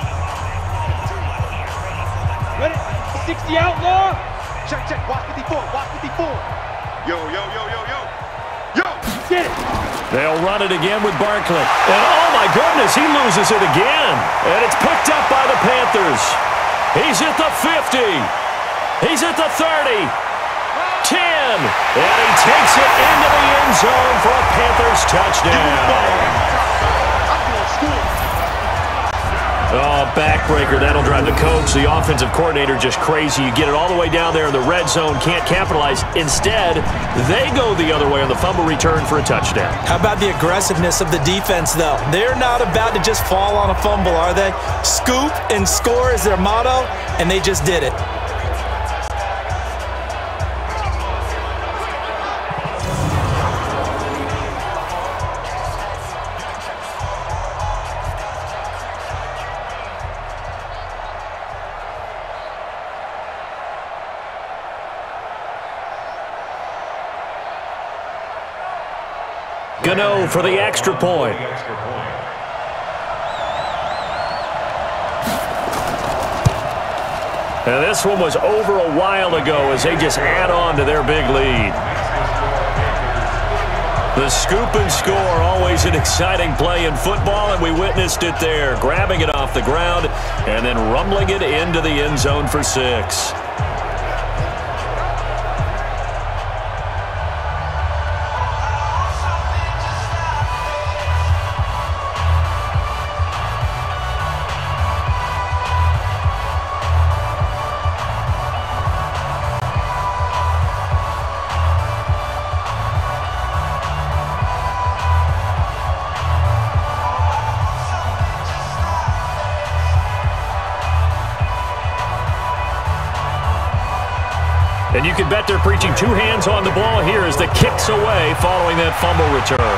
Ready? sixty outlaw. Check, check, watch fifty-four, watch fifty-four. Yo, yo, yo, yo, yo. Yo! Get it. They'll run it again with Barkley. And oh my goodness, he loses it again. And it's picked up by the Panthers. He's at the fifty. He's at the thirty. ten. And he takes it into the end zone for a Panthers touchdown. Oh, backbreaker. That'll drive the coach, the offensive coordinator, just crazy. You get it all the way down there in the red zone, can't capitalize. Instead, they go the other way on the fumble return for a touchdown. How about the aggressiveness of the defense, though? They're not about to just fall on a fumble, are they? Scoop and score is their motto, and they just did it. Gano for the extra point. And this one was over a while ago as they just add on to their big lead. The scoop and score, always an exciting play in football, and we witnessed it there, grabbing it off the ground and then rumbling it into the end zone for six. And you can bet they're preaching two hands on the ball here as the kick's away following that fumble return.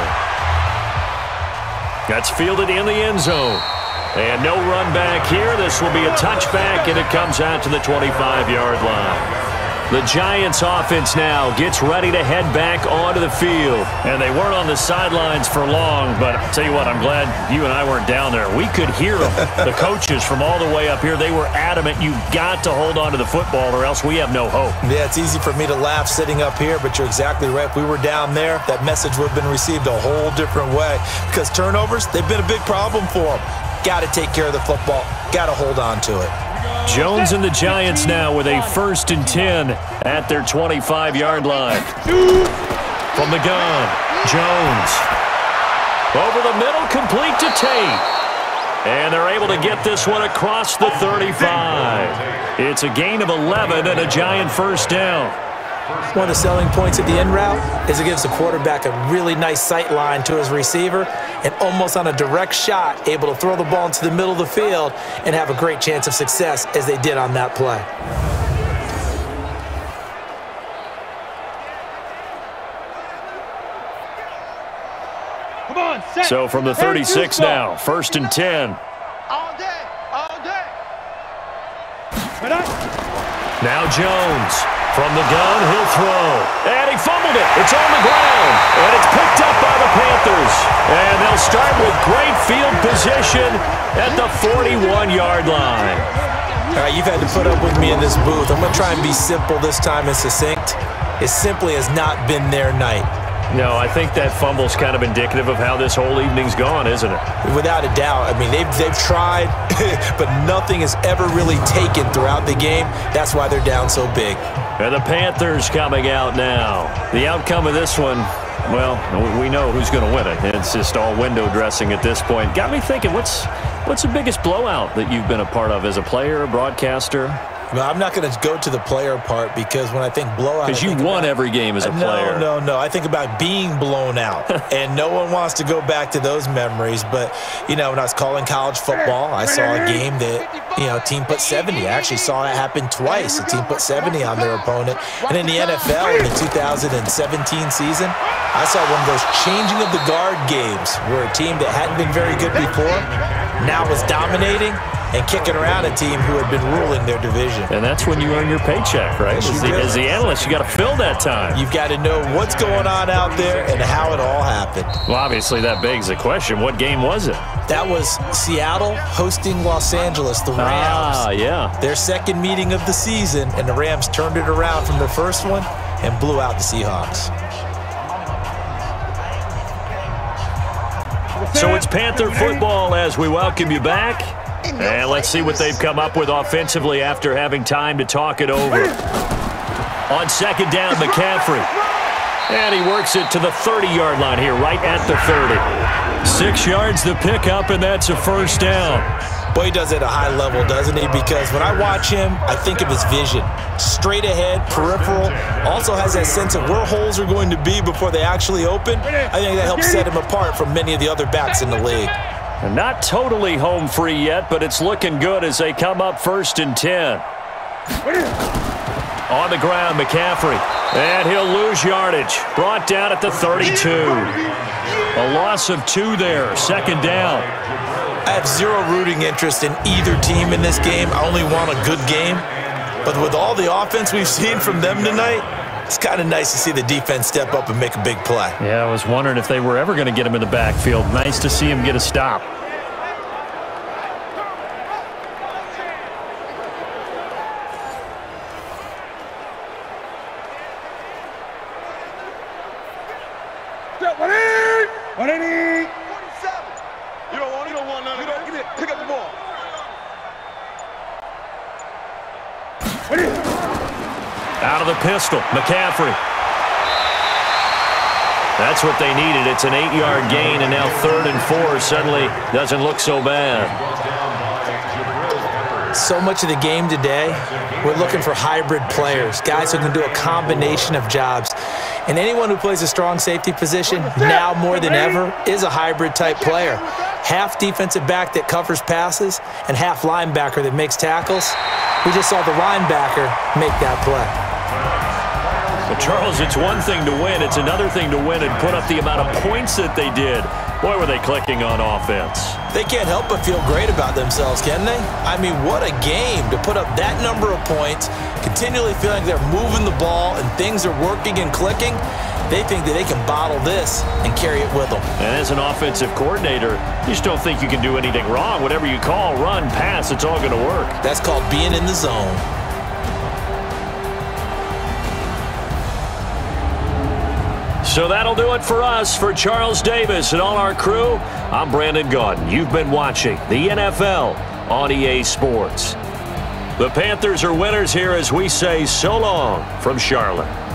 That's fielded in the end zone. And no run back here. This will be a touchback, and it comes out to the twenty-five yard line. The Giants offense now gets ready to head back onto the field. And they weren't on the sidelines for long, but I'll tell you what, I'm glad you and I weren't down there. We could hear them. The coaches from all the way up here, they were adamant, you've got to hold on to the football or else we have no hope. Yeah, it's easy for me to laugh sitting up here, but you're exactly right. If we were down there, that message would have been received a whole different way. Because turnovers, they've been a big problem for them. Got to take care of the football. Got to hold on to it. Jones and the Giants now with a first and ten at their twenty-five yard line. From the gun, Jones. Over the middle, complete to Tate. And they're able to get this one across the thirty-five. It's a gain of eleven and a Giant first down. One of the selling points of the in route is it gives the quarterback a really nice sight line to his receiver and almost on a direct shot able to throw the ball into the middle of the field and have a great chance of success as they did on that play. Come on, set. So from the thirty-six now, first and ten. All day, all day. Now Jones. From the gun, he'll throw. And he fumbled it. It's on the ground. And it's picked up by the Panthers. And they'll start with great field position at the forty-one yard line. All right, you've had to put up with me in this booth. I'm going to try and be simple this time and succinct. It simply has not been their night. No, I think that fumble's kind of indicative of how this whole evening's gone, isn't it? Without a doubt. I mean, they've, they've tried, but nothing has ever really taken throughout the game. That's why they're down so big. And the Panthers coming out now. The outcome of this one, well, we know who's going to win it. It's just all window dressing at this point. Got me thinking, what's what's the biggest blowout that you've been a part of as a player, a broadcaster? Well, I'm not going to go to the player part because when I think blowout, because you won about, every game as a no, player. No, no, no. I think about being blown out, and no one wants to go back to those memories. But you know, when I was calling college football, I saw a game that you know, a team put seventy. I actually saw it happen twice. A team put seventy on their opponent, and in the N F L in the two thousand seventeen season, I saw one of those changing of the guard games where a team that hadn't been very good before now was dominating and kicking around a team who had been ruling their division. And that's when you earn your paycheck, right? Yes, as, the, as the analyst, you got to fill that time. You've got to know what's going on out there and how it all happened. Well, obviously, that begs the question, what game was it? That was Seattle hosting Los Angeles, the Rams. Ah, yeah. Their second meeting of the season, and the Rams turned it around from the first one and blew out the Seahawks. So it's Panther football as we welcome you back. And let's see what they've come up with offensively after having time to talk it over. On second down, McCaffrey. And he works it to the thirty yard line here, right at the thirty. Six yards the pickup, and that's a first down. Boy, he does it at a high level, doesn't he? Because when I watch him, I think of his vision. Straight ahead, peripheral. Also has that sense of where holes are going to be before they actually open. I think that helps set him apart from many of the other backs in the league. And not totally home free yet, but it's looking good as they come up first and ten. On the ground, McCaffrey. And he'll lose yardage. Brought down at the thirty-two. A loss of two there. Second down. I have zero rooting interest in either team in this game. I only want a good game. But with all the offense we've seen from them tonight, it's kind of nice to see the defense step up and make a big play. Yeah, I was wondering if they were ever going to get him in the backfield. Nice to see him get a stop. You don't want it. You don't want none of it. Get it. Pick up the ball. Out of the pistol, McCaffrey. That's what they needed. It's an eight yard gain, and now third and four suddenly doesn't look so bad. So much of the game today, we're looking for hybrid players, guys who can do a combination of jobs. And anyone who plays a strong safety position, now more than ever, is a hybrid type player. Half defensive back that covers passes and half linebacker that makes tackles. We just saw the linebacker make that play. But Charles, it's one thing to win. It's another thing to win and put up the amount of points that they did. Boy, were they clicking on offense. They can't help but feel great about themselves, can they? I mean, what a game to put up that number of points, continually feeling they're moving the ball and things are working and clicking. They think that they can bottle this and carry it with them. And as an offensive coordinator, you just don't think you can do anything wrong. Whatever you call, run, pass, it's all going to work. That's called being in the zone. So that'll do it for us. For Charles Davis and all our crew, I'm Brandon Gaudin. You've been watching the N F L on E A Sports. The Panthers are winners here as we say so long from Charlotte.